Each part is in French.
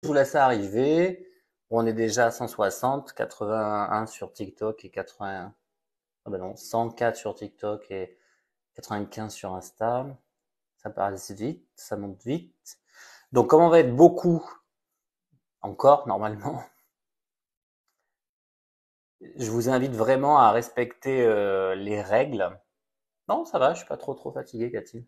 Je vous laisse arriver. On est déjà à 160, 81 sur TikTok et 80, ah ben non, 104 sur TikTok et 95 sur Insta. Ça passe vite, ça monte vite. Donc, comme on va être beaucoup encore, normalement, je vous invite vraiment à respecter les règles. Non, ça va, je suis pas trop fatigué, Cathy.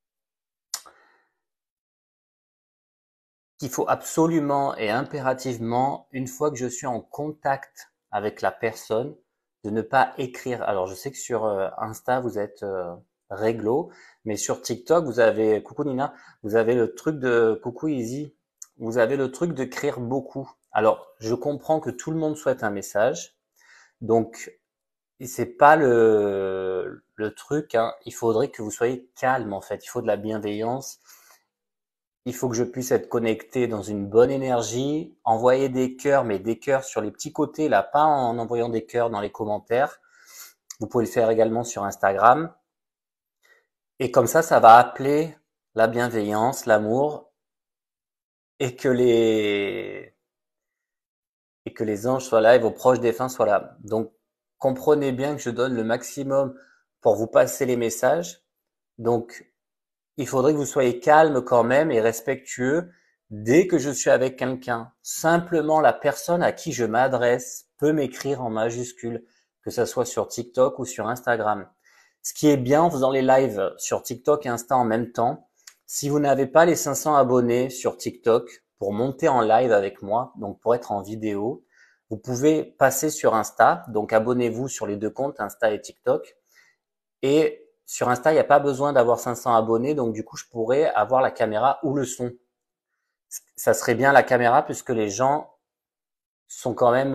Qu'il faut absolument et impérativement, une fois que je suis en contact avec la personne, de ne pas écrire. Alors, je sais que sur Insta, vous êtes réglo, mais sur TikTok, vous avez, coucou Nina, vous avez le truc de, coucou Easy, vous avez le truc d'écrire beaucoup. Alors, je comprends que tout le monde souhaite un message, donc c'est pas le truc, hein. Il faudrait que vous soyez calme en fait. Il faut de la bienveillance. Il faut que je puisse être connecté dans une bonne énergie, envoyer des cœurs, mais des cœurs sur les petits côtés, là, pas en envoyant des cœurs dans les commentaires. Vous pouvez le faire également sur Instagram. Et comme ça va appeler la bienveillance, l'amour, et que les et que les anges soient là et vos proches défunts soient là. Donc, comprenez bien que je donne le maximum pour vous passer les messages. Donc, il faudrait que vous soyez calme quand même et respectueux dès que je suis avec quelqu'un. Simplement, la personne à qui je m'adresse peut m'écrire en majuscule, que ça soit sur TikTok ou sur Instagram. Ce qui est bien en faisant les lives sur TikTok et Insta en même temps, si vous n'avez pas les 500 abonnés sur TikTok pour monter en live avec moi, donc pour être en vidéo, vous pouvez passer sur Insta, donc abonnez-vous sur les deux comptes, Insta et TikTok, et sur Insta, il n'y a pas besoin d'avoir 500 abonnés, donc du coup, je pourrais avoir la caméra ou le son. Ça serait bien la caméra puisque les gens sont quand même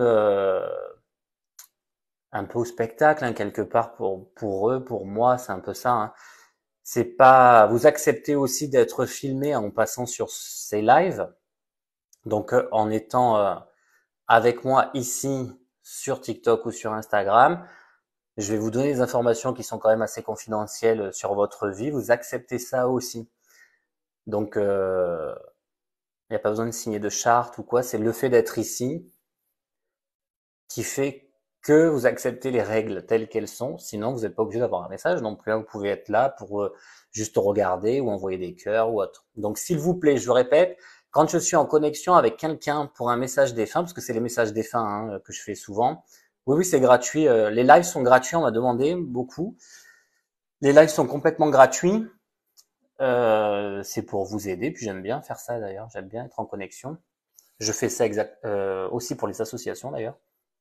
un peu au spectacle, hein, quelque part pour eux, pour moi, c'est un peu ça, hein. C'est pas, vous acceptez aussi d'être filmé en passant sur ces lives, donc en étant avec moi ici sur TikTok ou sur Instagram. Je vais vous donner des informations qui sont quand même assez confidentielles sur votre vie. Vous acceptez ça aussi. Donc, il n'y a pas besoin de signer de charte ou quoi. C'est le fait d'être ici qui fait que vous acceptez les règles telles qu'elles sont. Sinon, vous n'êtes pas obligé d'avoir un message non plus. Vous pouvez être là pour juste regarder ou envoyer des cœurs ou autre. Donc, s'il vous plaît, je répète, quand je suis en connexion avec quelqu'un pour un message défunt, parce que c'est les messages défunts que je fais souvent, oui, oui, c'est gratuit. Les lives sont gratuits, on m'a demandé beaucoup. Les lives sont complètement gratuits. C'est pour vous aider, puis j'aime bien faire ça d'ailleurs, j'aime bien être en connexion. Je fais ça aussi pour les associations d'ailleurs.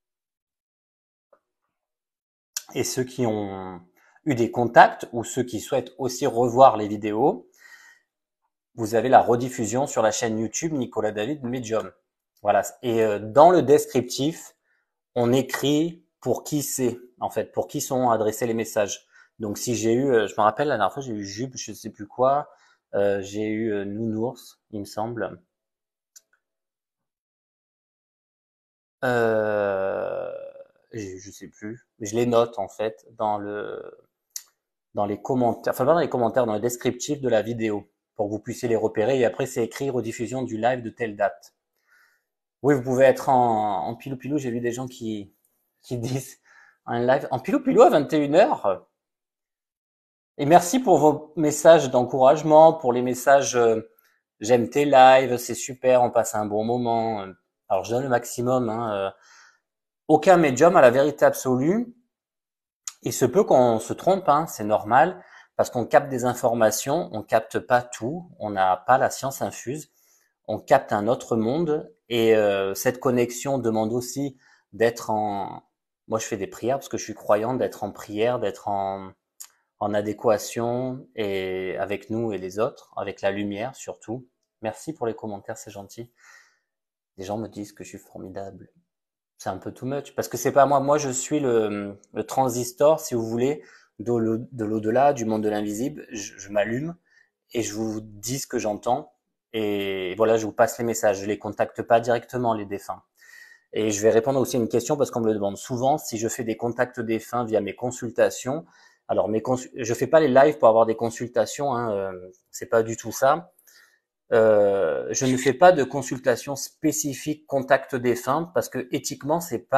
Et ceux qui ont eu des contacts ou ceux qui souhaitent aussi revoir les vidéos, vous avez la rediffusion sur la chaîne YouTube Nicolas David Medium. Voilà. Et dans le descriptif, on écrit pour qui c'est, en fait, pour qui sont adressés les messages. Donc si j'ai eu, je me rappelle la dernière fois, j'ai eu Jupe, je sais plus quoi, j'ai eu Nounours, il me semble. Euh, je sais plus. Je les note en fait dans les commentaires, enfin pas dans les commentaires, dans le descriptif de la vidéo pour que vous puissiez les repérer. Et après, c'est écrit rediffusion du live de telle date. Oui, vous pouvez être en pilou-pilou. J'ai vu des gens qui disent un live en pilou-pilou à 21h. Et merci pour vos messages d'encouragement, pour les messages j'aime tes lives, c'est super, on passe un bon moment. Alors je donne le maximum, hein. Aucun médium a la vérité absolue. Il se peut qu'on se trompe, hein, c'est normal, parce qu'on capte des informations, on capte pas tout, on n'a pas la science infuse, on capte un autre monde, et cette connexion demande aussi d'être en... Moi, je fais des prières parce que je suis croyant, d'être en prière, d'être en adéquation et avec nous et les autres, avec la lumière surtout. Merci pour les commentaires, c'est gentil. Les gens me disent que je suis formidable. C'est un peu too much parce que c'est pas moi. Moi, je suis le transistor, si vous voulez, de l'au-delà, du monde de l'invisible. Je m'allume et je vous dis ce que j'entends. Et voilà, je vous passe les messages. Je les contacte pas directement, les défunts. Et je vais répondre aussi à une question parce qu'on me le demande souvent si je fais des contacts défunts via mes consultations. Alors, je fais pas les lives pour avoir des consultations, hein, c'est pas du tout ça. Je ne fais pas de consultation spécifique contact défunt parce que éthiquement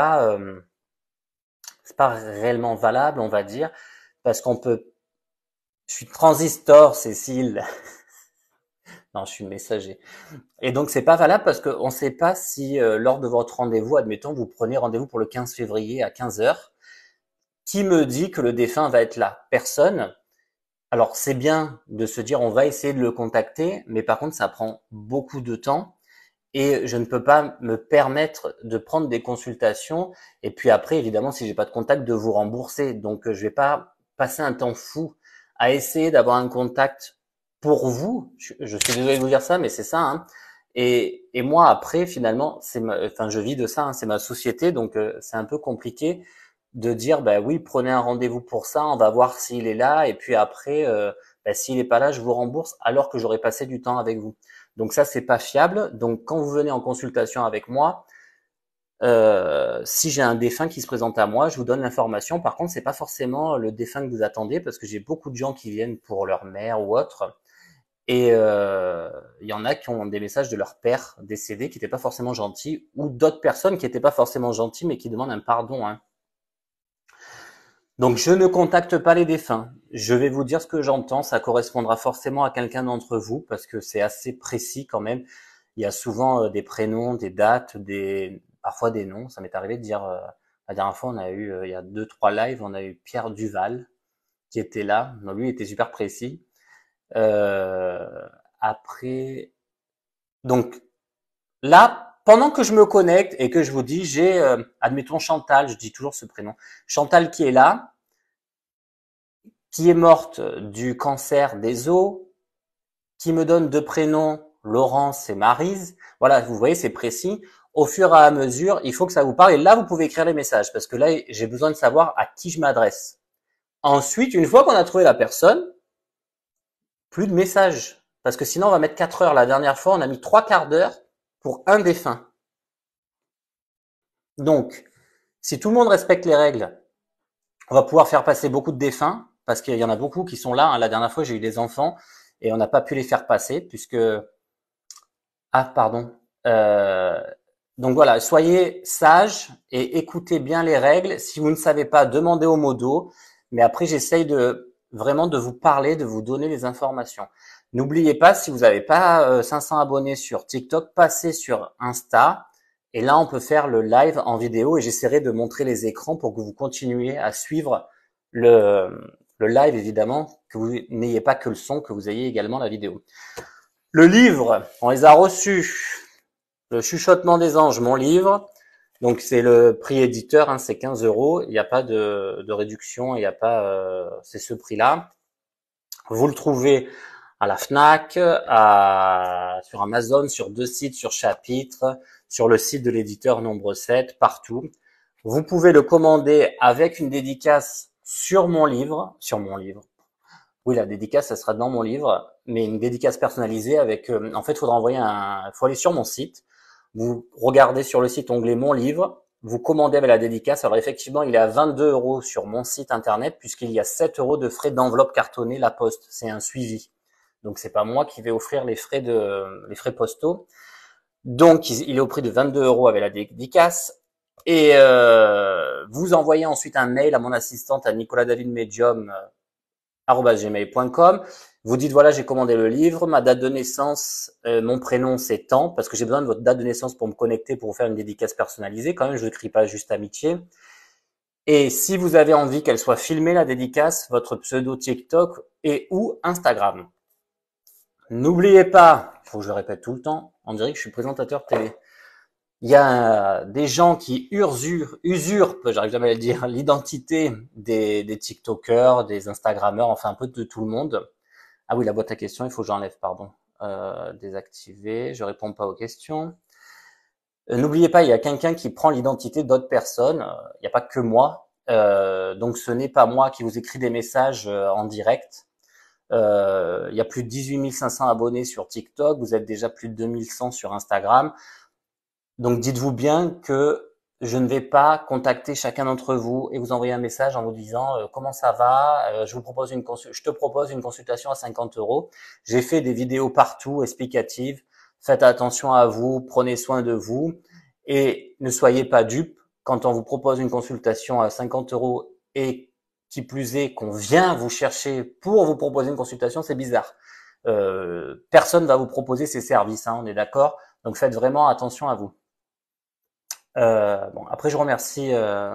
c'est pas réellement valable, on va dire, parce qu'on peut. Je suis transistor, Cécile. Non, je suis messager. Et donc c'est pas valable parce qu'on ne sait pas si lors de votre rendez-vous, admettons, vous prenez rendez-vous pour le 15 février à 15 heures, qui me dit que le défunt va être là? Personne. Alors c'est bien de se dire on va essayer de le contacter, mais par contre ça prend beaucoup de temps et je ne peux pas me permettre de prendre des consultations et puis après évidemment si j'ai pas de contact de vous rembourser. Donc je vais pas passer un temps fou à essayer d'avoir un contact pour vous. Je suis désolé de vous dire ça, mais c'est ça, hein. Et moi après finalement enfin je vis de ça, hein, c'est ma société, donc c'est un peu compliqué de dire bah oui prenez un rendez-vous pour ça, on va voir s'il est là et puis après bah, s'il est pas là je vous rembourse alors que j'aurais passé du temps avec vous. Donc ça c'est pas fiable. Donc quand vous venez en consultation avec moi, si j'ai un défunt qui se présente à moi, je vous donne l'information. Par contre c'est pas forcément le défunt que vous attendez parce que j'ai beaucoup de gens qui viennent pour leur mère ou autre. Et il y en a qui ont des messages de leur père décédé qui n'étaient pas forcément gentils, ou d'autres personnes qui n'étaient pas forcément gentilles mais qui demandent un pardon, hein. Donc je ne contacte pas les défunts. Je vais vous dire ce que j'entends, ça correspondra forcément à quelqu'un d'entre vous parce que c'est assez précis quand même. Il y a souvent des prénoms, des dates, parfois des noms. Ça m'est arrivé de dire la dernière fois on a eu il y a 2-3 lives, on a eu Pierre Duval qui était là. Donc, lui il était super précis. Euh, Après, donc là, pendant que je me connecte et que je vous dis, j'ai, admettons Chantal, je dis toujours ce prénom, Chantal qui est là, qui est morte du cancer des os, qui me donne deux prénoms, Laurence et Maryse. Voilà, vous voyez, c'est précis. Au fur et à mesure, il faut que ça vous parle. Et là, vous pouvez écrire les messages parce que là, j'ai besoin de savoir à qui je m'adresse. Ensuite, une fois qu'on a trouvé la personne, plus de messages. Parce que sinon, on va mettre 4 heures. La dernière fois, on a mis 3 quarts d'heure pour un défunt. Donc, si tout le monde respecte les règles, on va pouvoir faire passer beaucoup de défunts, parce qu'il y en a beaucoup qui sont là, hein. La dernière fois, j'ai eu des enfants et on n'a pas pu les faire passer, puisque... Ah, pardon. Euh, Donc voilà, soyez sages et écoutez bien les règles. Si vous ne savez pas, demandez au modo. Mais après, j'essaye de vraiment de vous parler, de vous donner les informations. N'oubliez pas, si vous n'avez pas 500 abonnés sur TikTok, passez sur Insta. Et là, on peut faire le live en vidéo et j'essaierai de montrer les écrans pour que vous continuiez à suivre le live, évidemment, que vous n'ayez pas que le son, que vous ayez également la vidéo. Le livre, on les a reçus. Le chuchotement des anges, mon livre. Donc c'est le prix éditeur, hein, c'est 15 euros. Il n'y a pas de réduction, il n'y a pas, c'est ce prix-là. Vous le trouvez à la Fnac, sur Amazon, sur 2 sites, sur Chapitre, sur le site de l'éditeur Nombre 7, partout. Vous pouvez le commander avec une dédicace sur mon livre, Oui, la dédicace, ça sera dans mon livre, mais une dédicace personnalisée avec, en fait, il faudra faut aller sur mon site. Vous regardez sur le site onglet Mon livre, vous commandez avec la dédicace. Alors effectivement, il est à 22 euros sur mon site internet puisqu'il y a 7 euros de frais d'enveloppe cartonnée La Poste. C'est un suivi. Donc c'est pas moi qui vais offrir les frais postaux. Donc il est au prix de 22 euros avec la dédicace. Et vous envoyez ensuite un mail à mon assistante à nicolasdavidmedium@gmail.com. Vous dites voilà, j'ai commandé le livre, ma date de naissance, mon prénom c'est tant, parce que j'ai besoin de votre date de naissance pour me connecter, pour vous faire une dédicace personnalisée. Quand même, je n'écris pas juste amitié. Et si vous avez envie qu'elle soit filmée, la dédicace, votre pseudo TikTok et ou Instagram. N'oubliez pas, il faut que je le répète tout le temps, on dirait que je suis présentateur télé. Il y a des gens qui usurpent, j'arrive jamais à le dire, l'identité des TikTokers, des Instagrammeurs, enfin un peu de tout le monde. Ah oui, la boîte à questions, il faut que j'enlève, pardon. Désactiver, je réponds pas aux questions. N'oubliez pas, il y a quelqu'un qui prend l'identité d'autres personnes. Il n'y a pas que moi. Donc ce n'est pas moi qui vous écris des messages en direct. Il y a plus de 18 500 abonnés sur TikTok. Vous êtes déjà plus de 2100 sur Instagram. Donc dites-vous bien que je ne vais pas contacter chacun d'entre vous et vous envoyer un message en vous disant comment ça va, je te propose une consultation à 50 euros. J'ai fait des vidéos partout explicatives. Faites attention à vous, prenez soin de vous et ne soyez pas dupes. Quand on vous propose une consultation à 50 euros et qui plus est qu'on vient vous chercher pour vous proposer une consultation, c'est bizarre. Personne va vous proposer ces services, hein, on est d'accord. Donc faites vraiment attention à vous. Bon, après je remercie.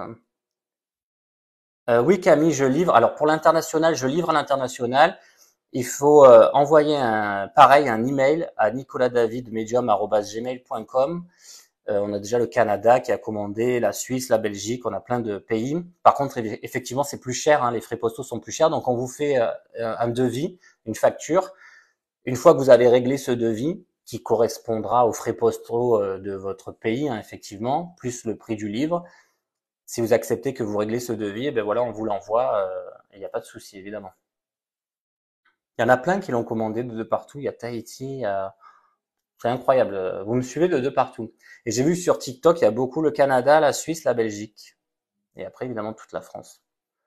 Oui, Camille, je livre. Alors pour l'international, je livre à l'international. Il faut envoyer un email à nicolasdavidmedium@gmail.com. On a déjà le Canada qui a commandé, la Suisse, la Belgique, on a plein de pays. Par contre, effectivement, c'est plus cher, hein, les frais postaux sont plus chers. Donc on vous fait un devis, une facture. Une fois que vous avez réglé ce devis, qui correspondra aux frais postaux de votre pays, hein, effectivement, plus le prix du livre, si vous acceptez que vous réglez ce devis, eh ben voilà, on vous l'envoie. Il n'y a pas de souci, évidemment. Il y en a plein qui l'ont commandé de partout. Il y a Tahiti, c'est incroyable. Vous me suivez de partout. Et j'ai vu sur TikTok, il y a beaucoup le Canada, la Suisse, la Belgique. Et après, évidemment, toute la France.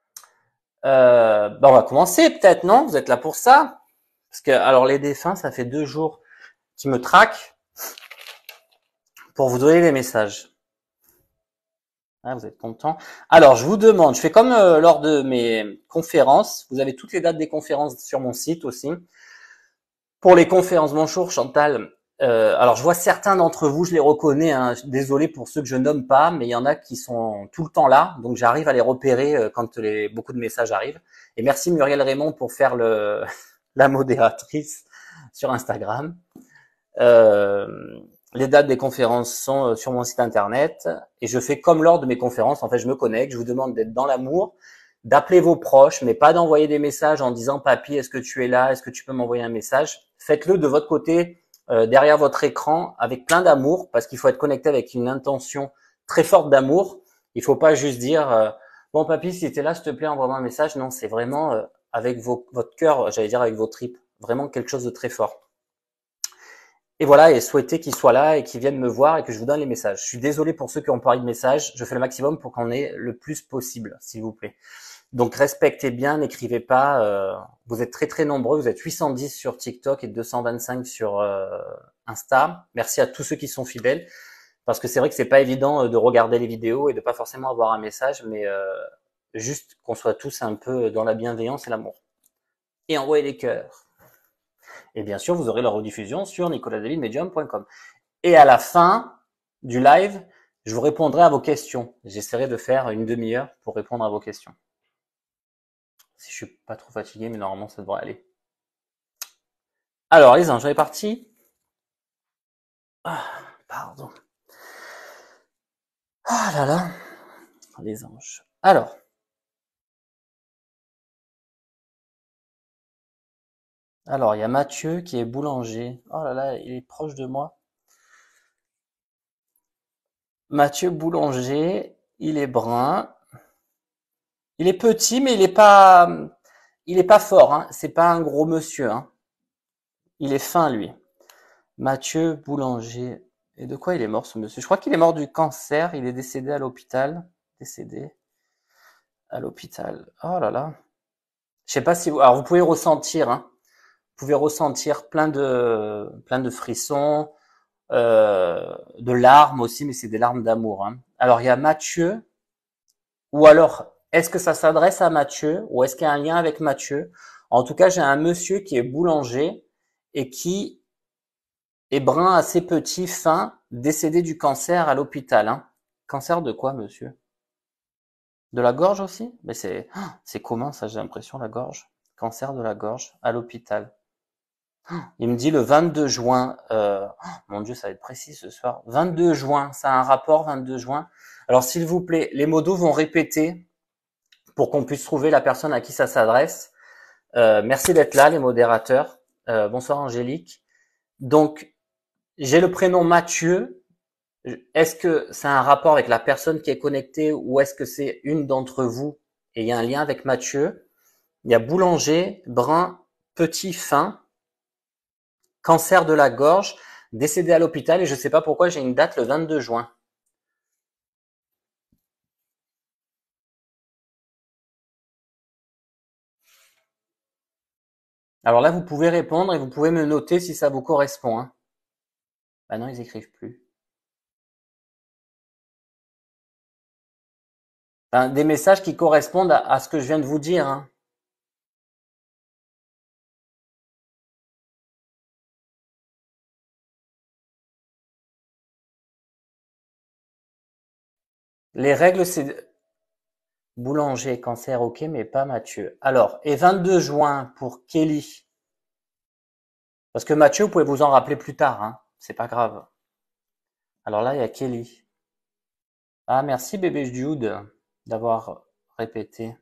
On va commencer peut-être, non? Vous êtes là pour ça? Parce que, alors, les défunts, ça fait 2 jours qu'ils me traquent pour vous donner les messages. Ah, vous êtes content. Alors, je vous demande, je fais comme lors de mes conférences. Vous avez toutes les dates des conférences sur mon site aussi. Pour les conférences, bonjour Chantal. Alors, je vois certains d'entre vous, je les reconnais. Hein, désolé pour ceux que je nomme pas, mais il y en a qui sont tout le temps là. Donc, j'arrive à les repérer quand beaucoup de messages arrivent. Et merci Muriel Raymond pour faire la modératrice sur Instagram. Euh, les dates des conférences sont sur mon site internet et je fais comme lors de mes conférences. En fait, je me connecte, je vous demande d'être dans l'amour, d'appeler vos proches, mais pas d'envoyer des messages en disant papy, est-ce que tu es là, est-ce que tu peux m'envoyer un message. Faites-le de votre côté, derrière votre écran, avec plein d'amour, parce qu'il faut être connecté avec une intention très forte d'amour. Il faut pas juste dire bon papy, si tu es là, s'il te plaît, envoie-moi un message. Non, c'est vraiment avec votre cœur, j'allais dire avec vos tripes, vraiment quelque chose de très fort. Et voilà, et souhaiter qu'ils soient là et qu'ils viennent me voir et que je vous donne les messages. Je suis désolé pour ceux qui ont pas eu de message. Je fais le maximum pour qu'on ait le plus possible, s'il vous plaît. Donc respectez bien, n'écrivez pas. Vous êtes très très nombreux. Vous êtes 810 sur TikTok et 225 sur Insta. Merci à tous ceux qui sont fidèles. Parce que c'est vrai que c'est pas évident de regarder les vidéos et de pas forcément avoir un message, mais juste qu'on soit tous un peu dans la bienveillance et l'amour. Et envoyez les cœurs. Et bien sûr, vous aurez la rediffusion sur nicolasdavidmedium.com. Et à la fin du live, je vous répondrai à vos questions. J'essaierai de faire une demi-heure pour répondre à vos questions. Si je suis pas trop fatigué, mais normalement ça devrait aller. Alors les anges, on est parti. Pardon. Ah là là, les anges. Alors. Il y a Mathieu qui est boulanger. Oh là là, il est proche de moi. Mathieu boulanger, il est brun. Il est petit, mais il est pas fort, hein. C'est pas un gros monsieur, hein. Il est fin, lui. Mathieu Boulanger. Et de quoi il est mort, ce monsieur? Je crois qu'il est mort du cancer. Il est décédé à l'hôpital. Décédé à l'hôpital. Oh là là. Je sais pas si vous... Alors, vous pouvez ressentir, hein. Vous pouvez ressentir plein de frissons, de larmes aussi, mais c'est des larmes d'amour, hein. Alors, il y a Mathieu. Ou alors, est-ce que ça s'adresse à Mathieu? Ou est-ce qu'il y a un lien avec Mathieu? En tout cas, j'ai un monsieur qui est boulanger et qui est brun assez petit, fin, décédé du cancer à l'hôpital, hein. Cancer de quoi, monsieur? De la gorge aussi? Mais c'est commun, ça, j'ai l'impression, la gorge. Cancer de la gorge, à l'hôpital. Il me dit le 22 juin, mon Dieu, ça va être précis ce soir. 22 juin, ça a un rapport, 22 juin. Alors, s'il vous plaît, les modos vont répéter pour qu'on puisse trouver la personne à qui ça s'adresse. Merci d'être là, les modérateurs. Bonsoir, Angélique. Donc, j'ai le prénom Mathieu. Est-ce que c'est un rapport avec la personne qui est connectée ou est-ce que c'est une d'entre vous et il y a un lien avec Mathieu? Il y a boulanger, brun, petit, fin, cancer de la gorge, décédé à l'hôpital et je ne sais pas pourquoi j'ai une date le 22 juin. Alors là, vous pouvez répondre et vous pouvez me noter si ça vous correspond, hein. Bah non, ils écrivent plus. Enfin, des messages qui correspondent à ce que je viens de vous dire, hein. Les règles, c'est boulanger, cancer, ok, mais pas Mathieu. Alors, et 22 juin pour Kelly. Parce que Mathieu, vous pouvez vous en rappeler plus tard, hein. C'est pas grave. Alors là, il y a Kelly. Ah, merci bébé Jude d'avoir répété.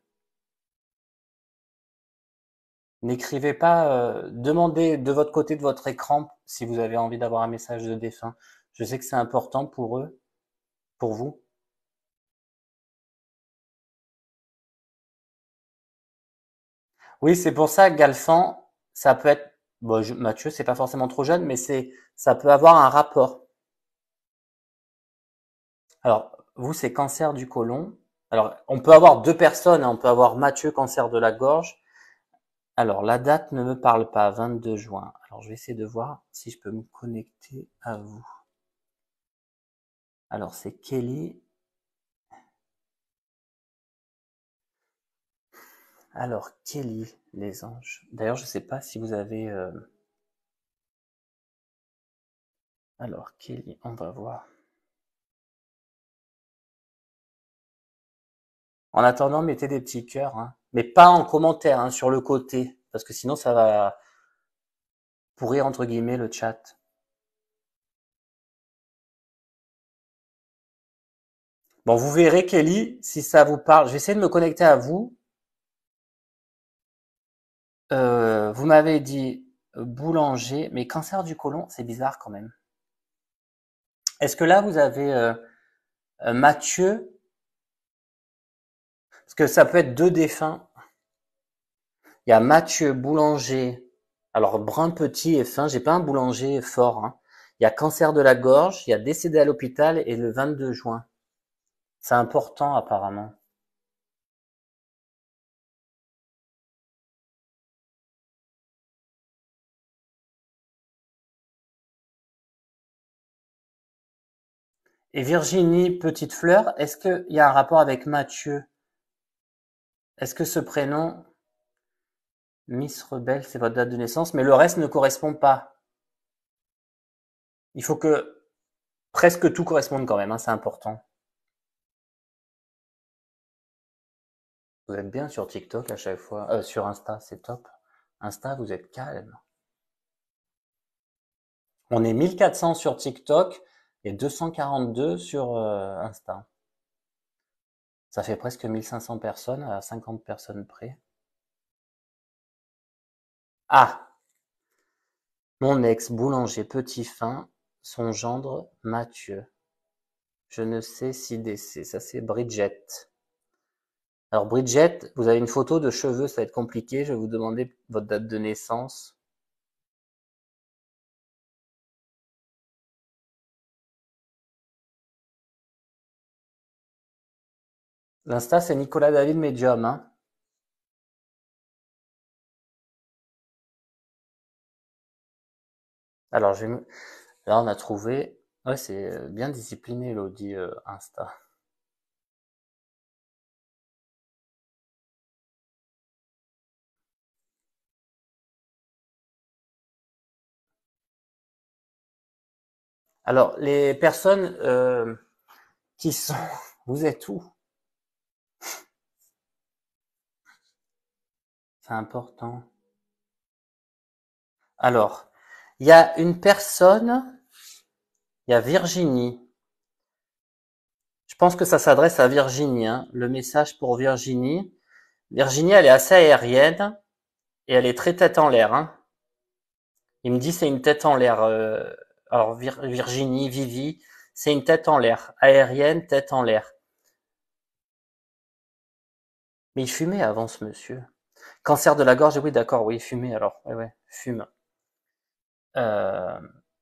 N'écrivez pas, demandez de votre côté de votre écran si vous avez envie d'avoir un message de défunt. Je sais que c'est important pour eux, pour vous. Oui, c'est pour ça, Galfan, ça peut être, bon, Mathieu, c'est pas forcément trop jeune, mais ça peut avoir un rapport. Alors, vous, c'est cancer du côlon. Alors, on peut avoir deux personnes, hein. On peut avoir Mathieu, cancer de la gorge. Alors, la date ne me parle pas, 22 juin. Alors, je vais essayer de voir si je peux me connecter à vous. Alors, c'est Kelly. Alors, Kelly, les anges. D'ailleurs, je ne sais pas si vous avez... Alors, Kelly, on va voir. En attendant, mettez des petits cœurs, hein. Mais pas en commentaire, hein, sur le côté, parce que sinon, ça va pourrir, entre guillemets, le chat. Bon, vous verrez, Kelly, si ça vous parle. Je vais essayer de me connecter à vous. Vous m'avez dit boulanger, mais cancer du côlon, c'est bizarre quand même. Est-ce que là, vous avez Mathieu? Parce que ça peut être deux défunts. Il y a Mathieu Boulanger. Alors, brun petit et fin, j'ai pas un boulanger fort, hein. Il y a cancer de la gorge, il y a décédé à l'hôpital et le 22 juin. C'est important apparemment. Et Virginie Petite Fleur, est-ce qu'il y a un rapport avec Mathieu? Est-ce que ce prénom, Miss Rebelle, c'est votre date de naissance, mais le reste ne correspond pas? Il faut que presque tout corresponde quand même, hein, c'est important. Vous êtes bien sur TikTok à chaque fois, sur Insta, c'est top. Insta, vous êtes calme. On est 1400 sur TikTok et 242 sur Insta. Ça fait presque 1500 personnes à 50 personnes près. Ah, mon ex boulanger petit fin, son gendre Mathieu. Je ne sais si décès. Ça c'est Bridget. Alors Bridget, vous avez une photo de cheveux, ça va être compliqué. Je vais vous demander votre date de naissance. L'Insta c'est Nicolas David Medium, hein. Alors là on a trouvé. Ouais, c'est bien discipliné l'Audi Insta. Alors les personnes qui sont, vous êtes où? C'est important. Alors, il y a une personne, il y a Virginie. Je pense que ça s'adresse à Virginie, hein. Le message pour Virginie. Virginie, elle est assez aérienne et elle est très tête en l'air, hein. Il me dit c'est une tête en l'air. Alors Virginie, Vivi, c'est une tête en l'air, aérienne, tête en l'air. Mais il fumait avant ce monsieur. Cancer de la gorge, oui d'accord, oui, fumait alors. Ouais, ouais, fume. Euh,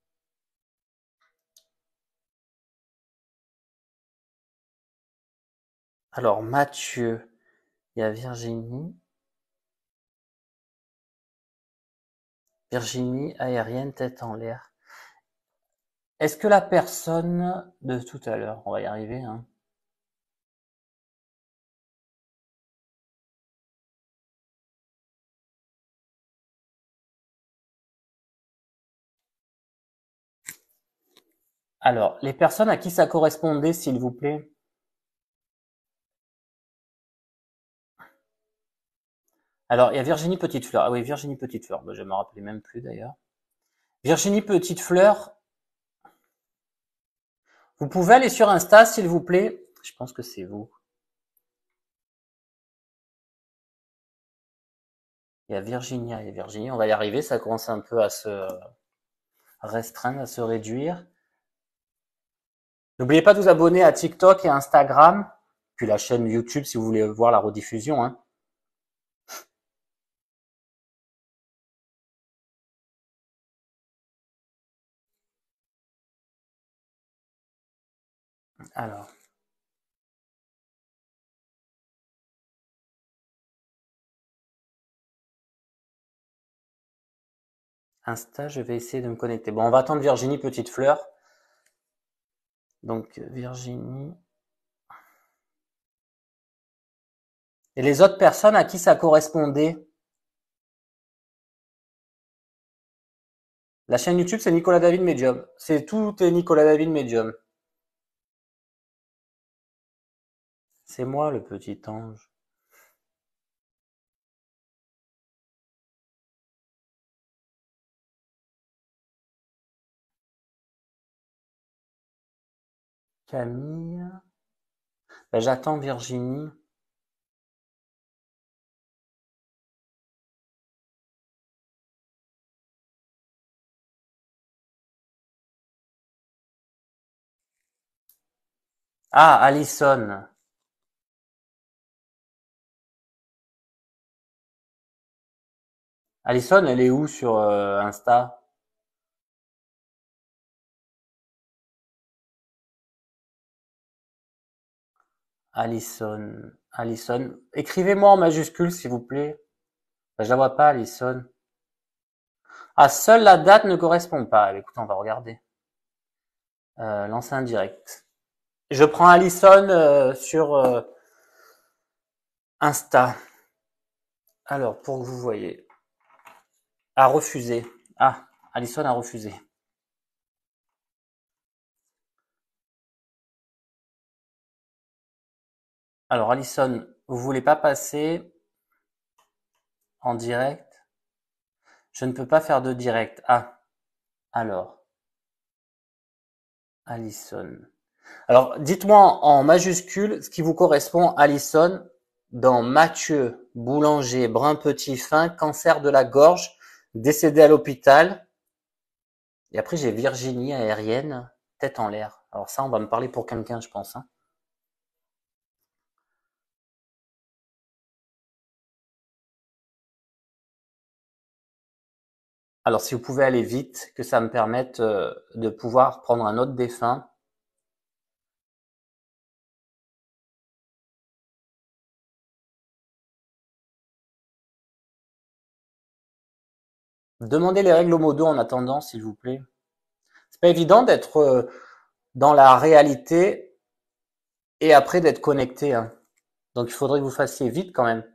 alors Mathieu, il y a Virginie. Virginie, aérienne, tête en l'air. Est-ce que la personne de tout à l'heure, on va y arriver, hein. Alors, les personnes à qui ça correspondait, s'il vous plaît? Alors, il y a Virginie Petitefleur. Ah oui, Virginie Petitefleur. Bah, je me rappelais même plus d'ailleurs. Virginie Petitefleur, vous pouvez aller sur Insta, s'il vous plaît. Je pense que c'est vous. Il y a Virginia et Virginie. On va y arriver. Ça commence un peu à se restreindre, à se réduire. N'oubliez pas de vous abonner à TikTok et Instagram, puis la chaîne YouTube si vous voulez voir la rediffusion, hein. Alors, Insta, je vais essayer de me connecter. Bon, on va attendre Virginie Petitefleur. Donc, Virginie. Et les autres personnes à qui ça correspondait? La chaîne YouTube, c'est Nicolas David Medium. C'est tout est Nicolas David Medium. C'est moi le petit ange. Camille. Ben, j'attends Virginie. Ah, Alison. Alison, elle est où sur Insta? Alison. Alison. Écrivez-moi en majuscule, s'il vous plaît. Ben, je la vois pas, Alison. Ah, seule la date ne correspond pas. Écoutez, on va regarder. Lancer un direct. Je prends Alison sur Insta. Alors, pour que vous voyez. A refusé. Ah, Alison a refusé. Alors, Alison, vous voulez pas passer en direct? Je ne peux pas faire de direct. Ah, alors, Alison. Alors, dites-moi en majuscule ce qui vous correspond, Alison, dans Mathieu, boulanger, brun petit fin, cancer de la gorge, décédé à l'hôpital. Et après, j'ai Virginie aérienne, tête en l'air. Alors ça, on va me parler pour quelqu'un, je pense, hein. Alors, si vous pouvez aller vite, que ça me permette de pouvoir prendre un autre défunt. Demandez les règles au modo en attendant, s'il vous plaît. C'est pas évident d'être dans la réalité et après d'être connecté, hein. Donc, il faudrait que vous fassiez vite quand même.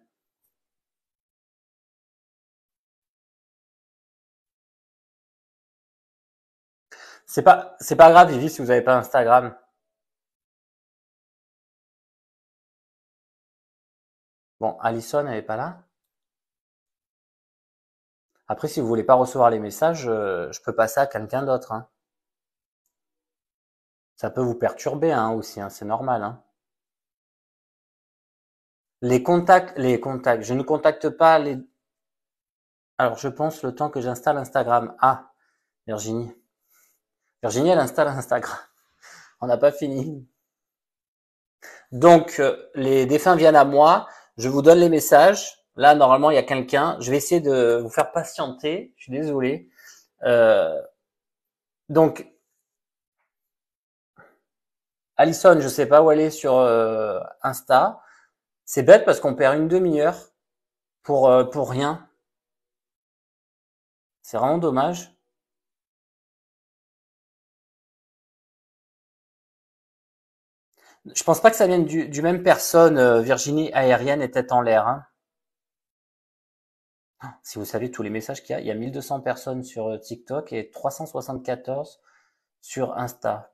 C'est pas grave, Vivi, si vous n'avez pas Instagram. Bon, Alison, elle est pas là. Après, si vous voulez pas recevoir les messages, je peux passer à quelqu'un d'autre, hein. Ça peut vous perturber, hein, aussi, hein, c'est normal, hein. Les contacts. Je ne contacte pas les. Alors, je pense le temps que j'installe Instagram. Ah, Virginie. Virginie, elle installe Instagram. On n'a pas fini. Donc, les défunts viennent à moi. Je vous donne les messages. Là, normalement, il y a quelqu'un. Je vais essayer de vous faire patienter. Je suis désolé. Euh, donc, Alison, je sais pas où elle est sur Insta. C'est bête parce qu'on perd une demi-heure pour rien. C'est vraiment dommage. Je pense pas que ça vienne du même personne. Virginie aérienne et tête en l'air. Hein. Si vous savez tous les messages qu'il y a 1200 personnes sur TikTok et 374 sur Insta.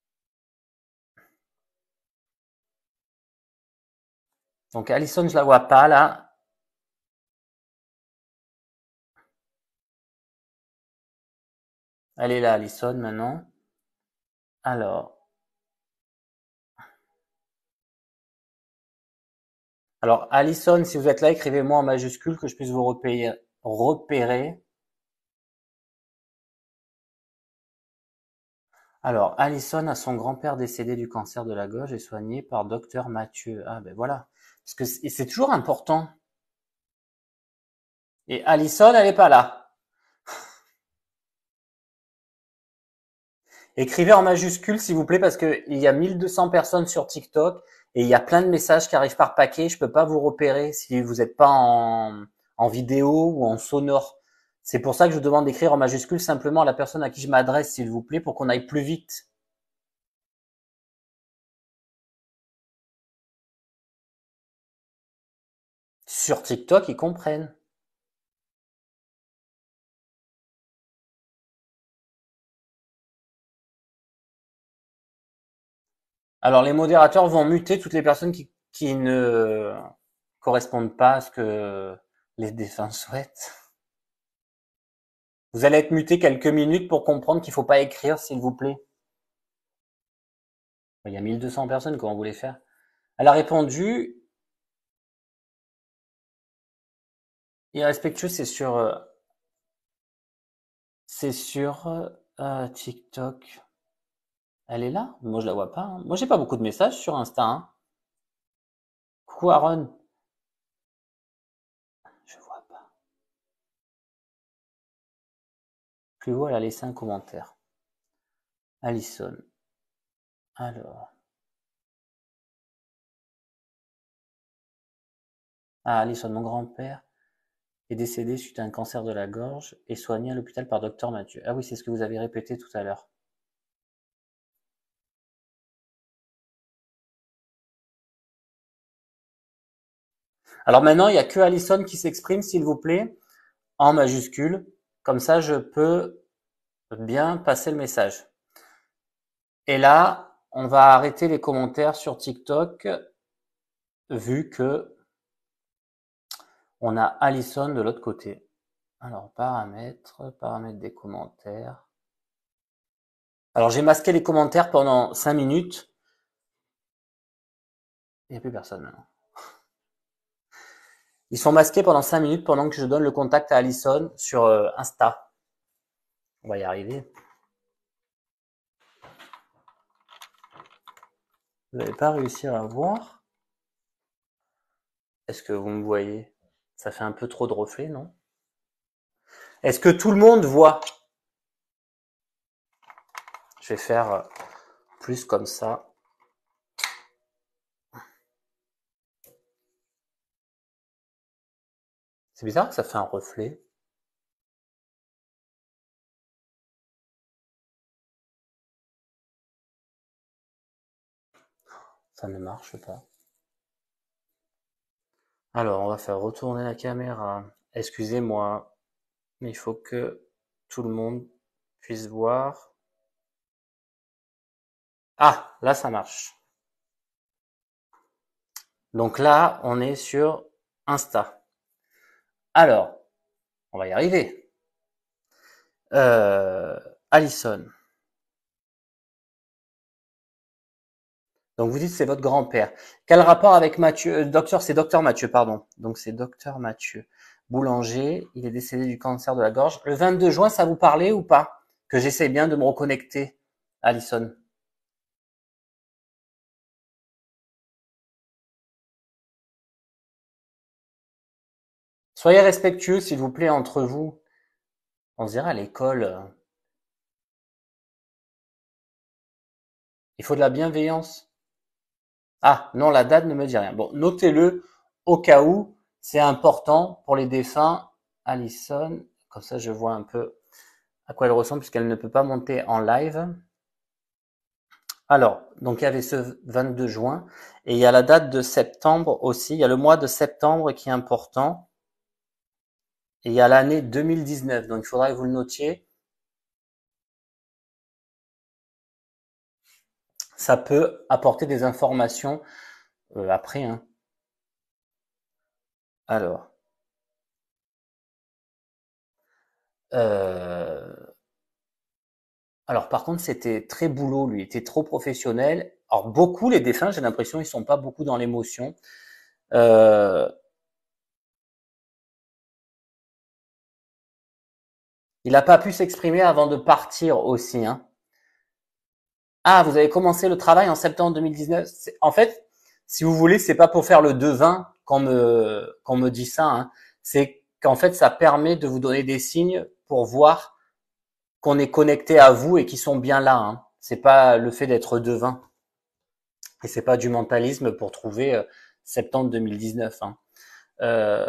Donc Alison, je la vois pas là. Elle est là, Alison, maintenant. Alors, Alison, si vous êtes là, écrivez-moi en majuscule que je puisse vous repérer. Alors, Alison a son grand-père décédé du cancer de la gorge et soigné par docteur Mathieu. Ah ben voilà. Parce que c'est toujours important. Et Alison, elle est pas là. Écrivez en majuscule, s'il vous plaît, parce que il y a 1200 personnes sur TikTok et il y a plein de messages qui arrivent par paquet. Je peux pas vous repérer si vous n'êtes pas en vidéo ou en sonore. C'est pour ça que je vous demande d'écrire en majuscule simplement à la personne à qui je m'adresse, s'il vous plaît, pour qu'on aille plus vite. Sur TikTok, ils comprennent. Alors, les modérateurs vont muter toutes les personnes qui ne correspondent pas à ce que les défunts souhaitent. Vous allez être muté quelques minutes pour comprendre qu'il faut pas écrire, s'il vous plaît. Il y a 1200 personnes, comment vous voulez faire? Elle a répondu, irrespectueux, c'est sur TikTok. Elle est là? Moi, je la vois pas. Hein. Moi, j'ai pas beaucoup de messages sur Insta. Hein. Coucou Aaron. Je vois pas. Plus haut, elle a laissé un commentaire. Alison. Alors. Ah, Alison, mon grand-père est décédé suite à un cancer de la gorge et soigné à l'hôpital par docteur Mathieu. Ah oui, c'est ce que vous avez répété tout à l'heure. Alors maintenant, il n'y a que Alison qui s'exprime, s'il vous plaît, en majuscule. Comme ça, je peux bien passer le message. Et là, on va arrêter les commentaires sur TikTok, vu que on a Alison de l'autre côté. Alors, paramètres des commentaires. Alors, j'ai masqué les commentaires pendant 5 minutes. Il n'y a plus personne maintenant. Ils sont masqués pendant 5 minutes pendant que je donne le contact à Alison sur Insta. On va y arriver. Vous n'allez pas réussir à voir? Est-ce que vous me voyez? Ça fait un peu trop de reflets, non? Est-ce que tout le monde voit? Je vais faire plus comme ça. C'est bizarre que ça fait un reflet. Ça ne marche pas. Alors, on va faire retourner la caméra. Excusez-moi, mais il faut que tout le monde puisse voir. Ah, là, ça marche. Donc là, on est sur Insta. Alors, on va y arriver. Alison. Donc vous dites c'est votre grand-père. Quel rapport avec Mathieu Docteur, c'est docteur Mathieu, pardon. Donc c'est docteur Mathieu. Boulanger, il est décédé du cancer de la gorge. Le 22 juin, ça vous parlait ou pas? Que j'essaie bien de me reconnecter, Alison. Soyez respectueux, s'il vous plaît, entre vous. On se dirait à l'école. Il faut de la bienveillance. Ah, non, la date ne me dit rien. Bon, notez-le au cas où. C'est important pour les défunts. Alison, Comme ça, je vois un peu à quoi elle ressemble puisqu'elle ne peut pas monter en live. Alors, donc il y avait ce 22 juin et il y a la date de septembre aussi. Il y a le mois de septembre qui est important et il y a l'année 2019. Donc il faudra que vous le notiez. Ça peut apporter des informations après, hein. Alors, euh, alors par contre, c'était très boulot, lui, il était trop professionnel. Alors beaucoup les défunts, j'ai l'impression, ils sont pas beaucoup dans l'émotion. Euh, il n'a pas pu s'exprimer avant de partir aussi, hein. Ah, vous avez commencé le travail en septembre 2019. En fait, si vous voulez, c'est pas pour faire le devin qu'on me dit ça, hein. C'est qu'en fait, ça permet de vous donner des signes pour voir qu'on est connecté à vous et qu'ils sont bien là, hein. C'est pas le fait d'être devin et c'est pas du mentalisme pour trouver septembre 2019, hein. Euh,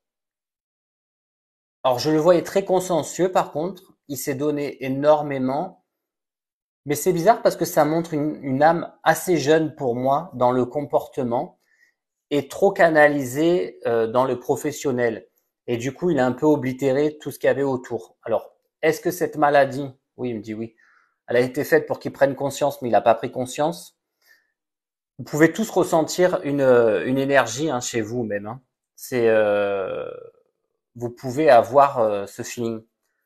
alors je le voyais très consciencieux par contre, il s'est donné énormément, mais c'est bizarre parce que ça montre une âme assez jeune pour moi dans le comportement et trop canalisée dans le professionnel. Et du coup, il a un peu oblitéré tout ce qu'il y avait autour. Alors, est-ce que cette maladie, oui, il me dit oui, elle a été faite pour qu'il prenne conscience, mais il n'a pas pris conscience. Vous pouvez tous ressentir une énergie hein, chez vous même, hein. C'est, vous pouvez avoir ce feeling.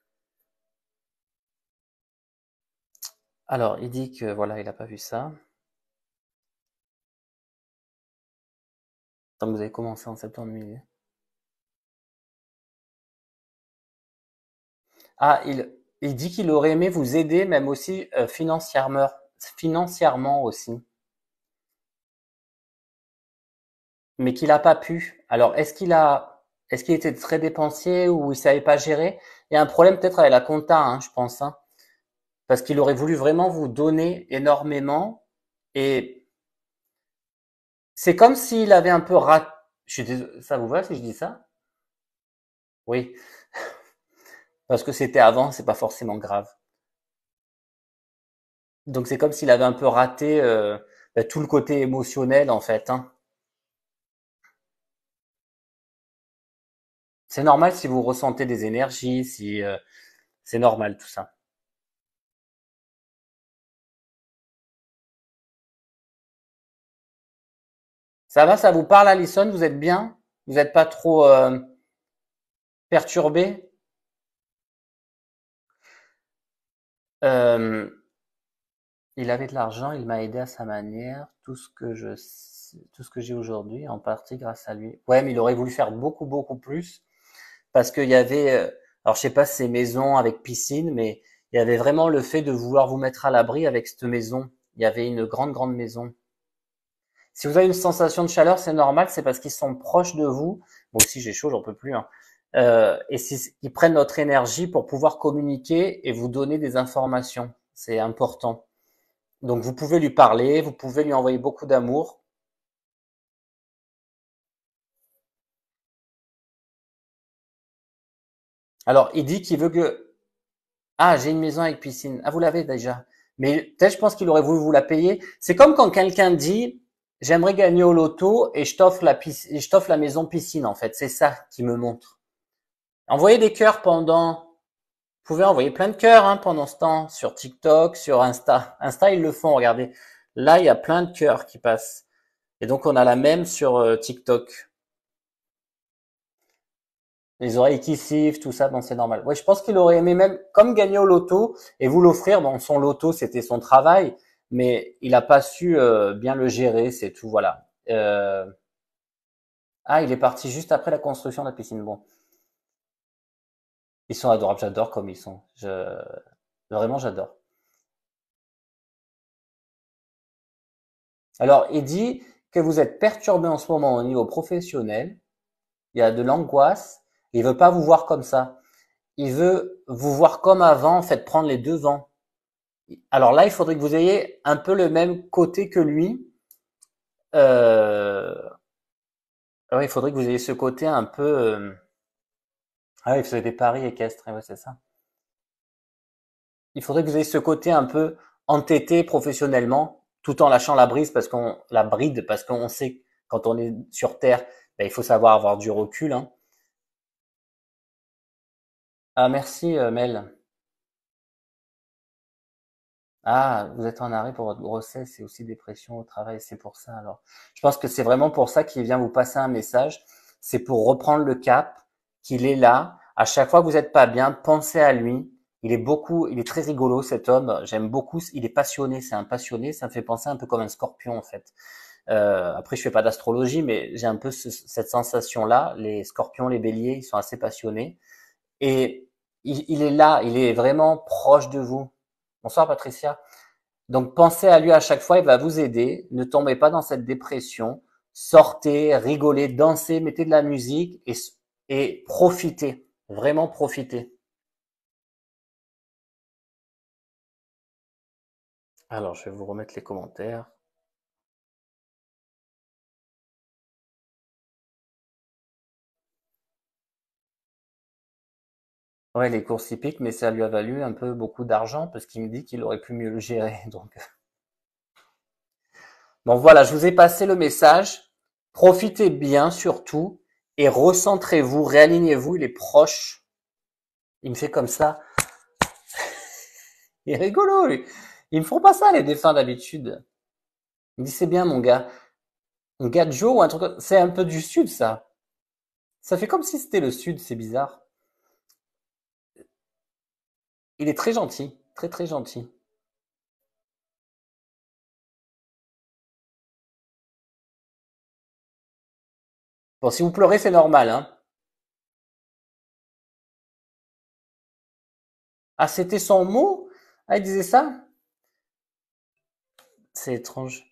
Alors, il dit que voilà, il n'a pas vu ça. Tant que vous avez commencé en septembre 2000. Ah, il dit qu'il aurait aimé vous aider, même aussi financièrement aussi, mais qu'il n'a pas pu. Alors, est-ce qu'il était très dépensier ou il savait pas gérer? Il y a un problème peut-être avec la compta, hein, je pense, hein, parce qu'il aurait voulu vraiment vous donner énormément et c'est comme s'il avait un peu raté. Ça vous va si je dis ça? Oui, parce que c'était avant, c'est pas forcément grave. Donc c'est comme s'il avait un peu raté tout le côté émotionnel en fait, hein. C'est normal si vous ressentez des énergies, si c'est normal tout ça. Ça va, ça vous parle, Alison? Vous êtes bien? Vous n'êtes pas trop perturbé? Euh, il avait de l'argent, il m'a aidé à sa manière. Tout ce que j'ai aujourd'hui, en partie grâce à lui. Ouais, mais il aurait voulu faire beaucoup, beaucoup plus parce qu'il y avait, alors je sais pas si c'est maison avec piscine, mais il y avait vraiment le fait de vouloir vous mettre à l'abri avec cette maison. Il y avait une grande, grande maison. Si vous avez une sensation de chaleur, c'est normal, c'est parce qu'ils sont proches de vous. Moi aussi, j'ai chaud, j'en peux plus, hein. Ils prennent notre énergie pour pouvoir communiquer et vous donner des informations. C'est important. Donc, vous pouvez lui parler, vous pouvez lui envoyer beaucoup d'amour. Alors, il dit qu'il veut que, ah, j'ai une maison avec piscine. Ah, vous l'avez déjà. Mais peut-être, je pense qu'il aurait voulu vous la payer. C'est comme quand quelqu'un dit, j'aimerais gagner au loto et je t'offre la maison piscine, en fait. C'est ça qui me montre. Envoyez des cœurs pendant. Vous pouvez envoyer plein de cœurs hein, pendant ce temps sur TikTok, sur Insta. Insta, ils le font, regardez. Là, il y a plein de cœurs qui passent. Et donc, on a la même sur TikTok. Les oreilles qui sifflent, tout ça, bon, c'est normal. Ouais, je pense qu'il aurait aimé même, comme gagner au loto, et vous l'offrir. Bon, son loto, c'était son travail, mais il n'a pas su bien le gérer, c'est tout, voilà. Ah, il est parti juste après la construction de la piscine. Bon, ils sont adorables, j'adore comme ils sont. Vraiment, j'adore. Alors, il dit que vous êtes perturbé en ce moment au niveau professionnel. Il y a de l'angoisse. Il veut pas vous voir comme ça. Il veut vous voir comme avant, en fait, prendre les devants. Alors là, il faudrait que vous ayez un peu le même côté que lui. Alors, il faudrait que vous ayez ce côté un peu Ah oui, il faisait des paris équestres, ouais, c'est ça. Il faudrait que vous ayez ce côté un peu entêté professionnellement, tout en lâchant la bride, parce qu'on sait que quand on est sur Terre, ben, il faut savoir avoir du recul, hein. Ah, merci, Mel. Ah, vous êtes en arrêt pour votre grossesse et aussi dépression au travail, c'est pour ça alors. Je pense que c'est vraiment pour ça qu'il vient vous passer un message. C'est pour reprendre le cap, qu'il est là. À chaque fois que vous n'êtes pas bien, pensez à lui. Il est très rigolo cet homme. J'aime beaucoup. Il est passionné, c'est un passionné. Ça me fait penser un peu comme un scorpion en fait. Après, je fais pas d'astrologie, mais j'ai un peu cette sensation-là. Les scorpions, les béliers, ils sont assez passionnés. Et il est là, il est vraiment proche de vous. Bonsoir Patricia. Donc pensez à lui à chaque fois, il va vous aider. Ne tombez pas dans cette dépression. Sortez, rigolez, dansez, mettez de la musique et profitez. Vraiment profitez. Alors, je vais vous remettre les commentaires. Ouais, les courses hippiques, mais ça lui a valu un peu beaucoup d'argent parce qu'il me dit qu'il aurait pu mieux le gérer. Donc, bon voilà, je vous ai passé le message. Profitez bien surtout et recentrez-vous, réalignez-vous. Il est proche. Il me fait comme ça. Il est rigolo, lui. Ils me font pas ça, les défunts d'habitude. Il me dit, c'est bien, mon gars. Mon gars Joe ou un truc. C'est un peu du sud, ça. Ça fait comme si c'était le sud, c'est bizarre. Il est très gentil. Très, très gentil. Bon, si vous pleurez, c'est normal, hein. Ah, c'était son mot? Ah, il disait ça? C'est étrange.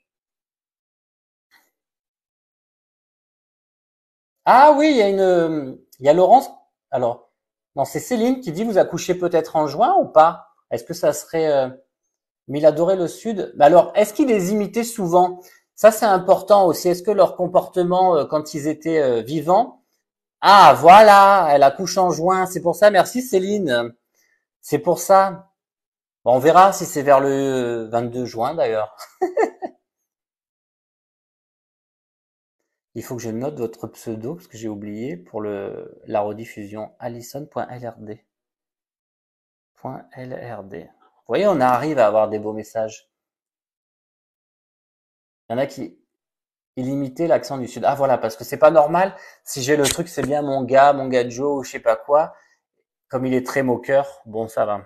Ah oui, il y a Laurence. Alors, non, c'est Céline qui dit vous accouchez peut-être en juin ou pas? Est-ce que ça serait, mais il adorait le Sud. Mais alors, est-ce qu'il les imitait souvent? Ça, c'est important aussi. Est-ce que leur comportement, quand ils étaient vivants, ah, voilà, elle accouche en juin. C'est pour ça. Merci Céline. C'est pour ça. Bon, on verra si c'est vers le 22 juin d'ailleurs. Il faut que je note votre pseudo parce que j'ai oublié pour la rediffusion. Allison.lrd. .lrd. Vous voyez, on arrive à avoir des beaux messages. Il y en a qui il imitait l'accent du Sud. Ah voilà, parce que c'est pas normal. Si j'ai le truc, c'est bien mon gars Joe ou je sais pas quoi. Comme il est très moqueur, bon, ça va.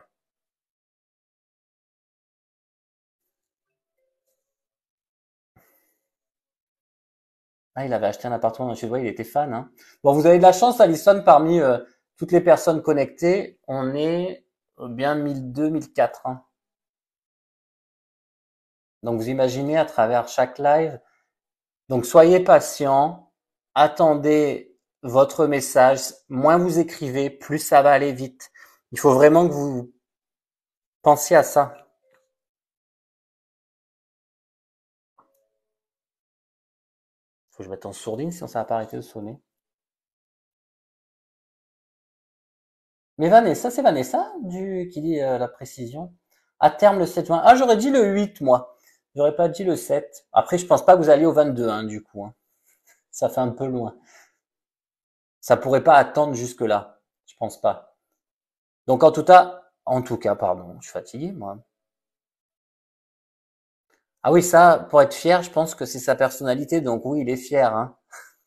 Ah, il avait acheté un appartement dans le Sud-Ouest, il était fan, hein. Bon, vous avez de la chance, Alison, parmi toutes les personnes connectées, on est bien 1002, 1004, hein. Donc, vous imaginez à travers chaque live. Donc, soyez patient, attendez votre message. Moins vous écrivez, plus ça va aller vite. Il faut vraiment que vous pensiez à ça. Faut que je mette en sourdine, sinon ça va pas arrêter de sonner. Mais Vanessa, c'est Vanessa qui dit la précision. À terme le 7 juin. Ah, j'aurais dit le 8, moi. J'aurais pas dit le 7. Après, je pense pas que vous alliez au 22, hein, du coup, hein. Ça fait un peu loin. Ça pourrait pas attendre jusque-là. Je pense pas. Donc, en tout cas, pardon, je suis fatigué, moi. Ah oui, ça, pour être fier, je pense que c'est sa personnalité. Donc oui, il est fier, hein.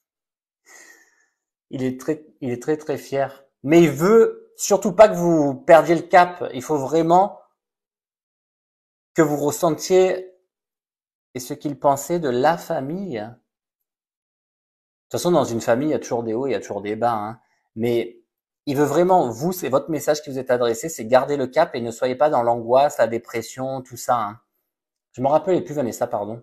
Il est très, très fier. Mais il veut surtout pas que vous perdiez le cap. Il faut vraiment que vous ressentiez et ce qu'il pensait de la famille. De toute façon, dans une famille, il y a toujours des hauts, il y a toujours des bas, hein. Mais il veut vraiment, vous, c'est votre message qui vous est adressé, c'est garder le cap et ne soyez pas dans l'angoisse, la dépression, tout ça, hein. Je me rappelle plus, Vanessa, pardon.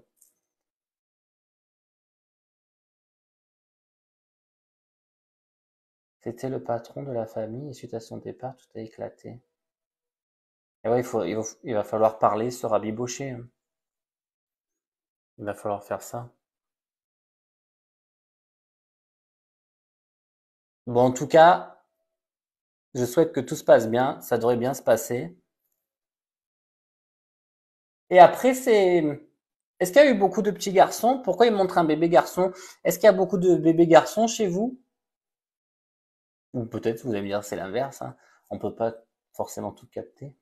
C'était le patron de la famille et suite à son départ, tout a éclaté. Et ouais, il va falloir parler, se rabibocher, hein. Il va falloir faire ça. Bon, en tout cas, Je souhaite que tout se passe bien. Ça devrait bien se passer. Et après, est-ce qu'il y a eu beaucoup de petits garçons? Pourquoi il montre un bébé garçon? Est-ce qu'il y a beaucoup de bébés garçons chez vous? Ou peut-être vous allez me dire c'est l'inverse, hein. On peut pas forcément tout capter.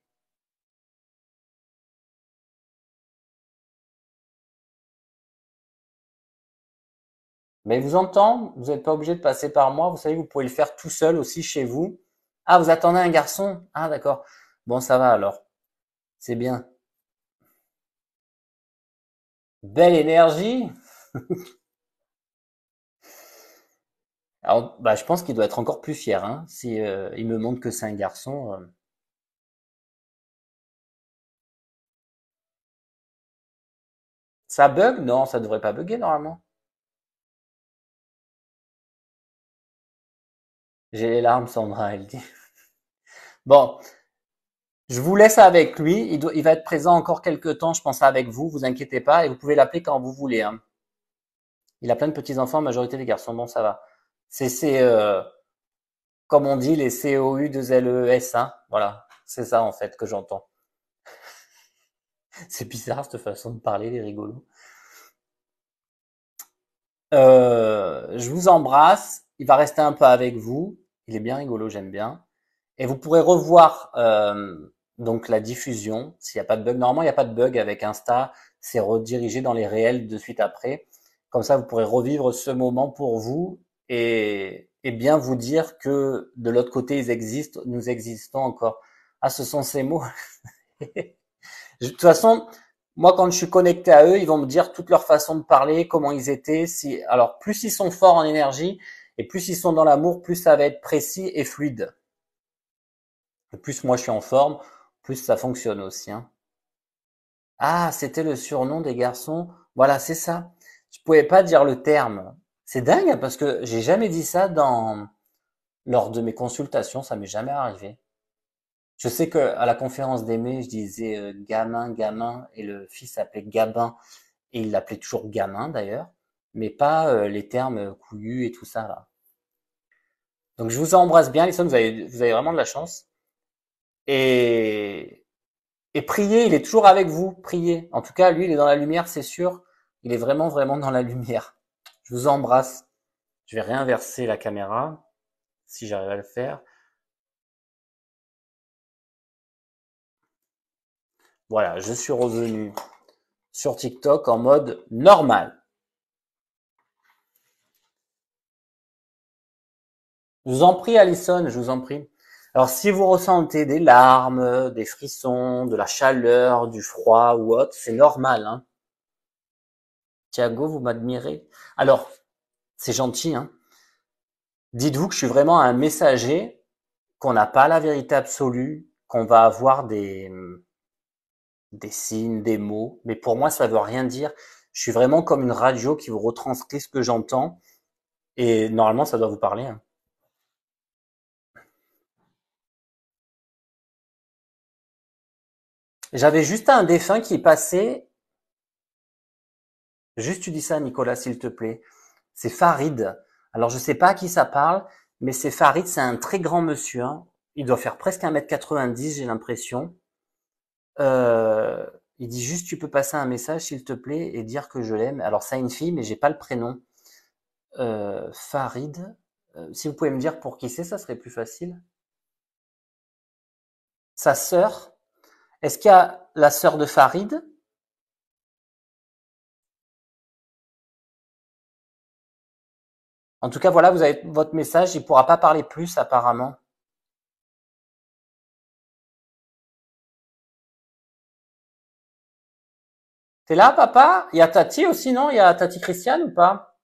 Mais il vous entend, vous n'êtes pas obligé de passer par moi. Vous savez, vous pouvez le faire tout seul aussi chez vous. Ah, vous attendez un garçon? Ah, d'accord. Bon, ça va alors. C'est bien. Belle énergie. Alors, bah, je pense qu'il doit être encore plus fier, hein, si il me montre que c'est un garçon. Ça bug? Non, ça devrait pas bugger normalement. J'ai les larmes, Sandra, elle dit. Bon, je vous laisse avec lui. Il va être présent encore quelques temps, je pense, avec vous. Vous inquiétez pas, et vous pouvez l'appeler quand vous voulez, hein. Il a plein de petits enfants, majorité des garçons. Bon, ça va. C'est comme on dit, les COU2LES, hein. Voilà, c'est ça en fait que j'entends. C'est bizarre cette façon de parler, les rigolos. Je vous embrasse. Il va rester un peu avec vous. Il est bien rigolo, j'aime bien. Et vous pourrez revoir donc la diffusion s'il n'y a pas de bug. Normalement, il n'y a pas de bug avec Insta. C'est redirigé dans les réels de suite après. Comme ça, vous pourrez revivre ce moment pour vous et bien vous dire que de l'autre côté, ils existent, nous existons encore. Ah, ce sont ces mots. De toute façon, moi, quand je suis connecté à eux, ils vont me dire toute leur façon de parler, comment ils étaient. Si, alors, plus ils sont forts en énergie et plus ils sont dans l'amour, plus ça va être précis et fluide. Et plus moi je suis en forme, plus ça fonctionne aussi, hein. Ah, c'était le surnom des garçons. Voilà, c'est ça. Je pouvais pas dire le terme. C'est dingue hein, parce que j'ai jamais dit ça lors de mes consultations, ça m'est jamais arrivé. Je sais que à la conférence d'Aimé, je disais gamin, gamin, et le fils s'appelait Gabin, et il l'appelait toujours gamin d'ailleurs, mais pas les termes couillu et tout ça là. Donc je vous embrasse bien, Alison, vous avez vraiment de la chance. Et, et priez, il est toujours avec vous, priez. En tout cas, lui, il est dans la lumière, c'est sûr. Il est vraiment, vraiment dans la lumière. Je vous embrasse. Je vais réinverser la caméra, si j'arrive à le faire. Voilà, je suis revenu sur TikTok en mode normal. Je vous en prie, Alison, je vous en prie. Alors, si vous ressentez des larmes, des frissons, de la chaleur, du froid ou autre, c'est normal, hein. Thiago, vous m'admirez. Alors, c'est gentil, hein. Dites-vous que je suis vraiment un messager, qu'on n'a pas la vérité absolue, qu'on va avoir des signes, des mots, mais pour moi, ça veut rien dire. Je suis vraiment comme une radio qui vous retranscrit ce que j'entends, et normalement, ça doit vous parler, hein. J'avais juste un défunt qui passait. Juste tu dis ça, Nicolas, s'il te plaît. C'est Farid. Alors, je sais pas à qui ça parle, mais c'est Farid, c'est un très grand monsieur, hein. Il doit faire presque 1,90 m, j'ai l'impression. Euh, il dit juste, tu peux passer un message, s'il te plaît, et dire que je l'aime. Alors, c'est une fille, mais j'ai pas le prénom. Farid. Si vous pouvez me dire pour qui c'est, ça serait plus facile. Sa sœur. Est-ce qu'il y a la sœur de Farid? En tout cas, voilà, vous avez votre message. Il pourra pas parler plus, apparemment. T'es là, papa? Il y a Tati aussi, non? Il y a Tati Christiane ou pas?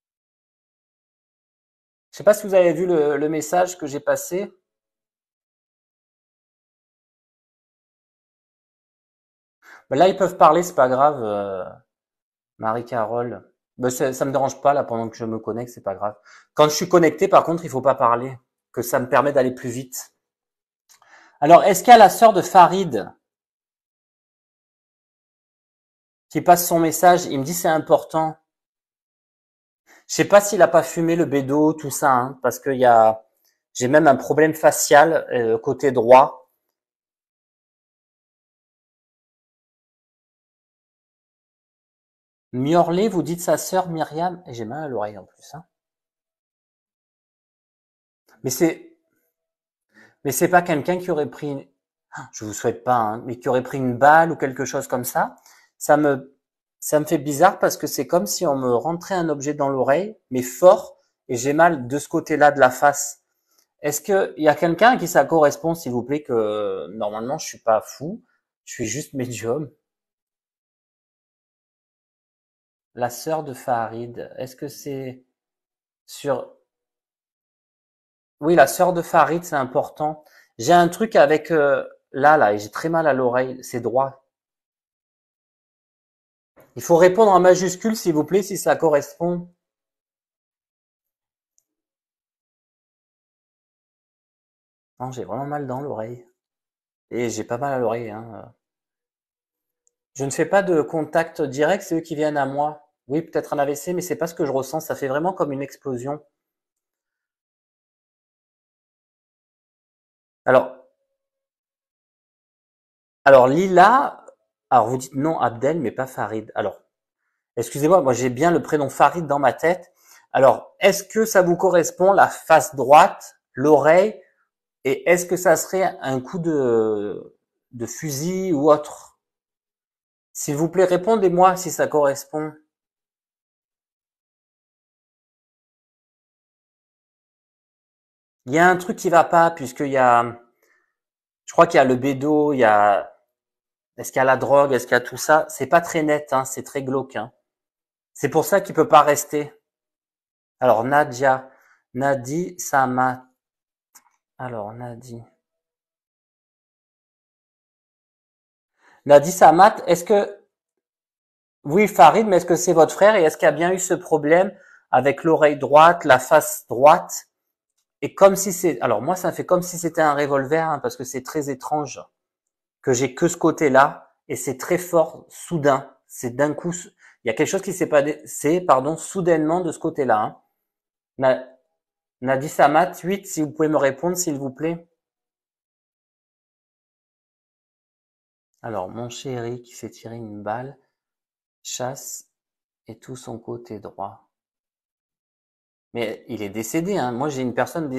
Je sais pas si vous avez vu le message que j'ai passé. Ben là, ils peuvent parler, c'est pas grave. Marie-Carole. Ben, ça me dérange pas là pendant que je me connecte, c'est pas grave. Quand je suis connecté, par contre, il faut pas parler, que ça me permet d'aller plus vite. Alors, est-ce qu'il y a la sœur de Farid qui passe son message? Il me dit c'est important. Je sais pas s'il a pas fumé le bédo, tout ça, hein, parce qu'il y a J'ai même un problème facial côté droit. Miorlé, vous dites sa sœur Myriam, et j'ai mal à l'oreille en plus, hein. Mais c'est pas quelqu'un qui aurait pris, je vous souhaite pas, hein, mais qui aurait pris une balle ou quelque chose comme ça. Ça me, ça me fait bizarre parce que c'est comme si on me rentrait un objet dans l'oreille, mais fort, et j'ai mal de ce côté-là de la face. Est-ce que il y a quelqu'un à qui ça correspond, s'il vous plaît, que normalement je suis pas fou, je suis juste médium. La sœur de Farid, est-ce que c'est sur... Oui, la sœur de Farid, c'est important. J'ai un truc avec là, et j'ai très mal à l'oreille, c'est droit. Il faut répondre en majuscule, s'il vous plaît, si ça correspond. Non, j'ai vraiment mal dans l'oreille. Et j'ai pas mal à l'oreille, hein. Je ne fais pas de contact direct, c'est eux qui viennent à moi. Oui, peut-être un AVC, mais c'est pas ce que je ressens. Ça fait vraiment comme une explosion. Alors, alors Lila, alors vous dites non Abdel, mais pas Farid. Alors, excusez-moi, moi j'ai bien le prénom Farid dans ma tête. Alors, est-ce que ça vous correspond, la face droite, l'oreille, et est-ce que ça serait un coup de fusil ou autre? S'il vous plaît, répondez-moi si ça correspond. Il y a un truc qui va pas, puisqu'il y a, je crois qu'il y a le bédo, il y a, est-ce qu'il y a la drogue, est-ce qu'il y a tout ça? C'est pas très net, hein, c'est très glauque, hein. C'est pour ça qu'il peut pas rester. Alors, Nadia, Nadi, Sama. Alors, Nadi. Nadi Samat, est-ce que, oui, Farid, mais est-ce que c'est votre frère et est-ce qu'il y a bien eu ce problème avec l'oreille droite, la face droite? Et comme si c'est, alors moi, ça me fait comme si c'était un revolver, hein, parce que c'est très étrange que j'ai que ce côté-là et c'est très fort, soudain. C'est d'un coup, il y a quelque chose qui s'est passé, pardon, soudainement de ce côté-là, hein. Na- Nadi Samat, 8, si vous pouvez me répondre, s'il vous plaît. Alors, mon chéri qui s'est tiré une balle, chasse et tout son côté droit. Mais il est décédé, hein. Moi, j'ai une personne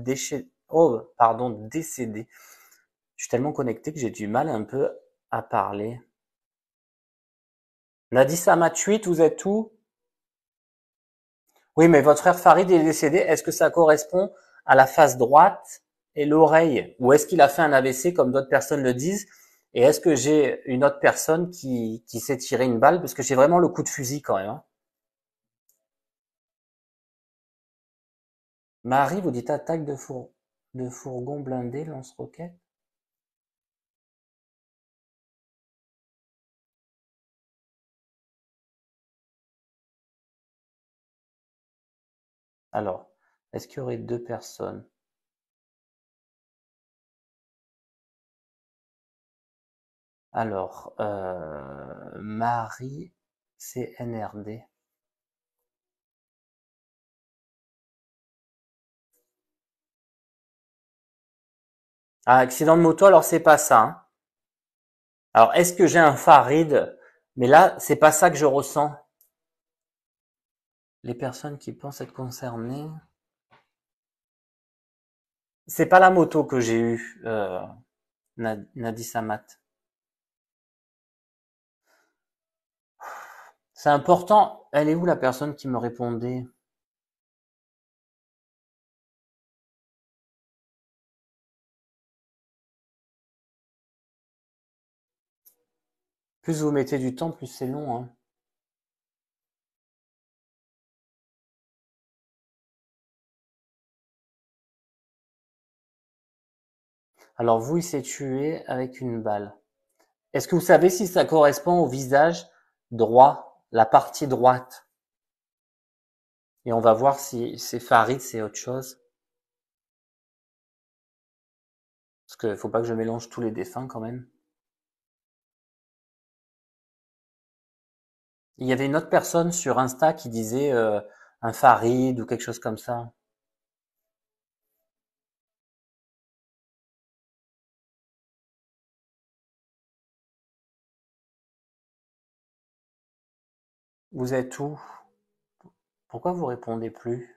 décédée. Je suis tellement connecté que j'ai du mal un peu à parler. Nadissa Matuit, vous êtes où? Oui, mais votre frère Farid est décédé. Est-ce que ça correspond à la face droite et l'oreille? Ou est-ce qu'il a fait un AVC comme d'autres personnes le disent? Et est-ce que j'ai une autre personne qui s'est tiré une balle? Parce que j'ai vraiment le coup de fusil quand même, hein. Marie, vous dites attaque de fourgon blindé, lance-roquette? Alors, est-ce qu'il y aurait deux personnes? Alors, Marie, CNRD. Ah, accident de moto, alors c'est pas ça, hein. Alors, est-ce que j'ai un Farid? Mais là, c'est pas ça que je ressens. Les personnes qui pensent être concernées. C'est pas la moto que j'ai eue, Nadi Samat. C'est important. Elle est où la personne qui me répondait? Plus vous mettez du temps, plus c'est long, hein. Alors, vous, il s'est tué avec une balle. Est-ce que vous savez si ça correspond au visage droit, la partie droite? Et on va voir si c'est Farid, c'est autre chose. Parce qu'il faut pas que je mélange tous les défunts quand même. Il y avait une autre personne sur Insta qui disait un Farid ou quelque chose comme ça. Vous êtes où? Pourquoi vous répondez plus?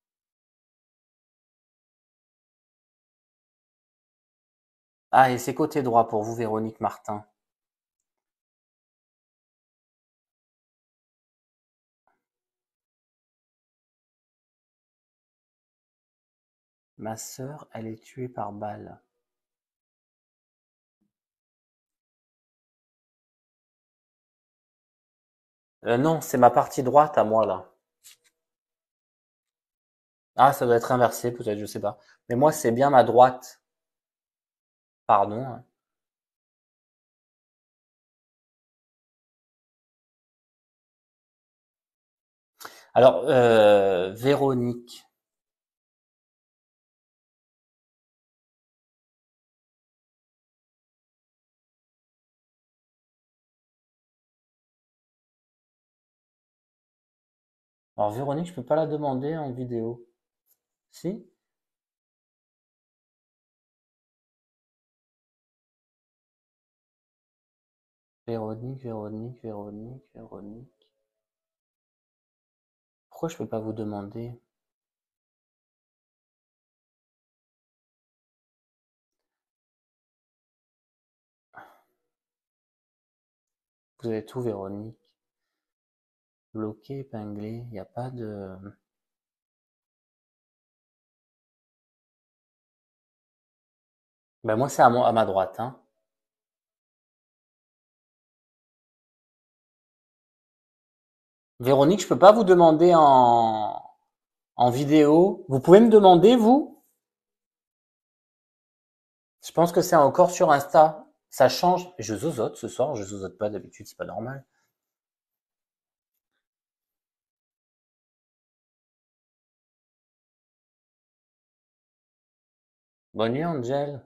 Ah, et c'est côté droit pour vous, Véronique Martin. Ma sœur, elle est tuée par balle. Non, c'est ma partie droite à moi là. Ah, ça doit être inversé peut-être, je sais pas. Mais moi, c'est bien ma droite. Pardon, hein. Alors, Véronique. Alors, Véronique, je peux pas la demander en vidéo. Si? Véronique, Véronique, Véronique, Véronique. Pourquoi je peux pas vous demander? Vous avez tout, Véronique. Bloqué, épinglé, il n'y a pas de... Ben moi, c'est à moi, à ma droite, hein. Véronique, je peux pas vous demander en vidéo. Vous pouvez me demander, vous? Je pense que c'est encore sur Insta. Ça change. Je zozote ce soir, je zozote pas d'habitude, c'est pas normal. Bonne nuit, Angel.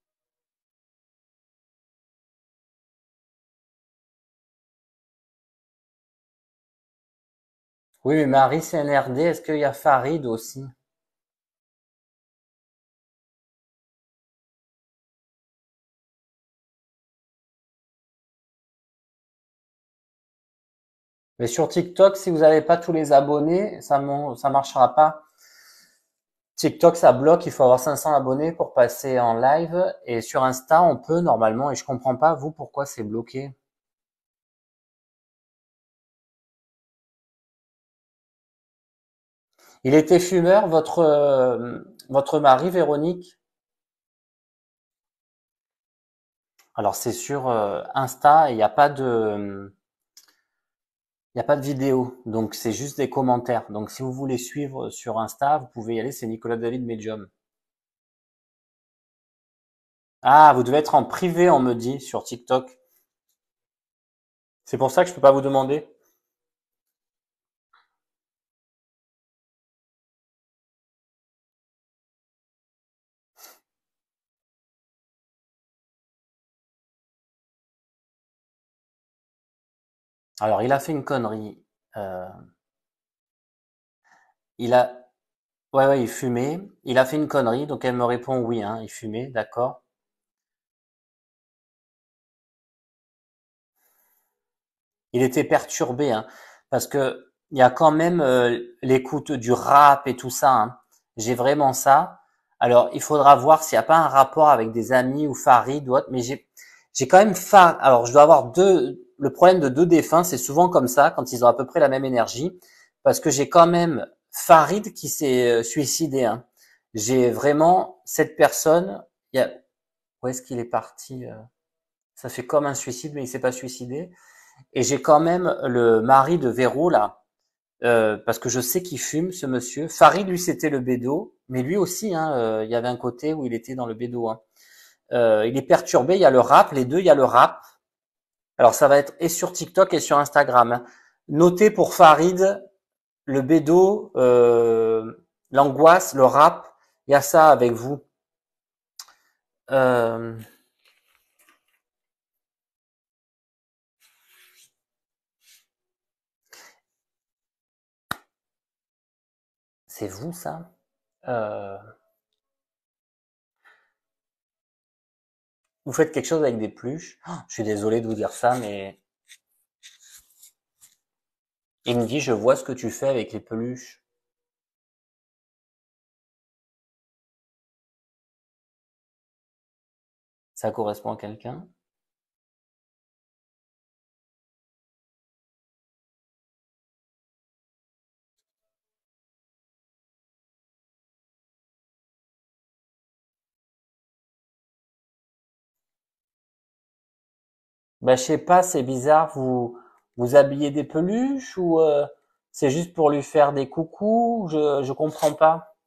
Oui, mais Marie CNRD, est-ce qu'il y a Farid aussi? Mais sur TikTok, si vous n'avez pas tous les abonnés, ça marchera pas. TikTok, ça bloque, il faut avoir 500 abonnés pour passer en live. Et sur Insta, on peut normalement, et je comprends pas, vous, pourquoi c'est bloqué. Il était fumeur, votre mari, Véronique? Alors, c'est sur Insta, il n'y a pas il y a pas de vidéo. Donc, c'est juste des commentaires. Donc, si vous voulez suivre sur Insta, vous pouvez y aller, c'est Nicolas David Medium. Ah, vous devez être en privé, on me dit, sur TikTok. C'est pour ça que je peux pas vous demander. Alors, il a fait une connerie. Euh, il a, ouais, ouais, il fumait. Il a fait une connerie, donc elle me répond oui, hein, il fumait, d'accord. Il était perturbé, hein, parce que il y a quand même l'écoute du rap et tout ça, hein. J'ai vraiment ça. Alors, il faudra voir s'il n'y a pas un rapport avec des amis ou Farid ou autre, mais j'ai quand même Alors, je dois avoir le problème de deux défunts, c'est souvent comme ça, quand ils ont à peu près la même énergie, parce que j'ai quand même Farid qui s'est suicidé, hein. J'ai vraiment cette personne, où est-ce qu'il est parti? Ça fait comme un suicide, mais il s'est pas suicidé. Et j'ai quand même le mari de Véro là, parce que je sais qu'il fume, ce monsieur. Farid, lui, c'était le bédo, mais lui aussi, hein, il y avait un côté où il était dans le bédo, hein. Il est perturbé, il y a le rap, les deux, il y a le rap. Alors ça va être et sur TikTok et sur Instagram, hein. Notez pour Farid le bédo, l'angoisse, le rap, il y a ça avec vous. Euh, c'est vous ça? Euh, vous faites quelque chose avec des pluches? Oh, je suis désolé de vous dire ça, mais Il me dit, je vois ce que tu fais avec les peluches. Ça correspond à quelqu'un? Bah, je sais pas, c'est bizarre. Vous habillez des peluches ou c'est juste pour lui faire des coucous? Je comprends pas.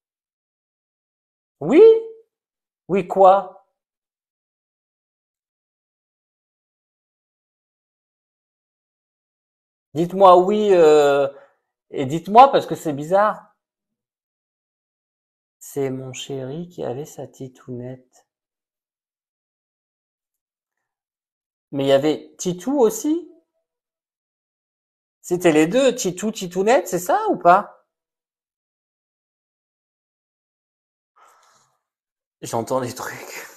Oui? Oui, quoi? Dites-moi oui et dites-moi parce que c'est bizarre. C'est mon chéri qui avait sa titounette. Mais il y avait Titou aussi? C'était les deux, Titou, Titounette, c'est ça ou pas? J'entends des trucs.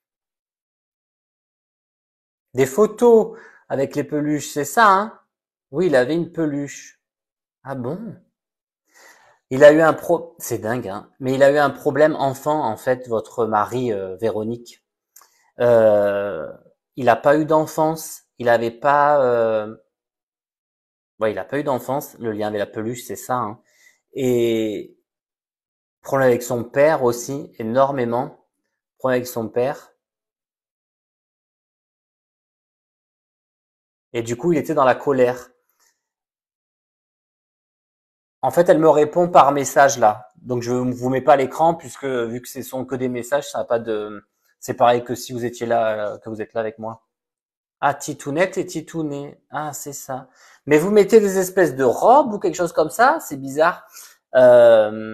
Des photos avec les peluches, c'est ça, hein? Oui, il avait une peluche. Ah bon? Il a eu c'est dingue, hein? Mais il a eu un problème enfant, en fait, votre mari, Véronique. Euh, il a pas eu d'enfance. Il avait pas, ouais, il a pas eu d'enfance. Le lien avec la peluche, c'est ça, hein? Et problème avec son père aussi, énormément. Problème avec son père. Et du coup, il était dans la colère. En fait, elle me répond par message là. Donc je ne vous mets pas l'écran puisque vu que ce sont que des messages, ça n'a pas de. C'est pareil que si vous étiez là, que vous êtes là avec moi. Ah, Titounette et Titounet. Ah, c'est ça. Mais vous mettez des espèces de robes ou quelque chose comme ça? C'est bizarre. Euh,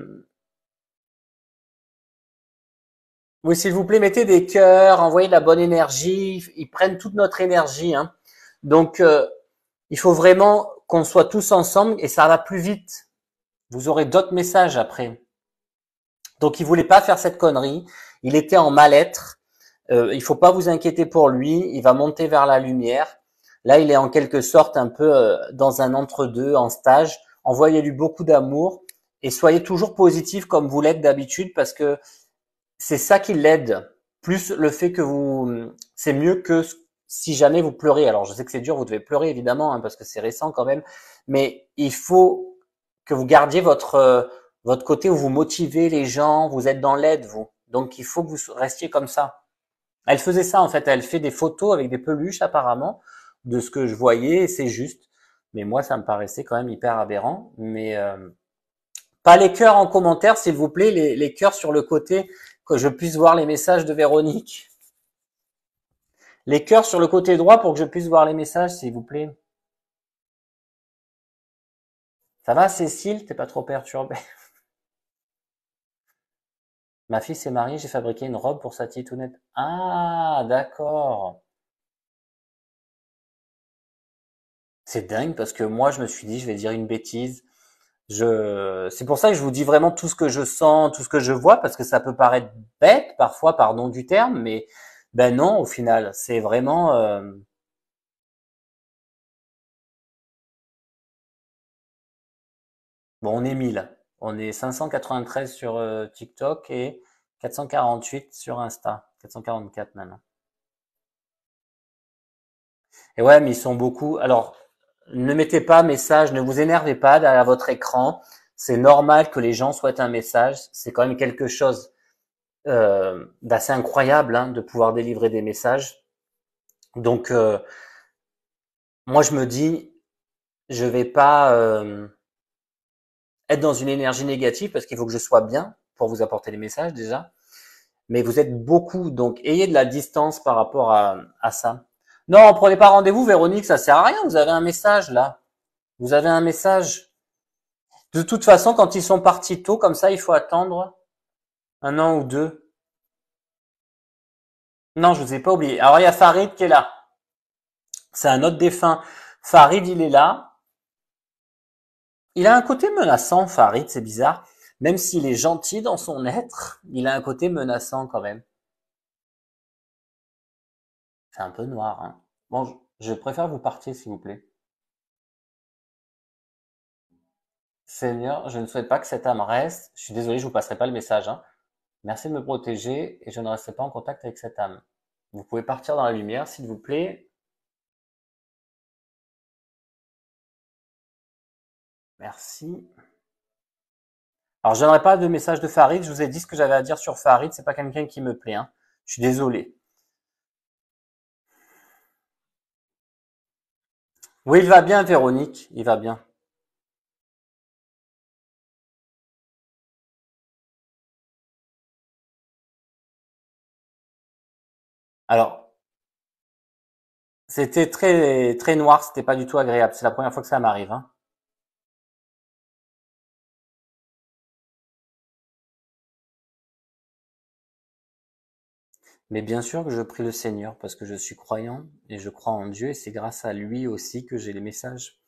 Oui, s'il vous plaît, mettez des cœurs, envoyez de la bonne énergie. Ils prennent toute notre énergie, hein. Donc, il faut vraiment qu'on soit tous ensemble et ça va plus vite. Vous aurez d'autres messages après. Donc, il voulait pas faire cette connerie. Il était en mal-être. Il faut pas vous inquiéter pour lui. Il va monter vers la lumière. Là, il est en quelque sorte un peu dans un entre-deux, en stage. Envoyez-lui beaucoup d'amour et soyez toujours positif comme vous l'êtes d'habitude parce que c'est ça qui l'aide. Plus le fait que c'est mieux que si jamais vous pleurez. Alors, je sais que c'est dur, vous devez pleurer évidemment hein, parce que c'est récent quand même, mais il faut que vous gardiez votre côté où vous motivez les gens, vous êtes dans l'aide vous. Donc, il faut que vous restiez comme ça. Elle faisait ça en fait, elle fait des photos avec des peluches apparemment de ce que je voyais, et c'est juste. Mais moi, ça me paraissait quand même hyper aberrant. Mais pas les cœurs en commentaire, s'il vous plaît, les cœurs sur le côté, que je puisse voir les messages de Véronique. Les cœurs sur le côté droit pour que je puisse voir les messages, s'il vous plaît. Ça va, Cécile? T'es pas trop perturbée? Ma fille s'est mariée, j'ai fabriqué une robe pour sa titounette. Ah, d'accord. C'est dingue parce que moi, je me suis dit, je vais dire une bêtise. C'est pour ça que je vous dis vraiment tout ce que je sens, tout ce que je vois, parce que ça peut paraître bête parfois, pardon du terme, mais ben non, au final, c'est vraiment. Bon, on est 1000. On est 593 sur TikTok et 448 sur Insta. 444 maintenant. Et ouais, mais ils sont beaucoup. Alors, ne mettez pas message, ne vous énervez pas derrière votre écran. C'est normal que les gens souhaitent un message. C'est quand même quelque chose d'assez incroyable hein, de pouvoir délivrer des messages. Donc, moi, je me dis, je vais pas être dans une énergie négative parce qu'il faut que je sois bien pour vous apporter les messages déjà. Mais vous êtes beaucoup, donc ayez de la distance par rapport à ça. Non, prenez pas rendez-vous, Véronique, ça sert à rien. Vous avez un message là. Vous avez un message. De toute façon, quand ils sont partis tôt, comme ça, il faut attendre un an ou deux. Non, je vous ai pas oublié. Alors, il y a Farid qui est là. C'est un autre défunt. Farid, il est là. Il a un côté menaçant, Farid, c'est bizarre. Même s'il est gentil dans son être, il a un côté menaçant quand même. C'est un peu noir, hein. Bon, je préfère vous partiez, s'il vous plaît. Seigneur, je ne souhaite pas que cette âme reste. Je suis désolé, je vous passerai pas le message, hein. Merci de me protéger et je ne resterai pas en contact avec cette âme. Vous pouvez partir dans la lumière, s'il vous plaît. Merci. Alors, je donnerai pas de message de Farid. Je vous ai dit ce que j'avais à dire sur Farid. C'est pas quelqu'un qui me plaît, hein. Je suis désolé. Oui, il va bien, Véronique. Il va bien. Alors, c'était très, très noir. C'était pas du tout agréable. C'est la première fois que ça m'arrive, hein. Mais bien sûr que je prie le Seigneur parce que je suis croyant et je crois en Dieu et c'est grâce à lui aussi que j'ai les messages.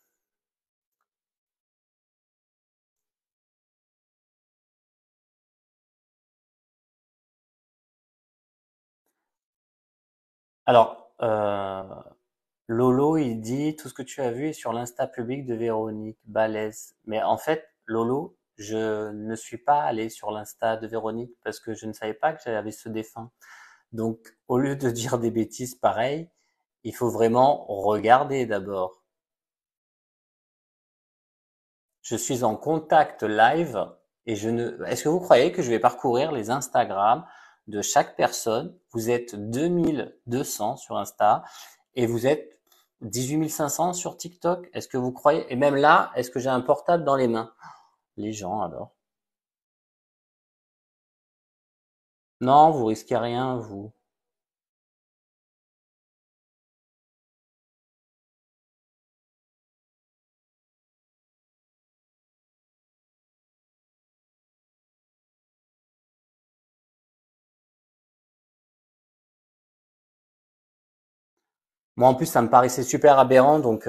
Alors, Lolo, il dit tout ce que tu as vu est sur l'Insta public de Véronique Balèze. Mais en fait, Lolo, je ne suis pas allé sur l'Insta de Véronique parce que je ne savais pas que j'avais ce défunt. Donc, au lieu de dire des bêtises pareilles, il faut vraiment regarder d'abord. Je suis en contact live et je ne. Est-ce que vous croyez que je vais parcourir les Instagram de chaque personne? Vous êtes 2200 sur Insta et vous êtes 18 500 sur TikTok. Est-ce que vous croyez? Et même là, est-ce que j'ai un portable dans les mains? Les gens, alors. Non, vous risquez rien, vous. Moi, en plus, ça me paraissait super aberrant, donc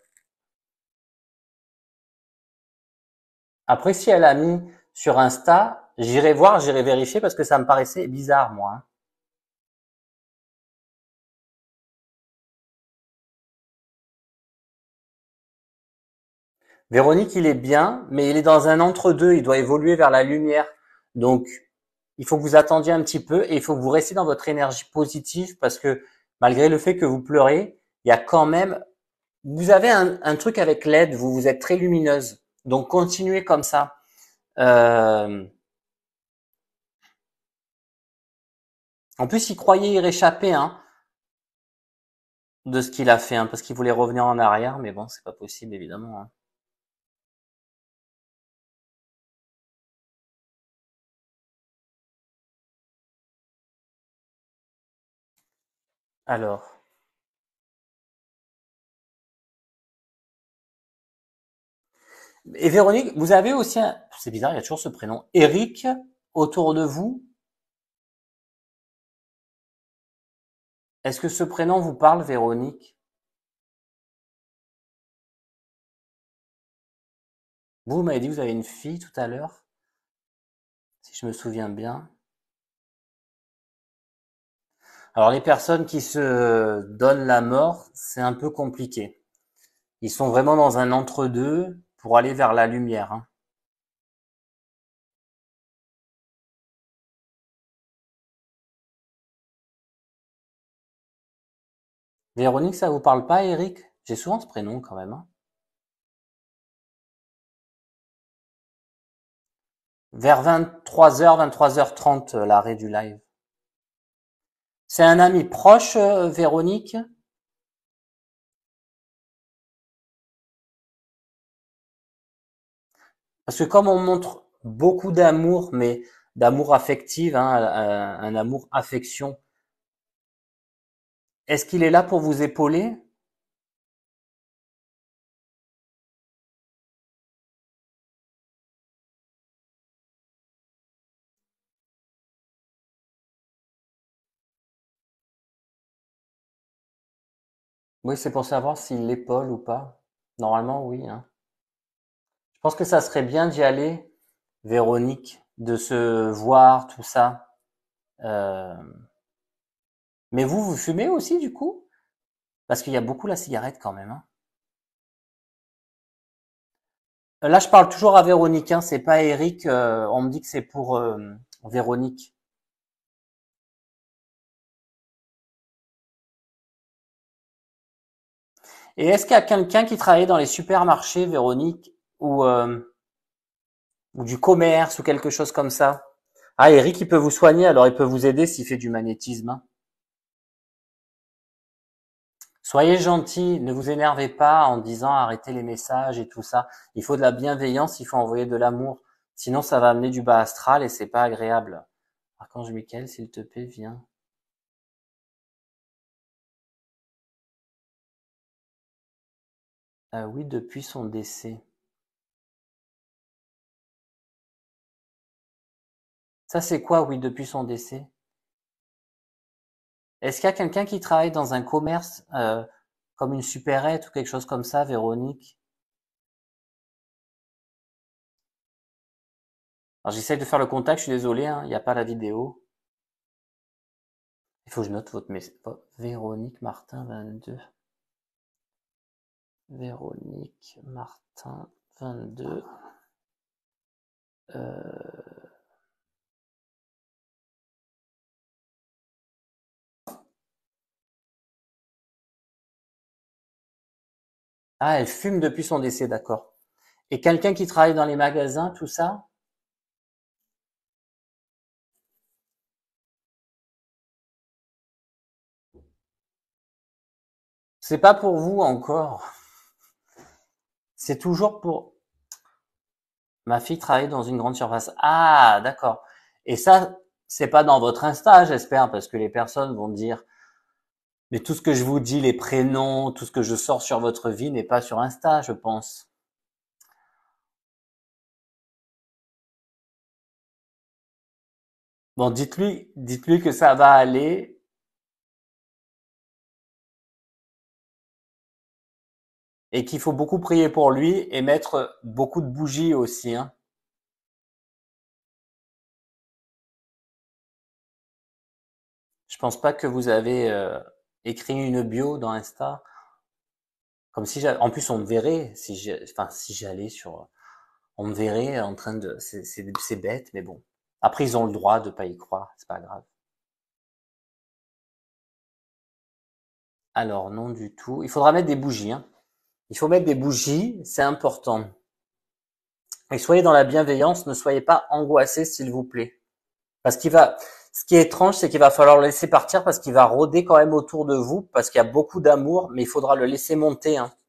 après, si elle a mis sur Insta, j'irai voir, j'irai vérifier parce que ça me paraissait bizarre, moi, hein. Véronique, il est bien, mais il est dans un entre-deux, il doit évoluer vers la lumière. Donc, il faut que vous attendiez un petit peu et il faut que vous restiez dans votre énergie positive parce que malgré le fait que vous pleurez, il y a quand même, vous avez un truc avec l'aide, vous êtes très lumineuse. Donc, continuez comme ça. Euh, en plus, il croyait y réchapper, hein, de ce qu'il a fait, hein, parce qu'il voulait revenir en arrière, mais bon, c'est pas possible, évidemment, hein. Alors, et Véronique, vous avez aussi un, c'est bizarre, il y a toujours ce prénom, Eric, autour de vous. Est-ce que ce prénom vous parle, Véronique? Vous m'avez dit que vous avez une fille tout à l'heure, si je me souviens bien. Alors les personnes qui se donnent la mort, c'est un peu compliqué. Ils sont vraiment dans un entre-deux pour aller vers la lumière, hein. Véronique, ça vous parle pas, Eric? J'ai souvent ce prénom quand même, hein. Vers 23h, 23h30, l'arrêt du live. C'est un ami proche, Véronique? Parce que comme on montre beaucoup d'amour, mais d'amour affectif, hein, un amour affection, est-ce qu'il est là pour vous épauler? Oui, c'est pour savoir s'il l'épaule ou pas. Normalement, oui, hein. Je pense que ça serait bien d'y aller, Véronique, de se voir, tout ça. Euh, Mais vous, vous fumez aussi, du coup? Parce qu'il y a beaucoup la cigarette quand même, hein. Là, je parle toujours à Véronique, hein, c'est pas Eric. On me dit que c'est pour Véronique. Et est-ce qu'il y a quelqu'un qui travaille dans les supermarchés, Véronique, ou du commerce ou quelque chose comme ça? Ah, Eric, il peut vous soigner, alors il peut vous aider s'il fait du magnétisme, hein. Soyez gentil, ne vous énervez pas en disant arrêtez les messages et tout ça. Il faut de la bienveillance, il faut envoyer de l'amour. Sinon, ça va amener du bas astral et c'est pas agréable. Archange Michael, s'il te plaît, viens. Oui, depuis son décès. Ça, c'est quoi, oui, depuis son décès? Est-ce qu'il y a quelqu'un qui travaille dans un commerce comme une supérette ou quelque chose comme ça, Véronique? Alors, j'essaie de faire le contact, je suis désolé, hein, il n'y a pas la vidéo. Il faut que je note votre message. Véronique Martin 22. Véronique Martin 22. Euh, Ah, elle fume depuis son décès, d'accord. Et quelqu'un qui travaille dans les magasins, tout ça? C'est pas pour vous encore. C'est toujours pour... Ma fille travaille dans une grande surface. Ah, d'accord. Et ça, c'est pas dans votre Insta, j'espère, parce que les personnes vont dire, mais tout ce que je vous dis, les prénoms, tout ce que je sors sur votre vie n'est pas sur Insta, je pense. Bon, dites-lui que ça va aller et qu'il faut beaucoup prier pour lui et mettre beaucoup de bougies aussi, hein. Je pense pas que vous avez écrit une bio dans Insta. Comme si en plus on me verrait si j'allais sur, on me verrait en train de, c'est bête, mais bon. Après ils ont le droit de pas y croire, c'est pas grave. Alors non du tout. Il faudra mettre des bougies, hein. Il faut mettre des bougies, c'est important. Et soyez dans la bienveillance, ne soyez pas angoissés s'il vous plaît. Parce qu'il va, ce qui est étrange, c'est qu'il va falloir le laisser partir parce qu'il va rôder quand même autour de vous, parce qu'il y a beaucoup d'amour, mais il faudra le laisser monter, hein.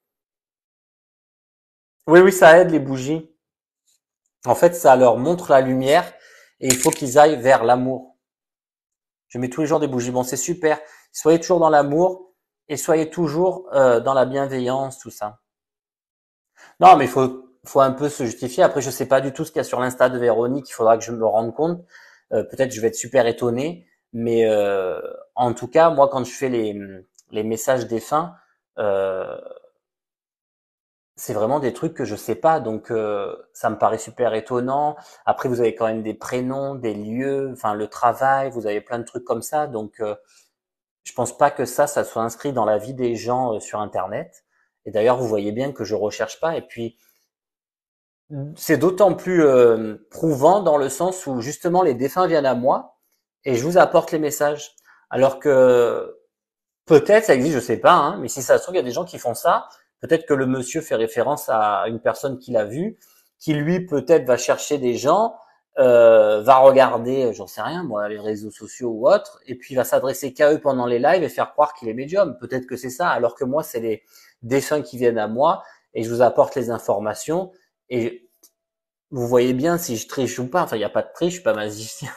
Oui, oui, ça aide les bougies. En fait, ça leur montre la lumière et il faut qu'ils aillent vers l'amour. Je mets tous les jours des bougies. Bon, c'est super. Soyez toujours dans l'amour et soyez toujours dans la bienveillance, tout ça. Non, mais faut un peu se justifier. Après, je sais pas du tout ce qu'il y a sur l'Insta de Véronique. Il faudra que je me rende compte. Peut-être je vais être super étonné. Mais en tout cas, moi, quand je fais les messages défunts, euh, c'est vraiment des trucs que je sais pas, donc ça me paraît super étonnant. Après, vous avez quand même des prénoms, des lieux, enfin le travail, vous avez plein de trucs comme ça, donc je pense pas que ça soit inscrit dans la vie des gens sur Internet. Et d'ailleurs, vous voyez bien que je recherche pas. Et puis, c'est d'autant plus prouvant dans le sens où justement les défunts viennent à moi et je vous apporte les messages. Alors que peut-être ça existe, je sais pas, hein, mais si ça se trouve, il y a des gens qui font ça. Peut-être que le monsieur fait référence à une personne qu'il a vue, qui lui peut-être va chercher des gens, va regarder, j'en sais rien, moi, les réseaux sociaux ou autres, et puis va s'adresser qu'à eux pendant les lives et faire croire qu'il est médium. Peut-être que c'est ça, alors que moi, c'est les défunts qui viennent à moi et je vous apporte les informations. Et vous voyez bien si je triche ou pas. Enfin, il n'y a pas de triche, je suis pas magicien.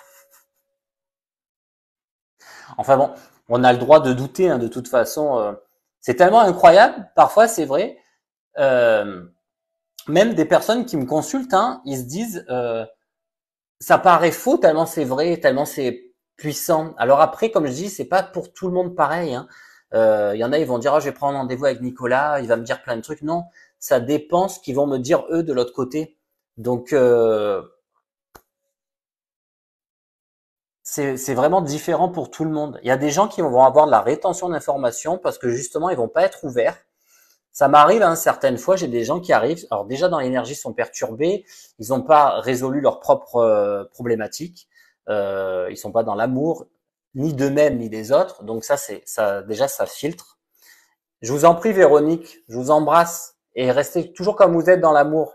Enfin bon, on a le droit de douter, hein, de toute façon. C'est tellement incroyable, parfois c'est vrai. Euh, Même des personnes qui me consultent, hein, ils se disent, ça paraît faux tellement c'est vrai, tellement c'est puissant. Alors après, comme je dis, c'est pas pour tout le monde pareil, hein. Y en a, ils vont dire, oh, je vais prendre rendez-vous avec Nicolas, il va me dire plein de trucs. Non, ça dépend ce qu'ils vont me dire eux de l'autre côté. Donc c'est vraiment différent pour tout le monde. Il y a des gens qui vont avoir de la rétention d'informations parce que justement ils vont pas être ouverts. Ça m'arrive, hein, certaines fois, j'ai des gens qui arrivent, alors déjà dans l'énergie, ils sont perturbés, ils n'ont pas résolu leurs propres problématiques, ils sont pas dans l'amour, ni d'eux-mêmes, ni des autres, donc ça, c'est ça, déjà, ça filtre. Je vous en prie, Véronique, je vous embrasse, et restez toujours comme vous êtes dans l'amour.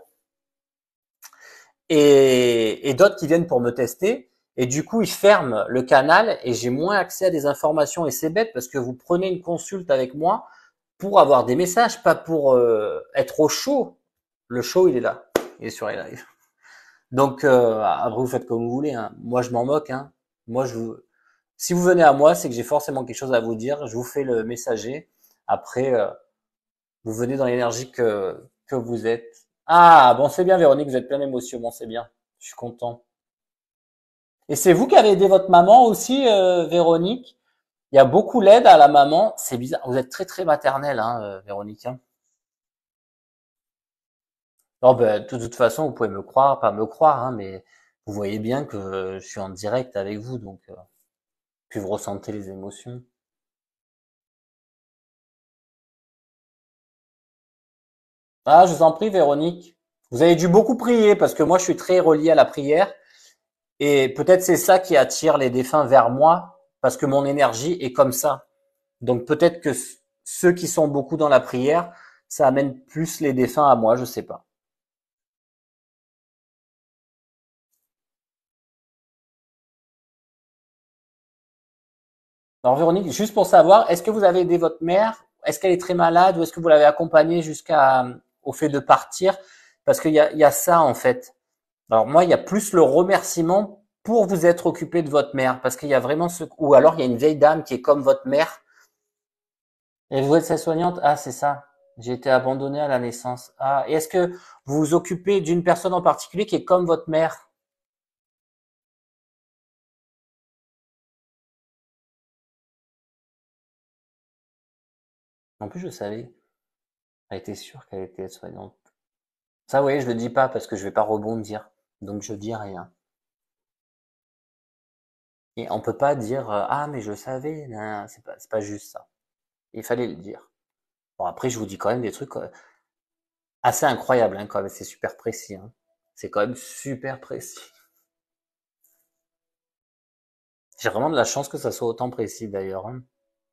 Et d'autres qui viennent pour me tester, et du coup, ils ferment le canal, et j'ai moins accès à des informations, et c'est bête, parce que vous prenez une consulte avec moi, pour avoir des messages, pas pour être au show. Le show, il est là. Il est sur les lives. Donc, après, vous faites comme vous voulez. Hein. Moi, je m'en moque. Hein. Moi, si vous venez à moi, c'est que j'ai forcément quelque chose à vous dire. Je vous fais le messager. Après, vous venez dans l'énergie que vous êtes. Ah, bon, c'est bien, Véronique, vous êtes plein d'émotions. Bon, c'est bien. Je suis content. Et c'est vous qui avez aidé votre maman aussi, Véronique. Il y a beaucoup d'aide à la maman. C'est bizarre. Vous êtes très, très maternelle, hein, Véronique. Hein. Non, ben, de toute façon, vous pouvez me croire, pas me croire, hein, mais vous voyez bien que je suis en direct avec vous, donc puis vous ressentez les émotions. Ah, je vous en prie, Véronique. Vous avez dû beaucoup prier parce que moi, je suis très relié à la prière et peut-être c'est ça qui attire les défunts vers moi parce que mon énergie est comme ça. Donc peut-être que ceux qui sont beaucoup dans la prière, ça amène plus les défunts à moi, je sais pas. Alors Véronique, juste pour savoir, est-ce que vous avez aidé votre mère? Est-ce qu'elle est très malade ou est-ce que vous l'avez accompagnée jusqu'à au fait de partir? Parce qu'il y a ça en fait. Alors moi, il y a plus le remerciement pour vous être occupé de votre mère, parce qu'il y a vraiment ce ou alors il y a une vieille dame qui est comme votre mère. Et vous êtes sa soignante? Ah, c'est ça. J'ai été abandonnée à la naissance. Ah, et est-ce que vous vous occupez d'une personne en particulier qui est comme votre mère? En plus, je savais. Elle était sûre qu'elle était soignante. Ça, oui, je le dis pas parce que je vais pas rebondir. Donc je dis rien. Et on peut pas dire ah mais je savais, nan, nan, c'est pas juste ça. Il fallait le dire. Bon après je vous dis quand même des trucs assez incroyables hein, quand même, c'est super précis. Hein. C'est quand même super précis. J'ai vraiment de la chance que ça soit autant précis d'ailleurs. Hein.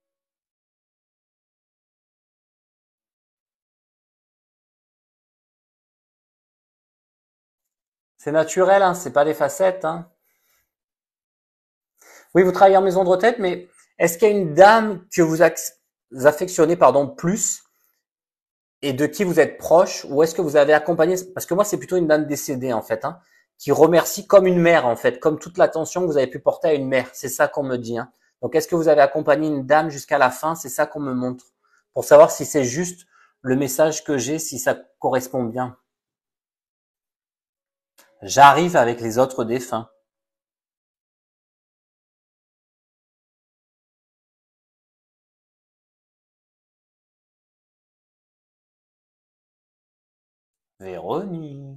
C'est naturel, hein, c'est pas des facettes. Hein. Oui, vous travaillez en maison de retraite, mais est-ce qu'il y a une dame que vous affectionnez pardon plus et de qui vous êtes proche, ou est-ce que vous avez accompagné, parce que moi c'est plutôt une dame décédée en fait, hein, qui remercie comme une mère en fait, comme toute l'attention que vous avez pu porter à une mère, c'est ça qu'on me dit. Hein. Donc est-ce que vous avez accompagné une dame jusqu'à la fin, c'est ça qu'on me montre, pour savoir si c'est juste le message que j'ai, si ça correspond bien. J'arrive avec les autres défunts. Véronique.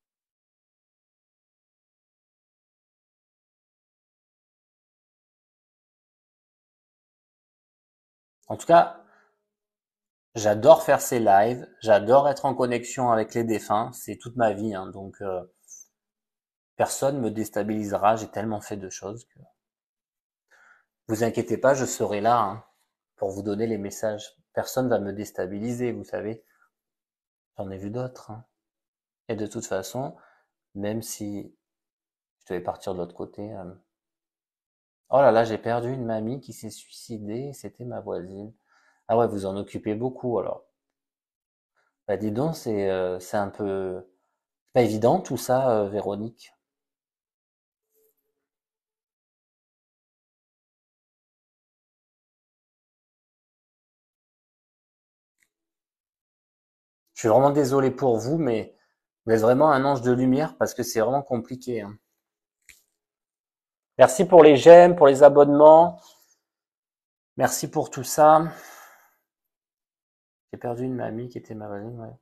En tout cas, j'adore faire ces lives, j'adore être en connexion avec les défunts, c'est toute ma vie, hein, donc personne me déstabilisera, j'ai tellement fait de choses que vous inquiétez pas, je serai là hein, pour vous donner les messages. Personne va me déstabiliser, vous savez. J'en ai vu d'autres. Hein. Et de toute façon, même si je devais partir de l'autre côté, oh là là, j'ai perdu une mamie qui s'est suicidée, c'était ma voisine. Ah ouais, vous en occupez beaucoup alors. Bah dis donc, c'est un peu c'est pas évident tout ça, Véronique. Je suis vraiment désolé pour vous, mais vous êtes vraiment un ange de lumière parce que c'est vraiment compliqué. Hein. Merci pour les j'aime, pour les abonnements. Merci pour tout ça. J'ai perdu une mamie qui était ma voisine, ouais.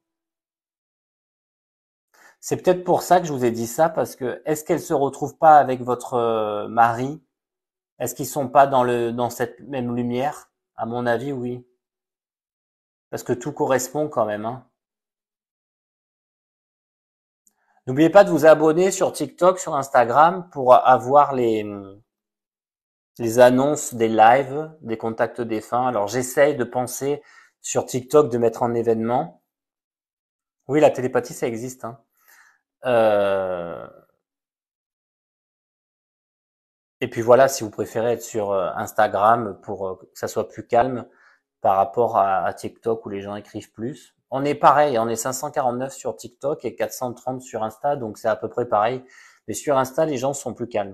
C'est peut-être pour ça que je vous ai dit ça, parce que est-ce qu'elle se retrouve pas avec votre mari? Est-ce qu'ils sont pas dans cette même lumière? À mon avis, oui. Parce que tout correspond quand même, hein. N'oubliez pas de vous abonner sur TikTok, sur Instagram pour avoir les annonces des lives, des contacts défunts. Alors j'essaye de penser sur TikTok de mettre en événement. Oui, la télépathie, ça existe, hein. Euh, et puis voilà, si vous préférez être sur Instagram pour que ça soit plus calme par rapport à TikTok où les gens écrivent plus. On est pareil, on est 549 sur TikTok et 430 sur Insta, donc c'est à peu près pareil. Mais sur Insta, les gens sont plus calmes.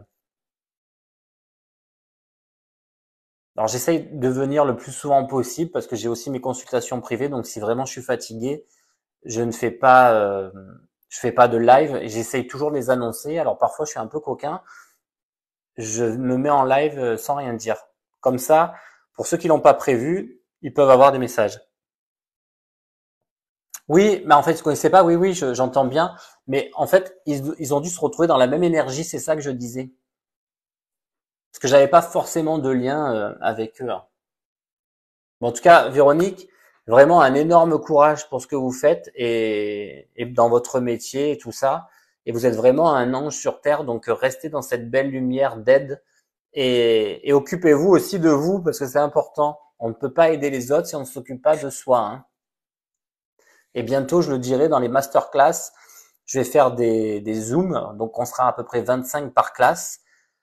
Alors j'essaye de venir le plus souvent possible parce que j'ai aussi mes consultations privées, donc si vraiment je suis fatigué, je ne fais pas, je fais pas de live. Et j'essaye toujours de les annoncer. Alors parfois je suis un peu coquin, je me mets en live sans rien dire. Comme ça, pour ceux qui l'ont pas prévu, ils peuvent avoir des messages. Oui, mais en fait, je connaissais pas. Oui, oui, j'entends bien. Mais en fait, ils ont dû se retrouver dans la même énergie. C'est ça que je disais. Parce que j'avais pas forcément de lien avec eux, hein. Bon, en tout cas, Véronique, vraiment un énorme courage pour ce que vous faites et dans votre métier et tout ça. Et vous êtes vraiment un ange sur terre. Donc, restez dans cette belle lumière d'aide et occupez-vous aussi de vous parce que c'est important. On ne peut pas aider les autres si on ne s'occupe pas de soi, hein. Et bientôt, je le dirai dans les masterclass, je vais faire des zooms, donc on sera à peu près 25 par classe,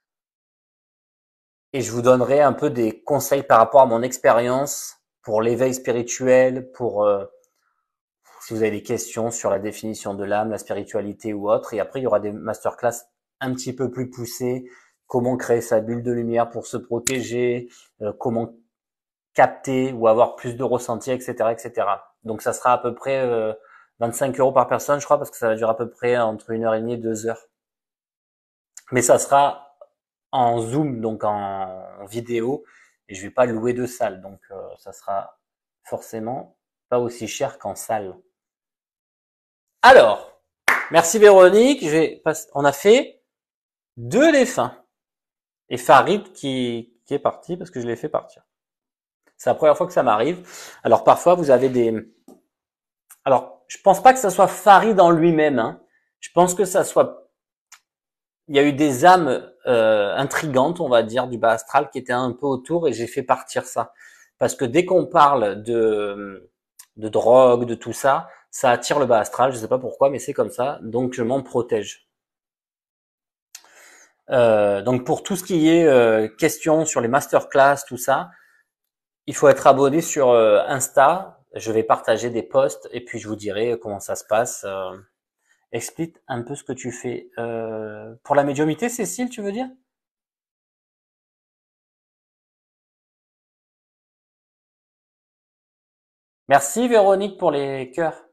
et je vous donnerai un peu des conseils par rapport à mon expérience pour l'éveil spirituel, pour si vous avez des questions sur la définition de l'âme, la spiritualité ou autre. Et après, il y aura des masterclass un petit peu plus poussées, comment créer sa bulle de lumière pour se protéger, comment capter ou avoir plus de ressenti, etc., etc. Donc ça sera à peu près 25 € par personne, je crois, parce que ça va durer à peu près entre 1 heure et demie et 2 heures. Mais ça sera en Zoom, donc en vidéo, et je vais pas louer de salle, donc ça sera forcément pas aussi cher qu'en salle. Alors, merci Véronique. On a fait 2 défunts et Farid qui est parti parce que je l'ai fait partir. C'est la première fois que ça m'arrive. Alors parfois vous avez des. Alors je pense pas que ça soit Farid en lui-même, hein. Je pense que ça soit. Il y a eu des âmes intrigantes, on va dire, du bas astral qui étaient un peu autour et j'ai fait partir ça. Parce que dès qu'on parle de drogue, de tout ça, ça attire le bas astral. Je sais pas pourquoi, mais c'est comme ça. Donc je m'en protège. Donc pour tout ce qui est questions sur les masterclass, tout ça, il faut être abonné sur Insta. Je vais partager des posts et puis je vous dirai comment ça se passe. Explique un peu ce que tu fais. Pour la médiumnité, Cécile, tu veux dire? Merci Véronique pour les cœurs.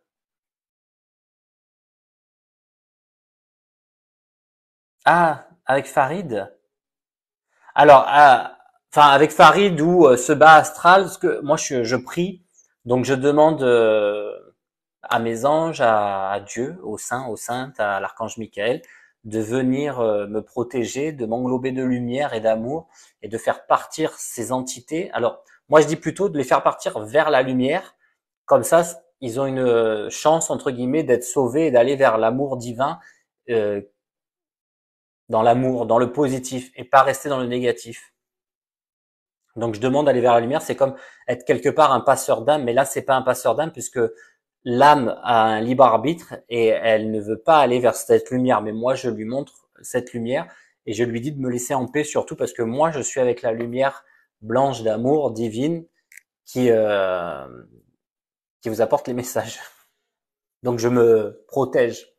Ah, avec Farid. Alors, enfin avec Farid ou ce bas astral, parce que moi je prie, donc je demande à mes anges, à Dieu, aux saints, aux saintes, à l'archange Michael, de venir me protéger, de m'englober de lumière et d'amour et de faire partir ces entités. Alors, moi je dis plutôt de les faire partir vers la lumière, comme ça ils ont une chance entre guillemets d'être sauvés et d'aller vers l'amour divin, euh, dans l'amour, dans le positif et pas rester dans le négatif. Donc je demande d'aller vers la lumière, c'est comme être quelque part un passeur d'âme, mais là c'est pas un passeur d'âme puisque l'âme a un libre arbitre et elle ne veut pas aller vers cette lumière, mais moi je lui montre cette lumière et je lui dis de me laisser en paix surtout parce que moi je suis avec la lumière blanche d'amour divine qui euh, qui vous apporte les messages. Donc je me protège.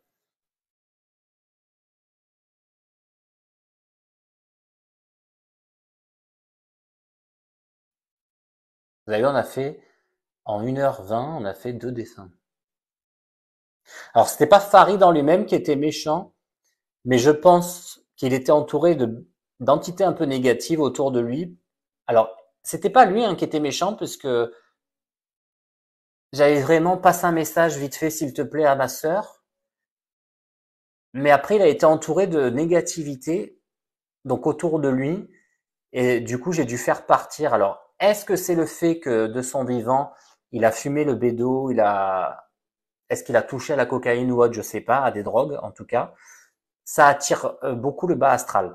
Vous avez vu, on a fait en 1 h 20, on a fait 2 dessins. Alors c'était pas Farid en lui-même qui était méchant, mais je pense qu'il était entouré de d'entités un peu négatives autour de lui. Alors, c'était pas lui hein, qui était méchant, puisque j'avais vraiment passé un message vite fait, s'il te plaît, à ma sœur. Mais après, il a été entouré de négativité, donc autour de lui, et du coup, j'ai dû faire partir. Alors, est-ce que c'est le fait que de son vivant, il a fumé le bédo, est-ce qu'il a touché à la cocaïne ou autre, je sais pas, à des drogues en tout cas, ça attire beaucoup le bas astral.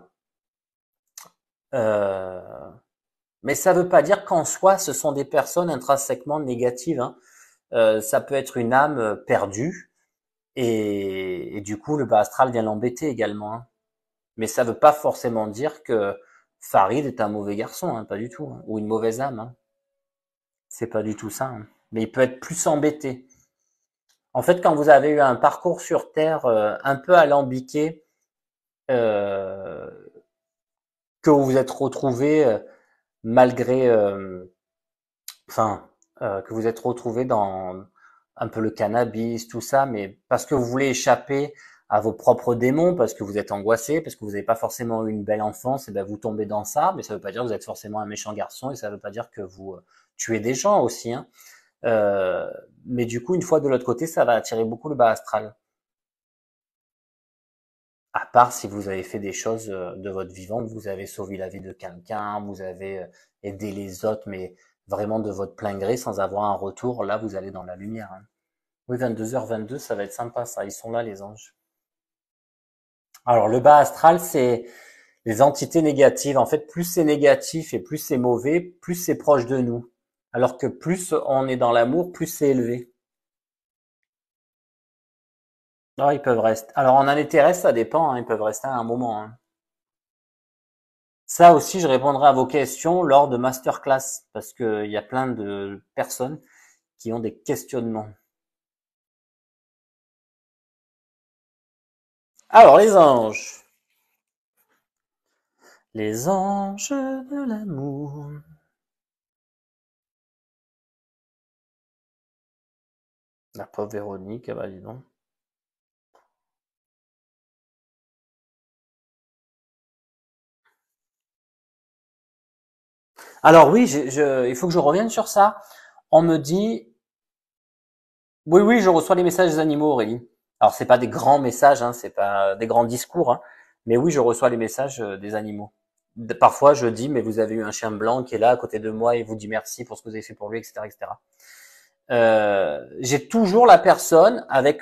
Euh, mais ça veut pas dire qu'en soi, ce sont des personnes intrinsèquement négatives, hein. Ça peut être une âme perdue et du coup, le bas astral vient l'embêter également, hein. Mais ça veut pas forcément dire que Farid est un mauvais garçon, hein, pas du tout, hein, ou une mauvaise âme, hein. C'est pas du tout ça, hein. Mais il peut être plus embêté. En fait, quand vous avez eu un parcours sur Terre un peu alambiqué, euh, que vous vous êtes retrouvé malgré, enfin, que vous êtes retrouvé dans un peu le cannabis, tout ça, mais parce que vous voulez échapper à vos propres démons, parce que vous êtes angoissé, parce que vous n'avez pas forcément eu une belle enfance, et ben vous tombez dans ça, mais ça veut pas dire que vous êtes forcément un méchant garçon, et ça veut pas dire que vous tuez des gens aussi, hein. Euh, mais du coup, une fois de l'autre côté, ça va attirer beaucoup le bas astral. À part si vous avez fait des choses de votre vivant, vous avez sauvé la vie de quelqu'un, vous avez aidé les autres, mais vraiment de votre plein gré sans avoir un retour, là vous allez dans la lumière, hein. Oui, 22h22, ça va être sympa ça, ils sont là les anges. Alors le bas astral, c'est les entités négatives. En fait, plus c'est négatif et plus c'est mauvais, plus c'est proche de nous. Alors que plus on est dans l'amour, plus c'est élevé. Ah, ils peuvent rester. Alors en année terrestre, ça dépend, hein, ils peuvent rester à un moment, hein. Ça aussi, je répondrai à vos questions lors de masterclass, parce qu'il y a plein de personnes qui ont des questionnements. Alors, les anges. Les anges de l'amour. La pauvre Véronique, ah bah dis donc. Alors oui, il faut que je revienne sur ça. On me dit, oui, oui, je reçois les messages des animaux, Aurélie. Alors, c'est pas des grands messages, hein, c'est pas des grands discours, hein, mais oui, je reçois les messages des animaux. Parfois, je dis, mais vous avez eu un chien blanc qui est là à côté de moi et vous dit merci pour ce que vous avez fait pour lui, etc., etc. J'ai toujours la personne avec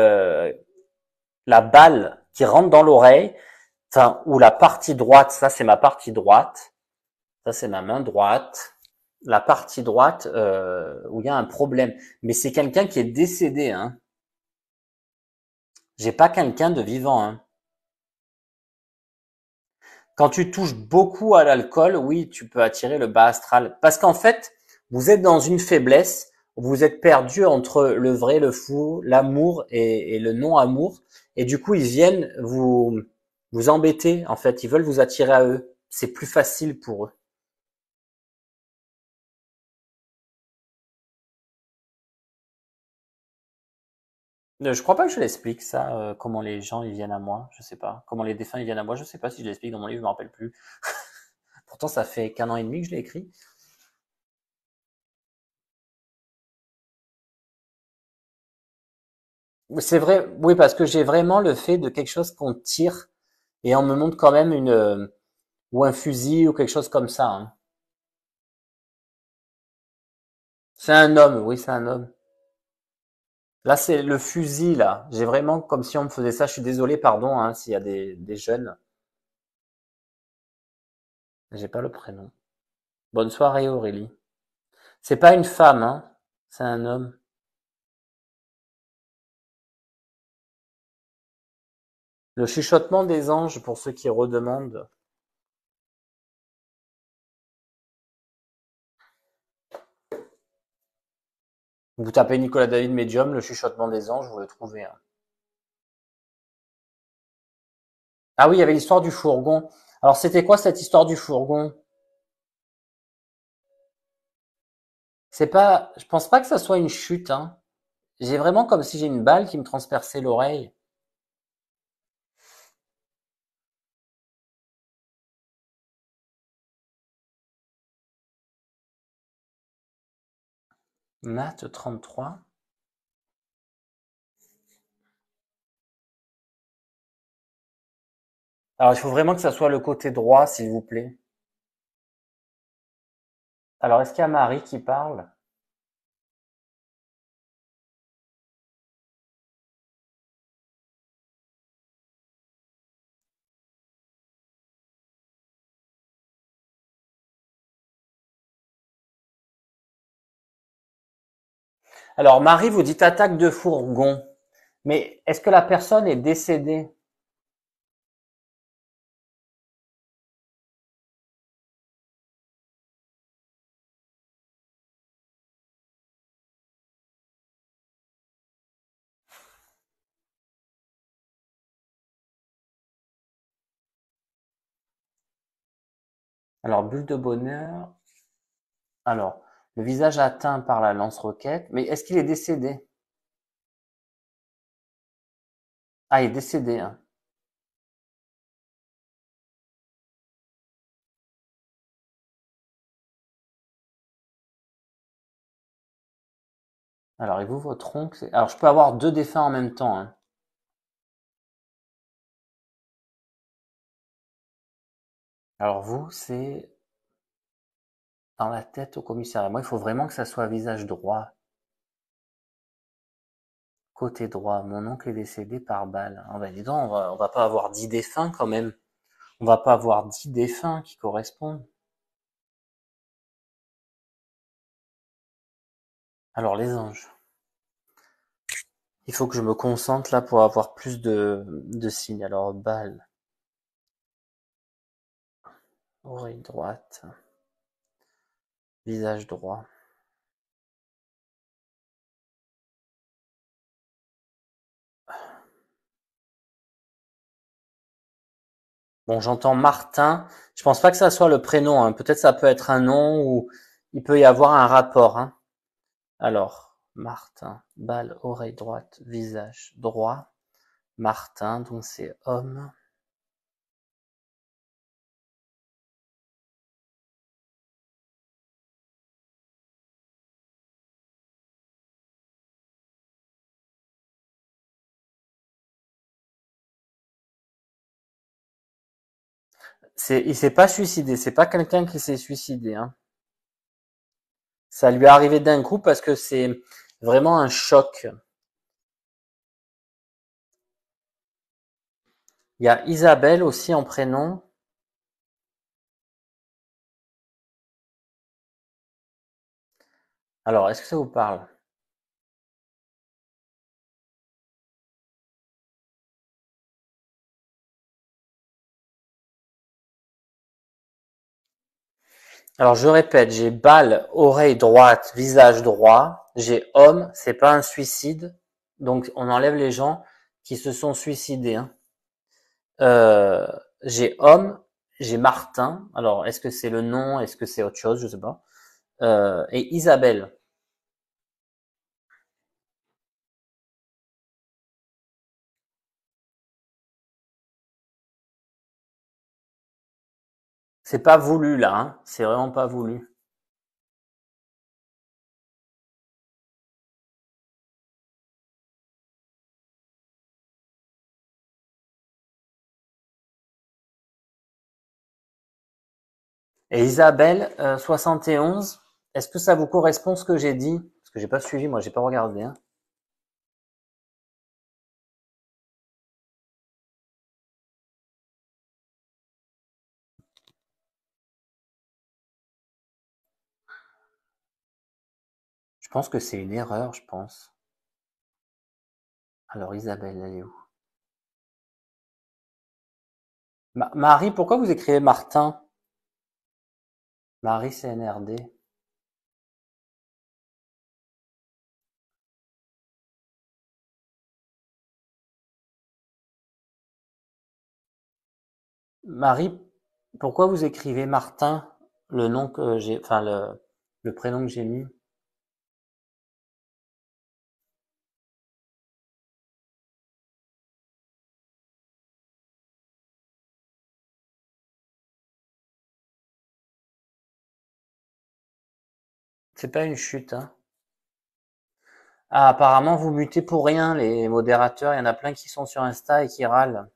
la balle qui rentre dans l'oreille, enfin, ou la partie droite, ça c'est ma partie droite, ça c'est ma main droite, la partie droite où il y a un problème. Mais c'est quelqu'un qui est décédé, hein. J'ai pas quelqu'un de vivant, hein. Quand tu touches beaucoup à l'alcool, oui, tu peux attirer le bas astral. Parce qu'en fait, vous êtes dans une faiblesse, vous êtes perdu entre le vrai, le faux, l'amour et le non-amour. Et du coup, ils viennent vous embêter, en fait. Ils veulent vous attirer à eux. C'est plus facile pour eux. Je crois pas que je l'explique, ça, comment les gens ils viennent à moi. Je sais pas. Comment les défunts ils viennent à moi. Je sais pas si je l'explique dans mon livre, je me rappelle plus. Pourtant, ça fait qu'un an et demi que je l'ai écrit. C'est vrai, oui, parce que j'ai vraiment le fait de quelque chose qu'on tire et on me montre quand même ou un fusil ou quelque chose comme ça, hein. C'est un homme, oui, c'est un homme. Là, c'est le fusil, là. J'ai vraiment comme si on me faisait ça. Je suis désolé, pardon, hein, s'il y a des jeunes. J'ai pas le prénom. Bonne soirée, Aurélie. C'est pas une femme, hein. C'est un homme. Le chuchotement des anges, pour ceux qui redemandent. Vous tapez Nicolas David Medium, le chuchotement des anges, vous le trouvez, hein. Ah oui, il y avait l'histoire du fourgon. Alors, c'était quoi cette histoire du fourgon? C'est pas, je pense pas que ça soit une chute, hein. J'ai vraiment comme si j'ai une balle qui me transperçait l'oreille. Math 33. Alors, il faut vraiment que ça soit le côté droit, s'il vous plaît. Alors, est-ce qu'il y a Marie qui parle? Alors, Marie, vous dites attaque de fourgon. Mais est-ce que la personne est décédée? Alors, bulle de bonheur. Alors, le visage atteint par la lance-roquette. Mais est-ce qu'il est décédé? Ah, il est décédé, hein. Alors, et vous, votre oncle, alors je peux avoir deux défunts en même temps, hein. Alors vous, c'est dans la tête au commissariat. Moi, il faut vraiment que ça soit visage droit, côté droit. Mon oncle est décédé par balle. Ah ben dis donc, on va pas avoir 10 défunts quand même. On va pas avoir 10 défunts qui correspondent. Alors les anges. Il faut que je me concentre là pour avoir plus de signes. Alors balle, oreille droite, visage droit. Bon, j'entends Martin. Je pense pas que ça soit le prénom, hein. Peut-être ça peut être un nom ou il peut y avoir un rapport, hein. Alors, Martin, balle, oreille droite, visage droit. Martin, donc c'est homme. Il s'est pas suicidé, c'est pas quelqu'un qui s'est suicidé, hein. Ça lui est arrivé d'un coup parce que c'est vraiment un choc. Il y a Isabelle aussi en prénom. Alors, est-ce que ça vous parle? Alors, je répète, j'ai balle, oreille droite, visage droit. J'ai homme, c'est pas un suicide. Donc, on enlève les gens qui se sont suicidés, hein. Euh, j'ai homme, j'ai Martin. Alors, est-ce que c'est le nom? Est-ce que c'est autre chose? Je sais pas. Et Isabelle. C'est pas voulu là, hein. C'est vraiment pas voulu. Et Isabelle, 71. Est-ce que ça vous correspond ce que j'ai dit? Parce que j'ai pas suivi, moi, j'ai pas regardé, hein. Je pense que c'est une erreur, je pense. Alors Isabelle, elle est où? Marie, pourquoi vous écrivez Martin? Marie CNRD. Marie, pourquoi vous écrivez Martin? Le nom que j'ai, enfin le prénom que j'ai mis. C'est pas une chute, hein. Ah, apparemment, vous mutez pour rien, les modérateurs. Il y en a plein qui sont sur Insta et qui râlent.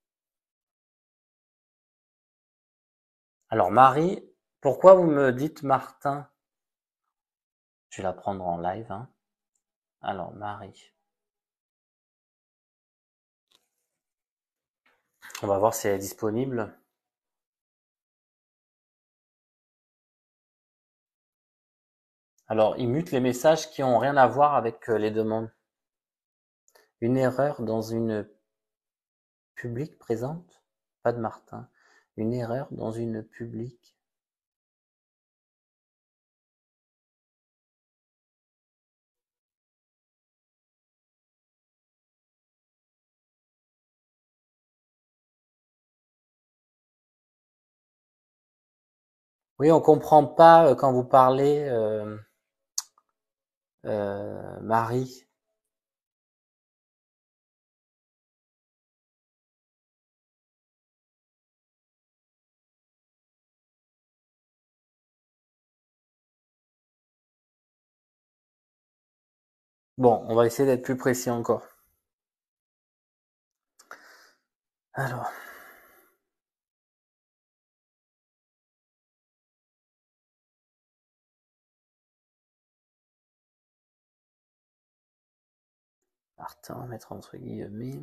Alors, Marie, pourquoi vous me dites Martin? Je vais la prendre en live, hein. Alors, Marie. On va voir si elle est disponible. Alors, il mute les messages qui ont rien à voir avec les demandes. Une erreur dans une publique présente? Pas de Martin. Une erreur dans une publique. Oui, on comprend pas quand vous parlez, Marie. Bon, on va essayer d'être plus précis encore. Alors, Martin, on va mettre entre guillemets.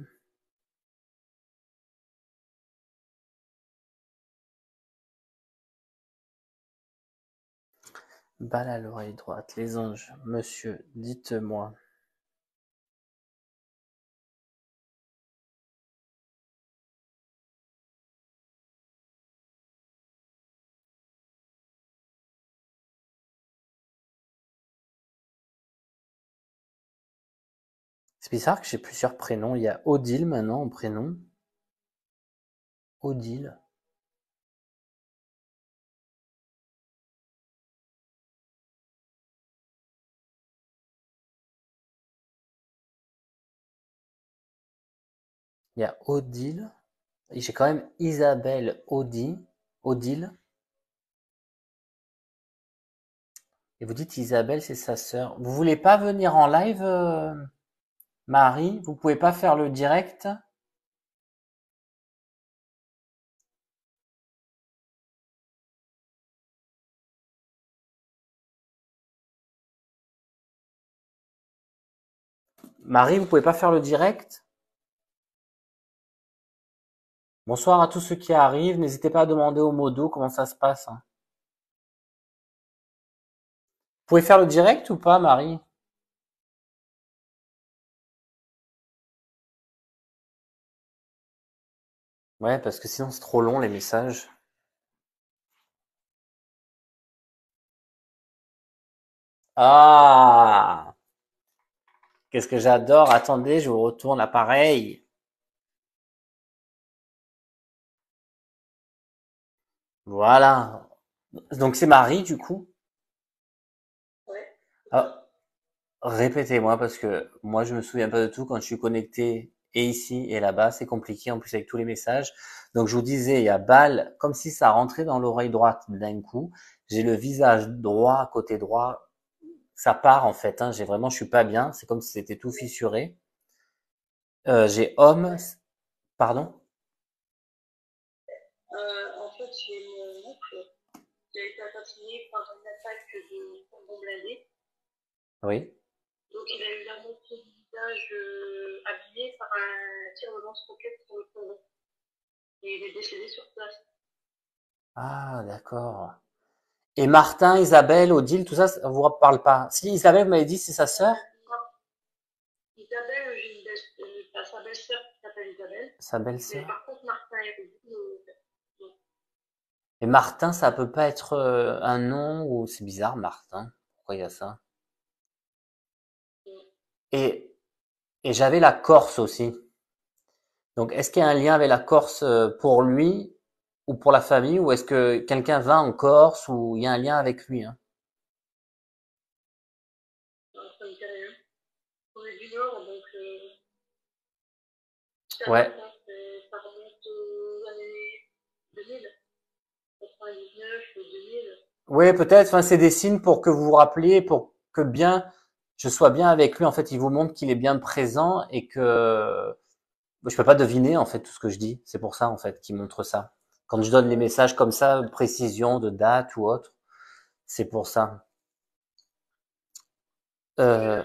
Balle à l'oreille droite. Les anges. Monsieur, dites-moi. C'est bizarre que j'ai plusieurs prénoms. Il y a Odile maintenant en prénom. Odile. Il y a Odile. Et j'ai quand même Isabelle Odile. Et vous dites Isabelle, c'est sa sœur. Vous voulez pas venir en live, Marie? Vous pouvez pas faire le direct? Marie, vous pouvez pas faire le direct? Bonsoir à tous ceux qui arrivent. N'hésitez pas à demander au modo comment ça se passe, hein. Vous pouvez faire le direct ou pas, Marie? Ouais, parce que sinon c'est trop long les messages. Ah! Qu'est-ce que j'adore. Attendez, je vous retourne l'appareil. Voilà. Donc c'est Marie, du coup. Ah, répétez-moi parce que moi je me souviens pas de tout quand je suis connecté et ici et là-bas. C'est compliqué en plus avec tous les messages. Donc je vous disais, il y a balle, comme si ça rentrait dans l'oreille droite d'un coup. J'ai le visage droit, côté droit. Ça part en fait, hein. Je suis pas bien. C'est comme si c'était tout fissuré. J'ai homme, pardon? En fait, j'ai mon oncle qui a été assassiné par une attaque de fourgon blindé. Oui. Donc, il a eu la moitié du visage abîmé par un tir de lance-roquette sur le fourgon. Et il est décédé sur place. Ah, d'accord. Et Martin, Isabelle, Odile, tout ça, ça vous parle pas. Si Isabelle, vous m'avez dit, c'est sa sœur? Isabelle, j'ai une sa belle-sœur qui s'appelle Isabelle. Sa Mais belle-sœur? par contre, Martin et Odile, non. Et Martin, ça peut pas être un nom ou c'est bizarre, Martin. Pourquoi il y a ça? Et, et j'avais la Corse aussi. Donc, est-ce qu'il y a un lien avec la Corse pour lui ou pour la famille ou est-ce que quelqu'un va en Corse ou il y a un lien avec lui, hein? Ça me dit rien. On est du Nord, donc ça Ouais. remonte aux années 2000, 99, 2000. Oui, peut-être. Enfin, c'est des signes pour que vous vous rappeliez, pour que bien, je sois bien avec lui. En fait, il vous montre qu'il est bien présent et que je peux pas deviner en fait tout ce que je dis. C'est pour ça en fait qu'il montre ça. Quand je donne les messages comme ça, précision de date ou autre, c'est pour ça. Euh,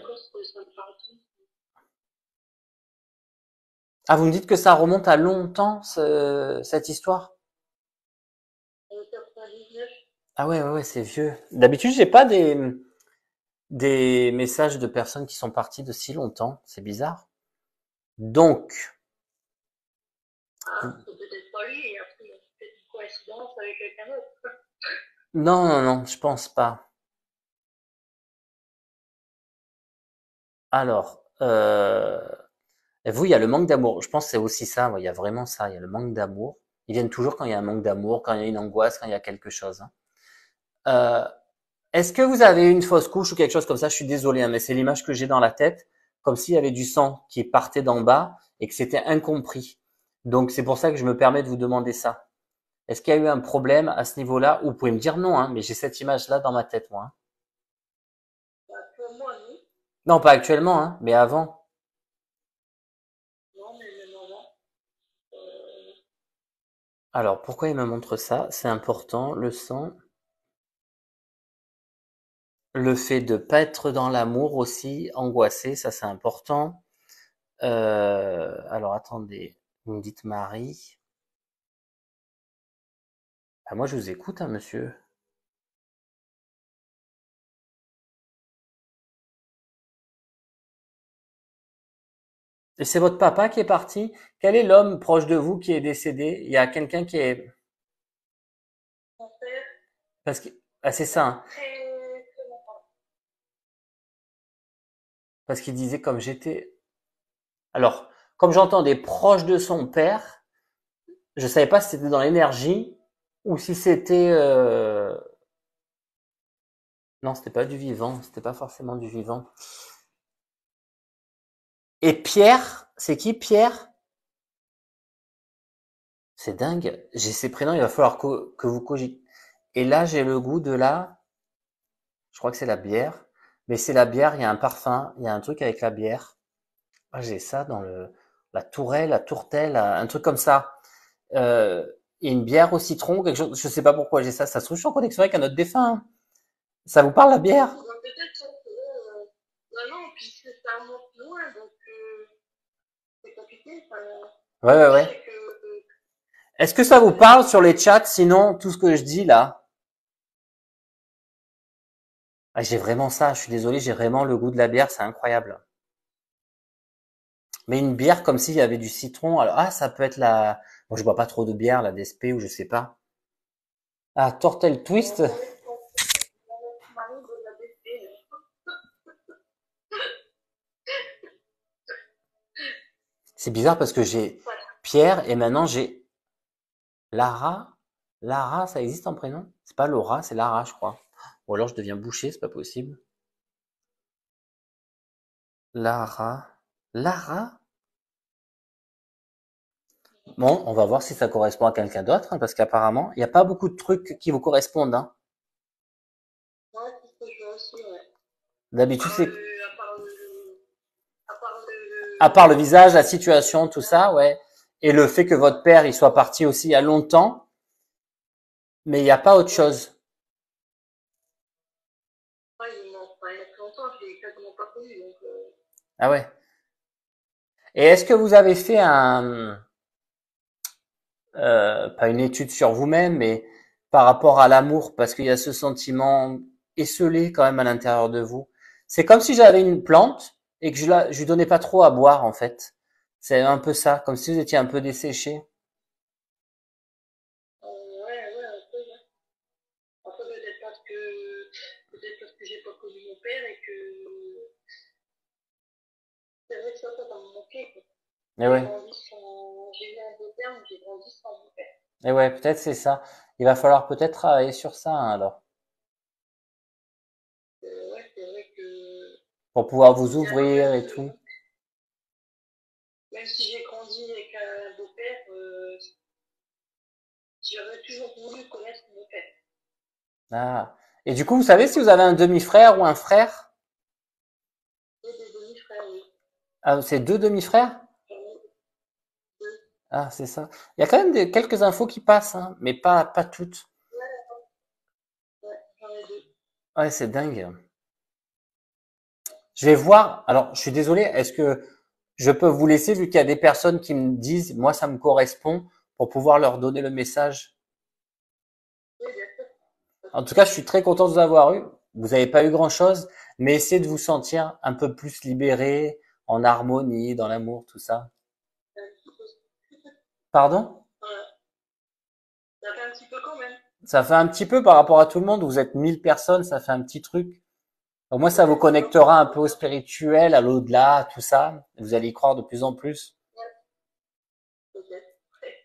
Ah, vous me dites que ça remonte à longtemps cette histoire? Ah ouais, ouais, ouais, c'est vieux. D'habitude, j'ai pas des. des messages de personnes qui sont parties de si longtemps. C'est bizarre. Donc, Ah, c'est peut-être pas lui, et après, il y a peut-être une coïncidence avec quelqu'un d'autre. non, non, non, je pense pas. Alors, et vous, il y a le manque d'amour. Je pense que c'est aussi ça. Ouais, il y a vraiment ça. Il y a le manque d'amour. Ils viennent toujours quand il y a un manque d'amour, quand il y a une angoisse, quand il y a quelque chose, hein. Euh, Est-ce que vous avez eu une fausse couche ou quelque chose comme ça? Je suis désolé, hein, mais c'est l'image que j'ai dans la tête, comme s'il y avait du sang qui partait d'en bas et que c'était incompris. Donc c'est pour ça que je me permets de vous demander ça. Est-ce qu'il y a eu un problème à ce niveau-là? Ou vous pouvez me dire non, hein, mais j'ai cette image-là dans ma tête, moi, hein. Bah, pour moi, non. Non, pas actuellement, hein, mais avant. Non, mais même avant. Euh, Alors, pourquoi il me montre ça? C'est important, le sang. Le fait de pas être dans l'amour aussi, angoissé, ça c'est important. Alors attendez, vous me dites Marie. Ah, moi je vous écoute, hein, monsieur. Et c'est votre papa qui est parti? Quel est l'homme proche de vous qui est décédé? Il y a quelqu'un qui est... mon père, Parce que... Ah, c'est ça, hein. très, très longtemps. Parce qu'il disait comme j'étais... Alors, comme j'entends des proches de son père, je savais pas si c'était dans l'énergie ou si c'était... Non, c'était pas du vivant, c'était pas forcément du vivant. Et Pierre, c'est qui Pierre? C'est dingue. J'ai ces prénoms, il va falloir que vous cogitez. Et là, j'ai le goût de la, je crois que c'est la bière. Mais c'est la bière, il y a un parfum, il y a un truc avec la bière. Ah, j'ai ça dans la tourelle, la tourtelle, un truc comme ça. Euh, il y a une bière au citron, quelque chose, je sais pas pourquoi j'ai ça. Ça se trouve, je suis en connexion avec un autre défunt, hein. Ça vous parle la bière? Bah, peut-être ça, bah non, puis ça remonte loin, donc c'est compliqué. Enfin, Ouais, ouais, je ouais. sais que Est-ce que ça vous parle sur les chats, sinon, tout ce que je dis là? Ah, j'ai vraiment ça, je suis désolé, j'ai vraiment le goût de la bière, c'est incroyable. Mais une bière comme s'il y avait du citron. Alors, ah, ça peut être la. Bon, je bois pas trop de bière, la DSP ou je sais pas. Ah, Tortel Twist. mon mari de la baisser. C'est bizarre parce que j'ai Voilà. Pierre et maintenant j'ai Lara. Lara, ça existe en prénom? C'est pas Laura, c'est Lara, je crois. Ou alors je deviens boucher, c'est pas possible. Lara. Lara? Bon, on va voir si ça correspond à quelqu'un d'autre, hein, parce qu'apparemment, il n'y a pas beaucoup de trucs qui vous correspondent, hein. Ouais, c'est ce que je vois aussi, ouais. D'habitude, c'est À part à part le le visage, la situation, tout ça, ouais. Et le fait que votre père, il soit parti aussi il y a longtemps, mais il n'y a pas autre ouais. chose. Ouais, enfin, il y a très longtemps, je l'ai quasiment pas connu, donc Ah ouais. Et est-ce que vous avez fait pas une étude sur vous-même, mais par rapport à l'amour, parce qu'il y a ce sentiment esselé quand même à l'intérieur de vous. C'est comme si j'avais une plante et que je lui donnais pas trop à boire, en fait. C'est un peu ça, comme si vous étiez un peu desséché. ouais, ouais, un peu, ouais. Après, peut-être parce que j'ai pas connu mon père et que c'est vrai que ça m'a manqué, quoi. Et ouais. J'ai eu un beau terme, j'ai grandi sans mon père. Et ouais, peut-être c'est ça. Il va falloir peut-être travailler sur ça, hein, alors, Ouais, c'est vrai que pour pouvoir vous finalement, ouvrir et tout. même si j'ai grandi avec un beau-père, j'aurais toujours voulu connaître mon père. Ah. Et du coup, vous savez si vous avez un demi-frère ou un frère? J'ai des demi-frères, oui. Ah, c'est deux demi-frères? J'en ai deux. Ah, c'est ça. Il y a quand même quelques infos qui passent, hein, mais pas toutes. Ouais, ouais, j'en ai deux. Ouais, c'est dingue. Je vais voir. Alors, je suis désolé. Est-ce que je peux vous laisser, vu qu'il y a des personnes qui me disent, moi, ça me correspond, pour pouvoir leur donner le message? Oui, bien sûr, pas de En tout cas, je souci. suis très content de vous avoir eu. Vous n'avez pas eu grand-chose. Mais essayez de vous sentir un peu plus libéré, en harmonie, dans l'amour, tout ça. Pardon? Voilà. Ça fait un petit peu quand même. Ça fait un petit peu par rapport à tout le monde. Vous êtes 1000 personnes, ça fait un petit truc. Au moins, ça vous Ouais, c'est connectera un peu au spirituel, à l'au-delà, à tout ça. Vous allez y croire de plus en plus. peut-être.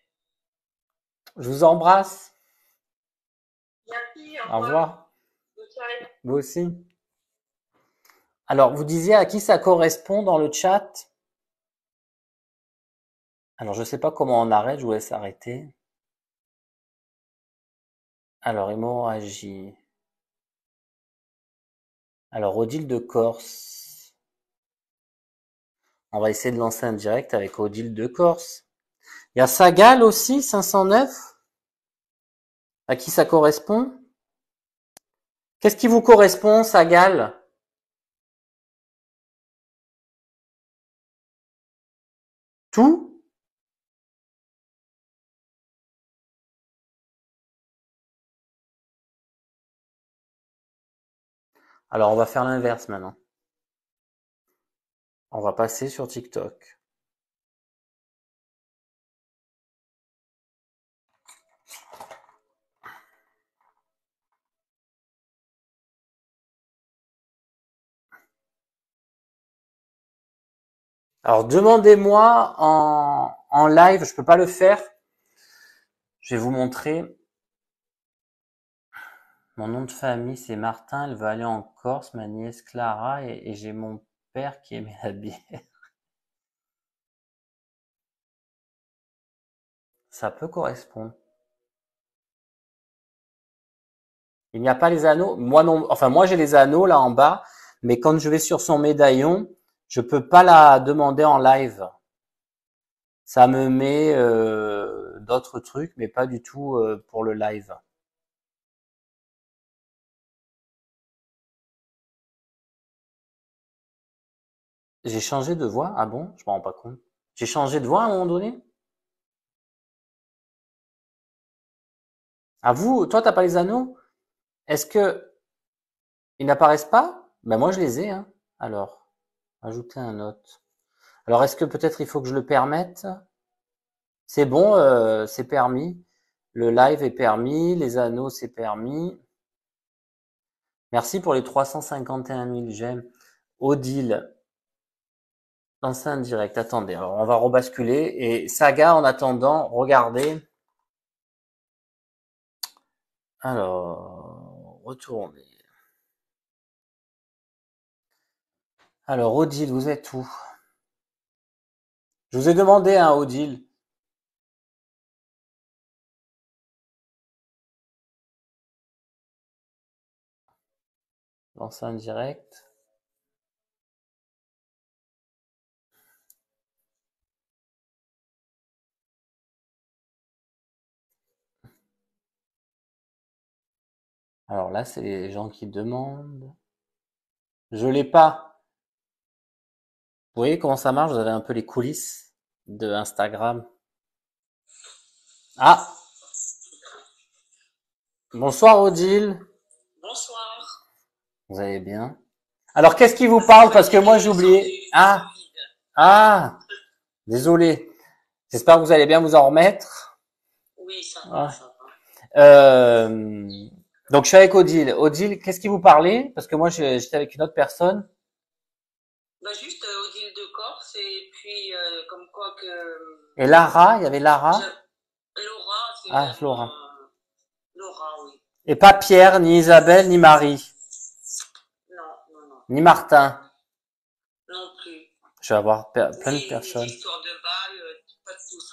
Je vous embrasse. Merci, au Au revoir. revoir. Bonne soirée. Vous aussi. Alors, vous disiez à qui ça correspond dans le chat? Alors, je sais pas comment on arrête, je vous laisse arrêter. Alors, hémorragie. Alors, Odile de Corse. On va essayer de lancer un direct avec Odile de Corse. Il y a Sagal aussi, 509. À qui ça correspond? Qu'est-ce qui vous correspond, Sagal? Tout? Alors, on va faire l'inverse maintenant. On va passer sur TikTok. Alors, demandez-moi en live, je peux pas le faire. Je vais vous montrer. Mon nom de famille, c'est Martin. Elle veut aller en Corse. Ma nièce Clara et j'ai mon père qui aimait la bière. Ça peut correspondre. Il n'y a pas les anneaux. Moi non. Enfin, moi j'ai les anneaux là en bas, mais quand je vais sur son médaillon, je peux pas la demander en live. Ça me met d'autres trucs, mais pas du tout pour le live. J'ai changé de voix? Ah bon? Je m'en rends pas compte. J'ai changé de voix à un moment donné? Ah vous, toi t'as pas les anneaux? Est-ce que ils n'apparaissent pas? Ben moi je les ai, hein. Alors, ajouter un autre. Alors est-ce que peut-être il faut que je le permette? C'est bon, c'est permis. Le live est permis, les anneaux c'est permis. Merci pour les 351 000 j'aime. Odile, lancer un direct. Attendez, alors on va rebasculer. Et Saga, en attendant, regardez. Alors, retournez. Alors, Odile, vous êtes où? Je vous ai demandé, hein, Odile. Lancer un direct. Alors là, c'est les gens qui demandent. Je l'ai pas. Vous voyez comment ça marche? Vous avez un peu les coulisses de Instagram. Ah, bonsoir Odile. Bonsoir. Vous allez bien? Alors, qu'est-ce qui vous parle? Parce que moi, j'ai oublié. Ah, désolé. J'espère que vous allez bien vous en remettre. Oui, ça Ah. va, ça va. Donc, je suis avec Odile. Odile, qu'est-ce qui vous parlait? Parce que moi, j'étais avec une autre personne. Bah, juste Odile de Corse et puis comme quoi que Et Lara, il y avait Lara. Laura, c'est Ah, Laura. Laura, oui. Et pas Pierre, ni Isabelle, ni Marie, Non, non, non. ni Martin. Non plus. Je vais avoir plein de Ni personnes. l'histoire de balle, pas de tout ça.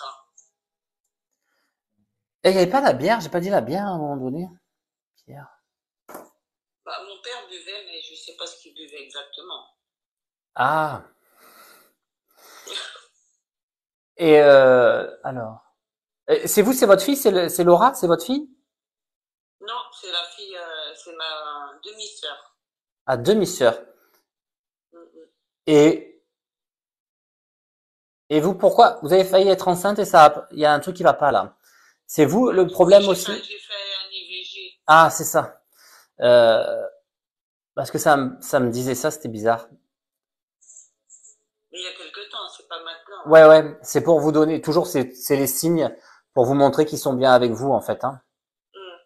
Et il n'y avait pas la bière? J'ai pas dit la bière à un moment donné? Pierre. Bah, mon père buvait, mais je sais pas ce qu'il buvait exactement. Ah. Et alors. C'est vous, c'est votre fille, c'est Laura, c'est votre fille? Non, c'est la fille, c'est ma demi-sœur. Ah, demi-sœur. Mm. Et et vous, pourquoi vous avez failli être enceinte et ça, il y a un truc qui va pas là. C'est vous le problème J'ai aussi? fait un IVG. Ah, c'est ça. Euh, Parce que ça me disait ça, c'était bizarre. Mais il y a quelque temps, c'est pas maintenant. Ouais, ouais, c'est pour vous donner, toujours, c'est les signes pour vous montrer qu'ils sont bien avec vous, en fait, hein. Hmm.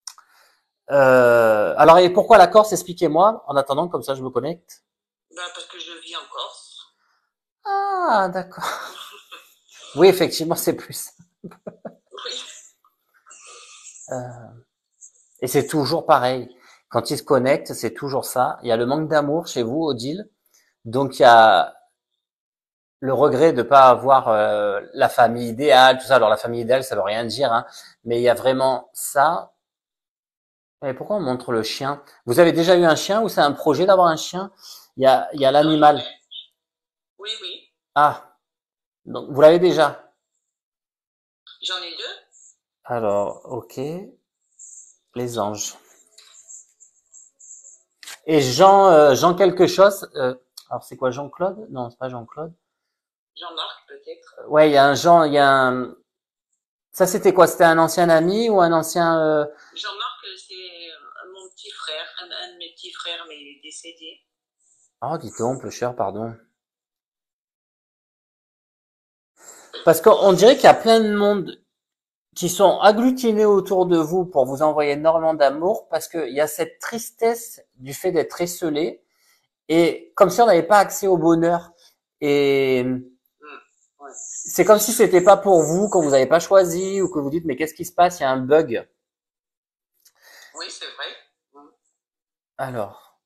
Alors, et pourquoi la Corse? Expliquez-moi, en attendant, comme ça, je me connecte. Ben, parce que je vis en Corse. Ah, d'accord. Oui, effectivement, c'est plus. Oui. Euh, et c'est toujours pareil. Quand ils se connectent, c'est toujours ça. Il y a le manque d'amour chez vous, Odile. Donc, il y a le regret de pas avoir la famille idéale, tout ça. Alors, la famille idéale, ça veut rien dire, hein. Mais il y a vraiment ça. Et pourquoi on montre le chien? Vous avez déjà eu un chien ou c'est un projet d'avoir un chien? Il y a Non, j'en l'animal. ai. Oui, oui. Ah, donc vous l'avez déjà. J'en ai deux. Alors, ok, les anges. Et Jean, Jean quelque chose. Alors c'est quoi, Jean-Claude? Non, c'est pas Jean-Claude. Jean-Marc, peut-être. Ouais, il y a un Jean, il y a un. Ça c'était quoi? C'était un ancien ami ou un ancien Jean-Marc, c'est mon petit frère, un de mes petits frères, mais il est décédé. Oh, dis donc, le cher, pardon. Parce qu'on dirait qu'il y a plein de monde qui sont agglutinés autour de vous pour vous envoyer énormément d'amour, parce qu'il y a cette tristesse du fait d'être esselé, et comme si on n'avait pas accès au bonheur. Et Hmm. Ouais. c'est comme si c'était pas pour vous, quand vous n'avez pas choisi, ou que vous dites, mais qu'est-ce qui se passe? Il y a un bug. Oui, c'est vrai. Hmm. Alors,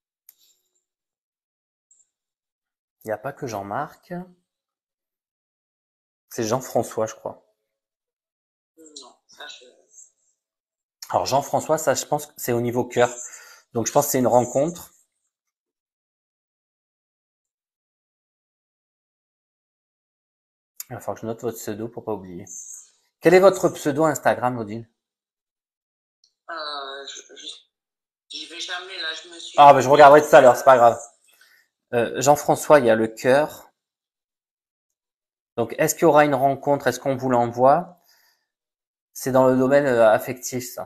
il n'y a pas que Jean-Marc, c'est Jean-François, je crois. Non, ça je... Alors Jean-François, ça je pense que c'est au niveau cœur. Donc je pense que c'est une rencontre. Il va falloir que je note votre pseudo pour pas oublier. Quel est votre pseudo Instagram, Odile? J'y vais jamais, là, je me Ah, suis ben je mis... regarderai tout à l'heure, c'est pas grave. Jean-François, il y a le cœur. Donc, est-ce qu'il y aura une rencontre? Est-ce qu'on vous l'envoie? C'est dans le domaine affectif, ça.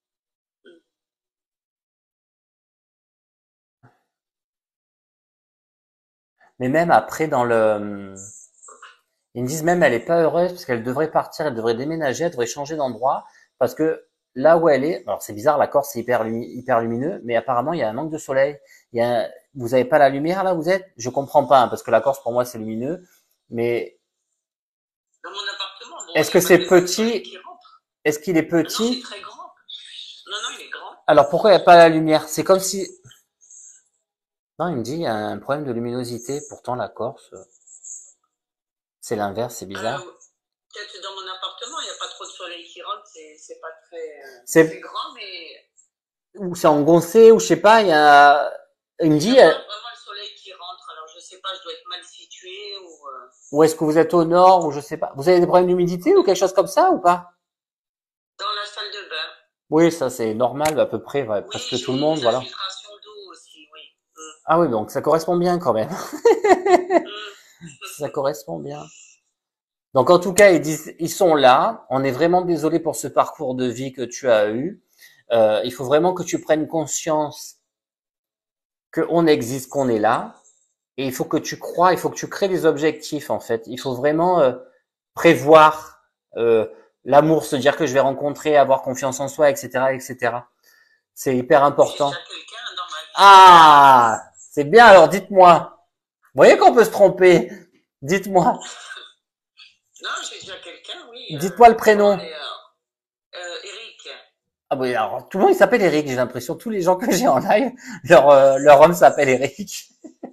Mais même après, dans le... Ils me disent même, elle est pas heureuse parce qu'elle devrait partir, elle devrait déménager, elle devrait changer d'endroit parce que là où elle est, alors c'est bizarre, la Corse c'est hyper lumineux, mais apparemment il y a un manque de soleil. Vous avez pas la lumière là où vous êtes? Je comprends pas, hein, parce que la Corse pour moi c'est lumineux, mais Dans mon appartement, bon, il est-ce n'y a que pas c'est de soleil petit? qui rentre. Est-ce qu'il est Ah non, c'est petit? très grand. Non, non, il est grand. Alors pourquoi il n'y a pas la lumière? C'est comme si... Non, il me dit il y a un problème de luminosité. Pourtant la Corse, c'est l'inverse, c'est bizarre. Peut-être dans mon appartement, il n'y a pas trop de soleil qui rentre, c'est pas très... c'est C'est grand, mais ou c'est engoncé ou je sais pas. Il me il n'y dit a pas vraiment le soleil qui rentre. Alors, je sais pas, je dois être mal située ou... où est-ce que vous êtes au nord ou je sais pas. Vous avez des problèmes d'humidité ou quelque chose comme ça ou pas? Dans la salle de bain. Oui, ça c'est normal à peu près, ouais, Oui, presque tout j'ai le des monde, voilà. infiltrations d'eau aussi, oui. Ah oui, donc ça correspond bien quand même. Mm. Ça correspond bien. Donc en tout cas, ils disent, ils sont là. On est vraiment désolé pour ce parcours de vie que tu as eu. Il faut vraiment que tu prennes conscience qu'on existe, qu'on est là. Et il faut que tu crois, il faut que tu crées des objectifs en fait. Il faut vraiment prévoir l'amour, se dire que je vais rencontrer, avoir confiance en soi, etc., etc. C'est hyper J'ai important. déjà quelqu'un dans ma vie. Ah, c'est bien. Alors dites-moi. Vous voyez qu'on peut se tromper. Dites-moi. Non, j'ai déjà quelqu'un, oui. Dites-moi le Comment prénom. on est, Eric. Ah oui, alors tout le monde il s'appelle Eric. J'ai l'impression tous les gens que j'ai en live, leur homme s'appelle Eric.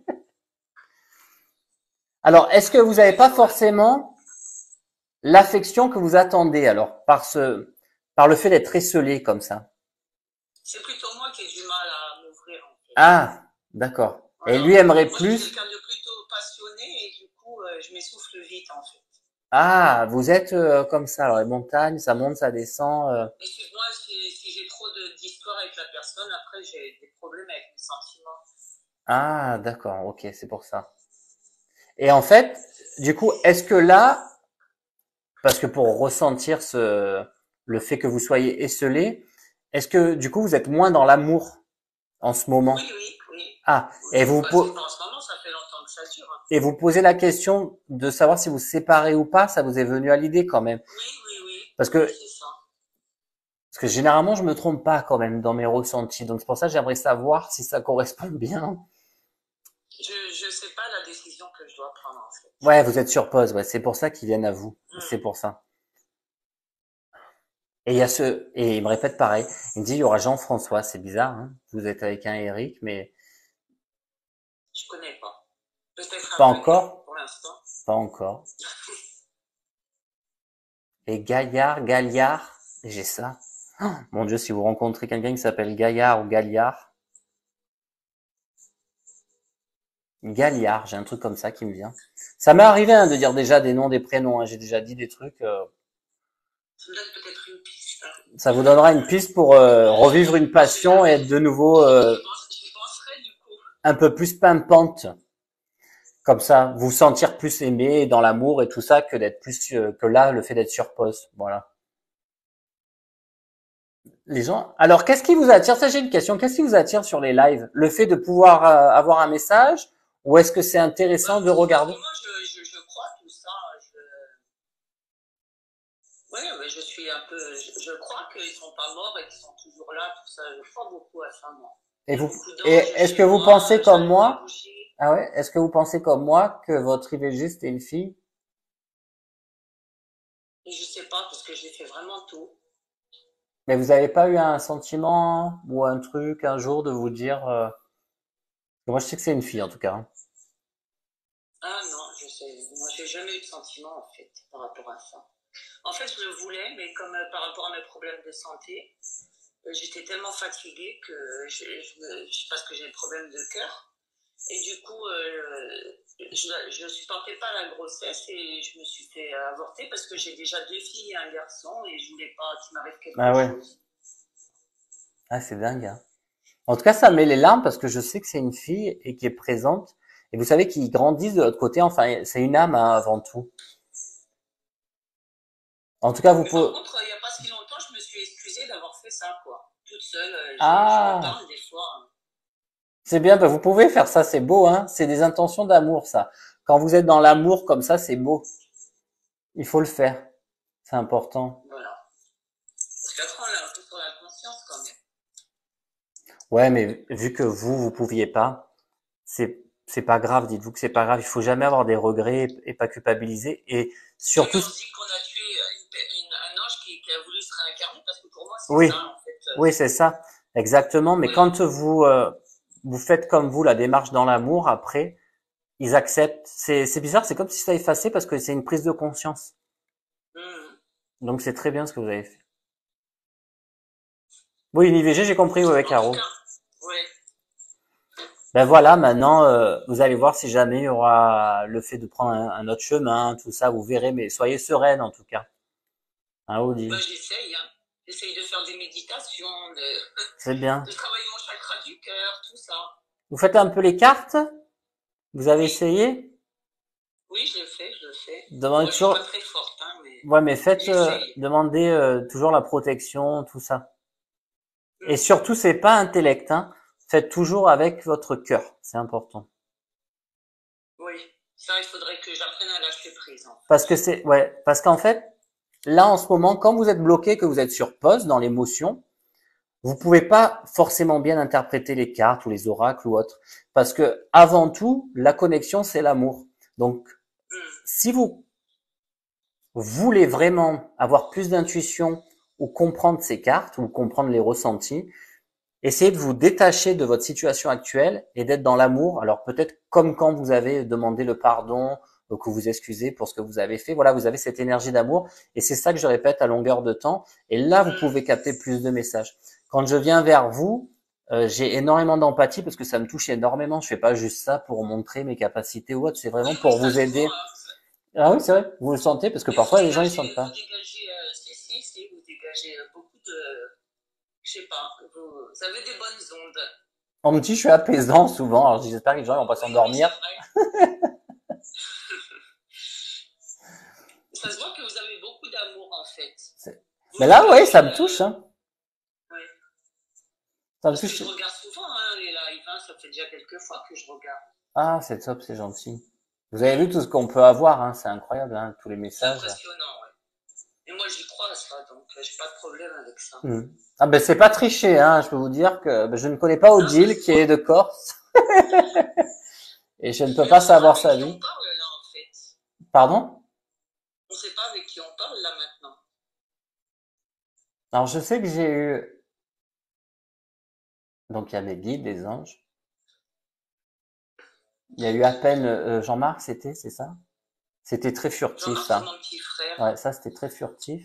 Alors, est-ce que vous n'avez pas forcément l'affection que vous attendez alors par le fait d'être esselé comme ça? C'est plutôt moi qui ai du mal à m'ouvrir, en fait. Ah, d'accord. Et Voilà. lui aimerait Moi, je suis plus. quelqu'un de plutôt passionné et du coup, je m'essouffle vite, en fait. Ah, vous êtes comme ça. Alors les montagnes, ça monte, ça descend. Excuse-moi si j'ai trop d'histoires avec la personne, après j'ai des problèmes avec mes sentiments. Ah, d'accord. Ok, c'est pour ça. Et en fait, du coup, est-ce que là, parce que pour ressentir le fait que vous soyez esselé, est-ce que du coup vous êtes moins dans l'amour en ce moment? Oui, oui, oui. Ah, et Oui, vous, bah, c'est pas en ce moment, ça fait longtemps que ça dure. Hein. et vous posez la question de savoir si vous vous séparez ou pas, ça vous est venu à l'idée quand même. Oui, oui, oui, Parce oui, que, c'est ça. parce que généralement, je me trompe pas quand même dans mes ressentis. Donc c'est pour ça que j'aimerais savoir si ça correspond bien. Je sais pas la décision que je dois prendre, en fait. Ouais, vous êtes sur pause, ouais, c'est pour ça qu'ils viennent à vous. C'est pour ça. Et il y a et il me répète pareil. Il me dit, il y aura Jean-François, c'est bizarre, hein. Vous êtes avec un Eric, mais Je connais pas. Peut-être pas un peu, encore, pour l'instant. pas encore. Et Gaillard, j'ai ça. Oh, mon Dieu, si vous rencontrez quelqu'un qui s'appelle Gaillard ou Galliard, j'ai un truc comme ça qui me vient. Ça m'est arrivé hein, de dire déjà des noms, des prénoms. Hein. J'ai déjà dit des trucs. Ça me donne peut-être une piste. Hein. Ça vous donnera une piste pour revivre une passion et être de nouveau J'y penserai, du coup. un peu plus pimpante. Comme ça, vous sentir plus aimé dans l'amour et tout ça que d'être plus que là, le fait d'être sur pause. Voilà. Les gens. Alors, qu'est-ce qui vous attire? Ça, j'ai une question. Qu'est-ce qui vous attire sur les lives? Le fait de pouvoir avoir un message, ou est-ce que c'est intéressant de regarder? Moi, je crois tout ça. Oui, mais je suis un peu. Je crois qu'ils sont pas morts et qu'ils sont toujours là, tout ça. Je crois beaucoup à ça, moi. Et vous, Beaucoup et d'anges est-ce que chez vous moi, pensez comme j'allume la moi? bougie. Ah ouais? Est-ce que vous pensez comme moi que votre IVG c'était une fille? Et je sais pas, parce que j'ai fait vraiment tout. Mais vous n'avez pas eu un sentiment ou un truc un jour de vous dire moi je sais que c'est une fille en tout cas. Hein. Ah non, je sais. Moi, j'ai jamais eu de sentiment, en fait, par rapport à ça. En fait, je le voulais, mais comme par rapport à mes problèmes de santé, j'étais tellement fatiguée que parce que j'ai des problèmes de cœur. Et du coup, je ne supportais pas la grossesse et je me suis fait avorter parce que j'ai déjà 2 filles et un garçon et je voulais pas qu'il m'arrive Ah quelque ouais. chose. Ah c'est dingue. Hein. En tout cas ça me met les larmes parce que je sais que c'est une fille et qui est présente. Et vous savez qu'ils grandissent de l'autre côté. Enfin c'est une âme hein, avant tout. En tout cas vous Mais par pouvez. contre, il n'y a pas si longtemps, je me suis excusée d'avoir fait ça, quoi. Toute seule, je me Ah parle des fois. c'est bien. Bah, vous pouvez faire ça. C'est beau. Hein. C'est des intentions d'amour ça. Quand vous êtes dans l'amour comme ça c'est beau. Il faut le faire. C'est important. Voilà. Parce qu'après, on a un peu sur la conscience quand même. Ouais, mais vu que vous pouviez pas, c'est pas grave. Dites-vous que c'est pas grave. Il faut jamais avoir des regrets et pas culpabiliser. Et Oui, mais surtout, on se dit qu'on a tué un ange qui a voulu se réincarner parce que pour moi, c'est oui, ça, en fait. oui, c'est ça, exactement. Mais Oui. quand vous faites comme vous la démarche dans l'amour, après, ils acceptent. C'est bizarre. C'est comme si ça effaçait parce que c'est une prise de conscience. Mmh. Donc c'est très bien ce que vous avez fait. Oui, une IVG, j'ai compris, ouais, avec En tout Caro. cas, oui. Ben voilà, maintenant, vous allez voir si jamais il y aura le fait de prendre un autre chemin, tout ça, vous verrez, mais soyez sereine en tout cas. Hein, Ben, Audi. j'essaye, hein. J'essaye de faire des méditations, C'est bien. de travailler mon chakra du cœur, tout ça. Vous faites un peu les cartes? Vous avez Oui, essayé? oui, je le fais, je le fais. Demandez Moi, je suis pas toujours, très forte, hein, mais ouais, mais faites, j'essaye. demandez toujours la protection, tout ça. Et Mmh. surtout, c'est pas intellect, hein. Faites toujours avec votre cœur, c'est important. Oui, ça, il faudrait que j'apprenne à lâcher prise, en Parce fait. que parce qu'en fait, là en ce moment, quand vous êtes bloqué, que vous êtes sur pause dans l'émotion, vous pouvez pas forcément bien interpréter les cartes ou les oracles ou autres, parce que avant tout, la connexion c'est l'amour. Donc, Mmh. si vous voulez vraiment avoir plus d'intuition ou comprendre ces cartes ou comprendre les ressentis, essayez de vous détacher de votre situation actuelle et d'être dans l'amour. Alors peut-être comme quand vous avez demandé le pardon, que vous excusez pour ce que vous avez fait. Voilà, vous avez cette énergie d'amour et c'est ça que je répète à longueur de temps. Et là, vous Mmh. pouvez capter plus de messages. Quand je viens vers vous, j'ai énormément d'empathie parce que ça me touche énormément. Je fais pas juste ça pour montrer mes capacités ou autre. C'est Oui, vraiment oui, pour ça vous se voit, aider. hein. Ah oui, c'est vrai. Vous le sentez parce que Et parfois les gens ils sentent vous pas. dégagez, si, vous dégagez beaucoup de, je sais pas, vous avez des bonnes ondes. On me dit je suis apaisant souvent. Alors j'espère que les gens ils vont pas Oui, oui, c'est s'endormir. vrai. Ça se voit que vous avez beaucoup d'amour, en fait. Vous Mais là, ouais, dégagez, ça me touche. Hein. ouais. Ça me Parce que je touche. regarde souvent hein, les lives, hein, ça fait déjà quelques fois que je regarde. Ah, c'est top, c'est gentil. Vous avez vu tout ce qu'on peut avoir, hein, c'est incroyable, hein, tous les C'est messages. impressionnant, ouais. Et moi, j'y crois à ça, donc j'ai pas de problème avec ça. Hmm. Ah ben c'est pas triché, hein. Je peux vous dire que ben, je ne connais pas Non, ça Odile se qui voit. est de Corse et je ne peux Mais pas on sait pas savoir avec sa qui on vie. parle, là, en fait. Pardon? On sait pas avec qui on parle, là, maintenant. Alors je sais que j'ai eu donc il y a mes guides, des anges. Il y a eu à peine Jean-Marc, c'est ça? C'était très furtif Jean-Marc, c'est ça. mon petit frère. Ouais, ça c'était très furtif.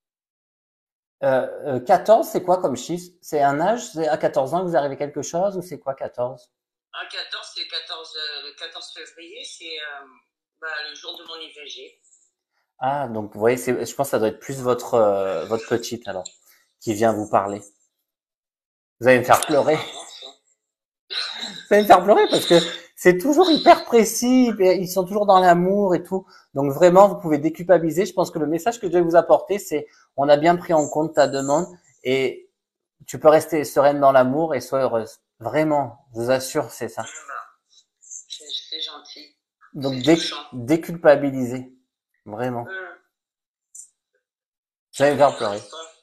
14, c'est quoi comme chiffre? C'est un âge? C'est à 14 ans que vous arrivez quelque chose ou c'est quoi 14? Ah, 14, c'est 14, le 14 février, c'est bah, le jour de mon IVG. Ah, donc vous voyez, je pense que ça doit être plus votre petite alors qui vient vous parler. Vous allez me faire Ouais, c'est pleurer. marrant, ça. Vous allez me faire pleurer parce que c'est toujours hyper précis, ils sont toujours dans l'amour et tout. Donc vraiment, vous pouvez déculpabiliser. Je pense que le message que je vais vous apporter, c'est on a bien pris en compte ta demande et tu peux rester sereine dans l'amour et sois heureuse. Vraiment, je vous assure, c'est ça. C'est gentil. C'est Donc touchant. déculpabiliser. Vraiment. Hum, Vous allez me faire ouais, pleurer. c'est pas-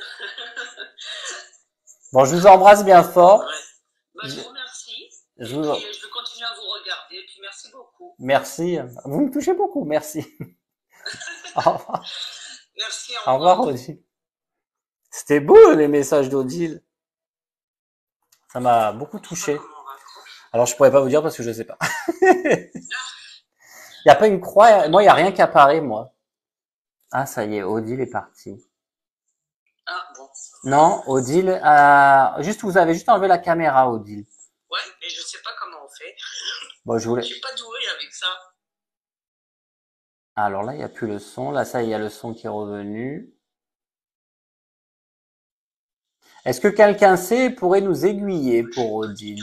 Bon, je vous embrasse bien fort. ouais. Bah, je Je, vous remercie. je Et vous, puis, je vais continuer à vous regarder. Et puis, merci beaucoup. merci. Vous me touchez beaucoup. Merci. Au revoir. Merci, au Au revoir, revoir. Odile. C'était beau, les messages d'Odile. Ça m'a beaucoup Je sais pas touché. comment on raccroche. Alors, je pourrais pas vous dire parce que je sais pas. Il y a pas une croix. Moi, il y a rien qui apparaît, moi. Ah, ça y est, Odile est partie. Ah, bon. Non, Odile, juste, vous avez juste enlevé la caméra, Odile. Ouais, mais je sais pas comment on fait. Bon, je voulais. Je suis pas douée avec ça. Alors là, il y a plus le son. Là, ça, il y a le son qui est revenu. Est-ce que quelqu'un sait et pourrait nous aiguiller pour Odile?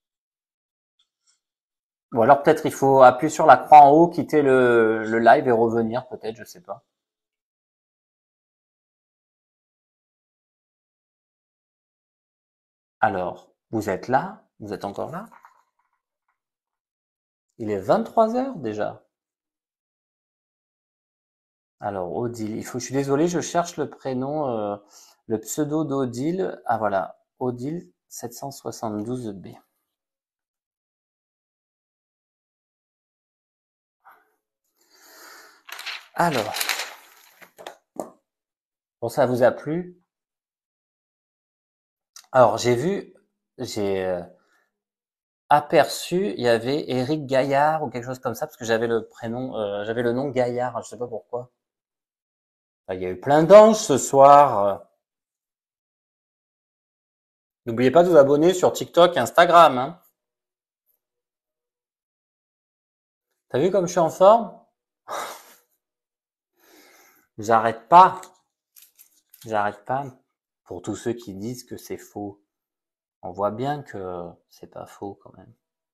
Ou alors peut-être il faut appuyer sur la croix en haut, quitter le live et revenir, peut-être, je sais pas. Alors, vous êtes là? Vous êtes encore là? Il est 23 heures déjà. Alors, Odile, je suis désolé, je cherche le prénom, le pseudo d'Odile. Ah voilà, Odile 772B. Alors, bon, ça vous a plu? Alors, j'ai aperçu, il y avait Éric Gaillard ou quelque chose comme ça, parce que j'avais le prénom, j'avais le nom Gaillard, je sais pas pourquoi. Enfin, il y a eu plein d'anges ce soir. N'oubliez pas de vous abonner sur TikTok et Instagram, hein. T'as vu comme je suis en forme? J'arrête pas, j'arrête pas. Pour tous ceux qui disent que c'est faux, on voit bien que c'est pas faux quand même.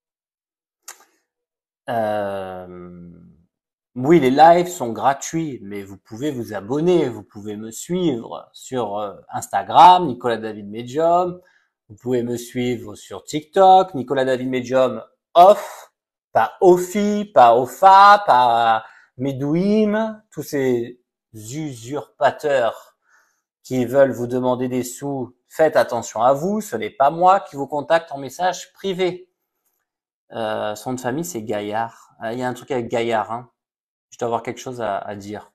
Euh, Oui, les lives sont gratuits, mais vous pouvez vous abonner, vous pouvez me suivre sur Instagram, Nicolas David Medium, vous pouvez me suivre sur TikTok, Nicolas David Medium off, pas Ofi, pas Ofa, pas Medouim, tous ces usurpateurs qui veulent vous demander des sous, faites attention à vous, ce n'est pas moi qui vous contacte en message privé. Son nom de famille c'est Gaillard. Il y a un truc avec Gaillard, hein. Je dois avoir quelque chose à dire.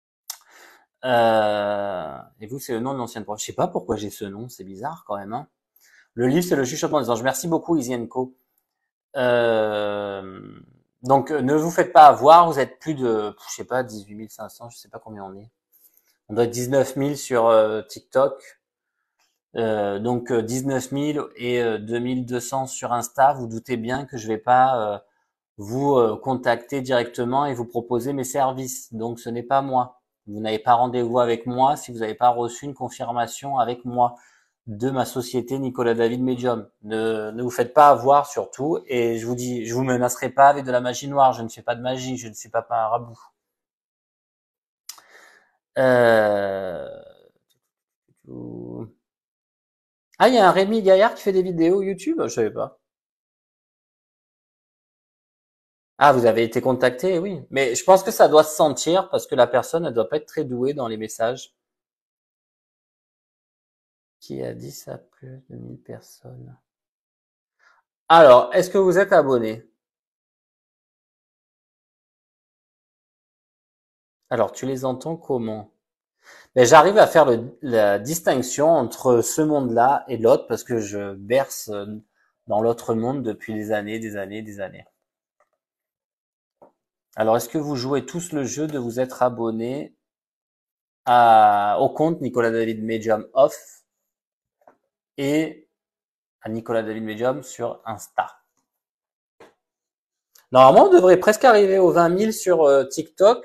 Et vous, c'est le nom de l'ancienne prof. Je sais pas pourquoi j'ai ce nom, c'est bizarre quand même, hein. Le livre, c'est le chuchotement des anges. Merci beaucoup, Isienko. Euh, donc, ne vous faites pas avoir. Vous êtes plus de, je sais pas, 18 500, je sais pas combien on est. On doit être 19 000 sur TikTok. Donc 19 000 et 2200 sur Insta. Vous doutez bien que je vais pas vous contacter directement et vous proposer mes services. Donc ce n'est pas moi. Vous n'avez pas rendez-vous avec moi si vous n'avez pas reçu une confirmation avec moi de ma société Nicolas David Medium. Ne vous faites pas avoir surtout. Et je vous dis, je vous menacerai pas avec de la magie noire. Je ne fais pas de magie. Je ne suis pas un marabout. Euh... Ah, il y a un Rémi Gaillard qui fait des vidéos YouTube? Je savais pas. Ah, vous avez été contacté, oui. Mais je pense que ça doit se sentir parce que la personne, elle doit pas être très douée dans les messages. Qui a dit ça à plus de 1000 personnes? Alors, est-ce que vous êtes abonné? Alors, tu les entends comment? Ben, j'arrive à faire la distinction entre ce monde-là et l'autre parce que je berce dans l'autre monde depuis des années, des années, des années. Alors, est-ce que vous jouez tous le jeu de vous être abonné au compte Nicolas David Medium Off et à Nicolas David Medium sur Insta? Normalement, on devrait presque arriver aux 20 000 sur TikTok.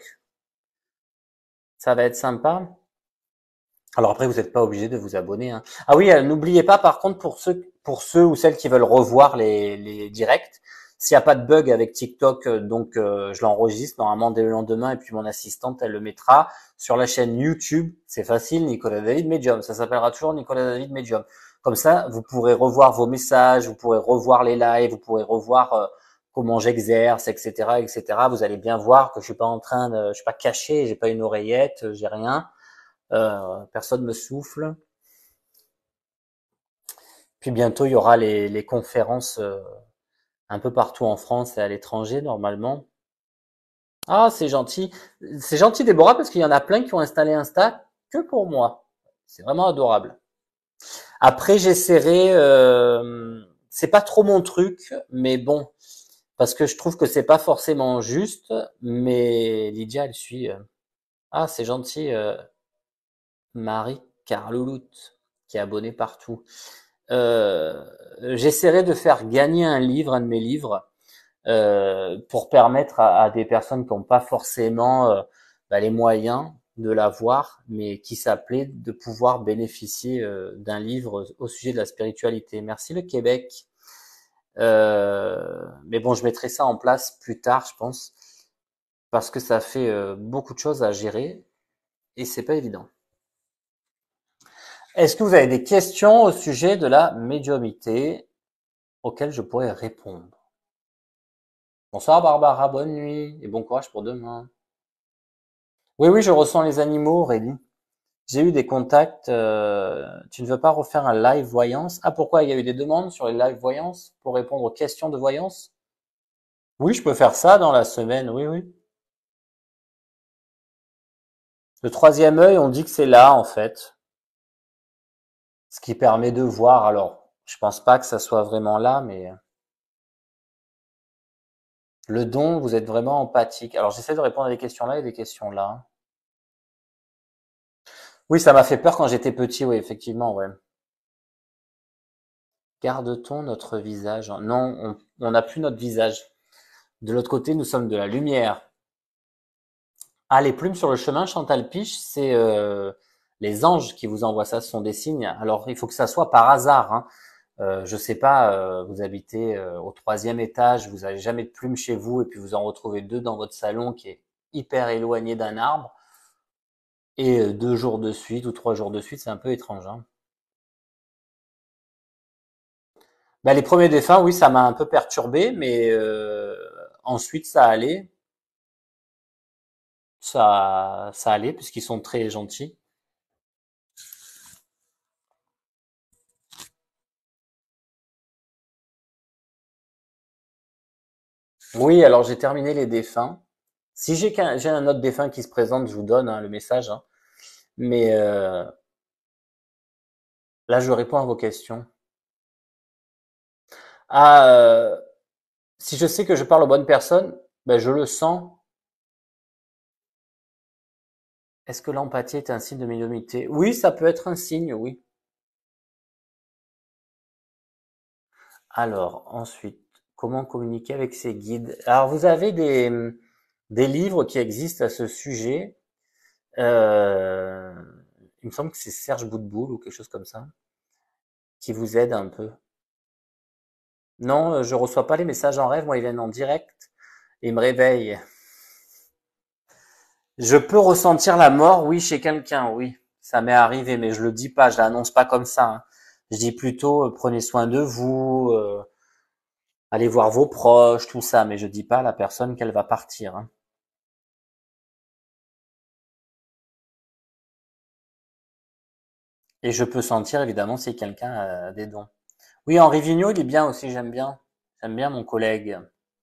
Ça va être sympa. Alors après, vous n'êtes pas obligé de vous abonner, hein. Ah oui, n'oubliez pas par contre pour ceux ou celles qui veulent revoir les directs, s'il n'y a pas de bug avec TikTok, je l'enregistre normalement dès le lendemain et puis mon assistante elle le mettra sur la chaîne YouTube. C'est facile, Nicolas David Medium. Ça s'appellera toujours Nicolas David Medium. Comme ça, vous pourrez revoir vos messages, vous pourrez revoir les lives, vous pourrez revoir comment j'exerce, etc., etc. Vous allez bien voir que je suis pas en train de, je suis pas caché, j'ai pas une oreillette, j'ai rien. Personne me souffle. Puis bientôt, il y aura les conférences un peu partout en France et à l'étranger, normalement. Ah, c'est gentil. C'est gentil, Déborah, parce qu'il y en a plein qui ont installé Insta que pour moi. C'est vraiment adorable. Après, j'essaierai... c'est pas trop mon truc, mais bon, parce que je trouve que c'est pas forcément juste, mais Lydia, elle suit... Ah, c'est gentil, Marie Carloulout, qui est abonnée partout. Euh, J'essaierai de faire gagner un livre, un de mes livres, pour permettre à des personnes qui n'ont pas forcément les moyens de l'avoir, mais qui s'appelait de pouvoir bénéficier d'un livre au sujet de la spiritualité. Merci le Québec. Mais bon, je mettrai ça en place plus tard, je pense, parce que ça fait beaucoup de choses à gérer et c'est pas évident. Est-ce que vous avez des questions au sujet de la médiumnité auxquelles je pourrais répondre? Bonsoir Barbara, bonne nuit et bon courage pour demain. Oui, oui, je ressens les animaux, Aurélie. J'ai eu des contacts. Tu ne veux pas refaire un live voyance? Ah, pourquoi il y a eu des demandes sur les live voyance pour répondre aux questions de voyance? Oui, je peux faire ça dans la semaine. Oui, oui. Le troisième œil, on dit que c'est là, en fait. Ce qui permet de voir. Alors, je pense pas que ça soit vraiment là, mais le don, vous êtes vraiment empathique. Alors, j'essaie de répondre à des questions là et des questions là. Oui, ça m'a fait peur quand j'étais petit, oui, effectivement, ouais. Garde-t-on notre visage? Non, on n'a plus notre visage. De l'autre côté, nous sommes de la lumière. Ah, les plumes sur le chemin, Chantal Piche, c'est les anges qui vous envoient ça, ce sont des signes. Alors, il faut que ça soit par hasard, hein. Je sais pas, vous habitez au troisième étage, vous avez jamais de plumes chez vous, et puis vous en retrouvez deux dans votre salon qui est hyper éloigné d'un arbre, et 2 jours de suite ou 3 jours de suite, c'est un peu étrange, hein. Bah, les premiers défunts, oui, ça m'a un peu perturbé, mais ensuite ça allait, ça allait puisqu'ils sont très gentils. Oui, alors j'ai terminé les défunts. Si j'ai un autre défunt qui se présente, je vous donne hein, le message, hein. Mais là, je réponds à vos questions. Ah, si je sais que je parle aux bonnes personnes, ben je le sens. Est-ce que l'empathie est un signe de médiumnité? Oui, ça peut être un signe, oui. Alors, ensuite, comment communiquer avec ses guides? Alors, vous avez des livres qui existent à ce sujet. Euh, il me semble que c'est Serge Boutboul ou quelque chose comme ça, qui vous aide un peu. Non, je reçois pas les messages en rêve, moi ils viennent en direct et ils me réveillent. Je peux ressentir la mort, oui, chez quelqu'un, oui. Ça m'est arrivé, mais je le dis pas, je l'annonce pas comme ça, hein. Je dis plutôt prenez soin de vous, allez voir vos proches, tout ça, mais je dis pas à la personne qu'elle va partir, hein. Et je peux sentir évidemment si quelqu'un a des dons. Oui, Henri Vigneault, il est bien aussi, j'aime bien. J'aime bien mon collègue.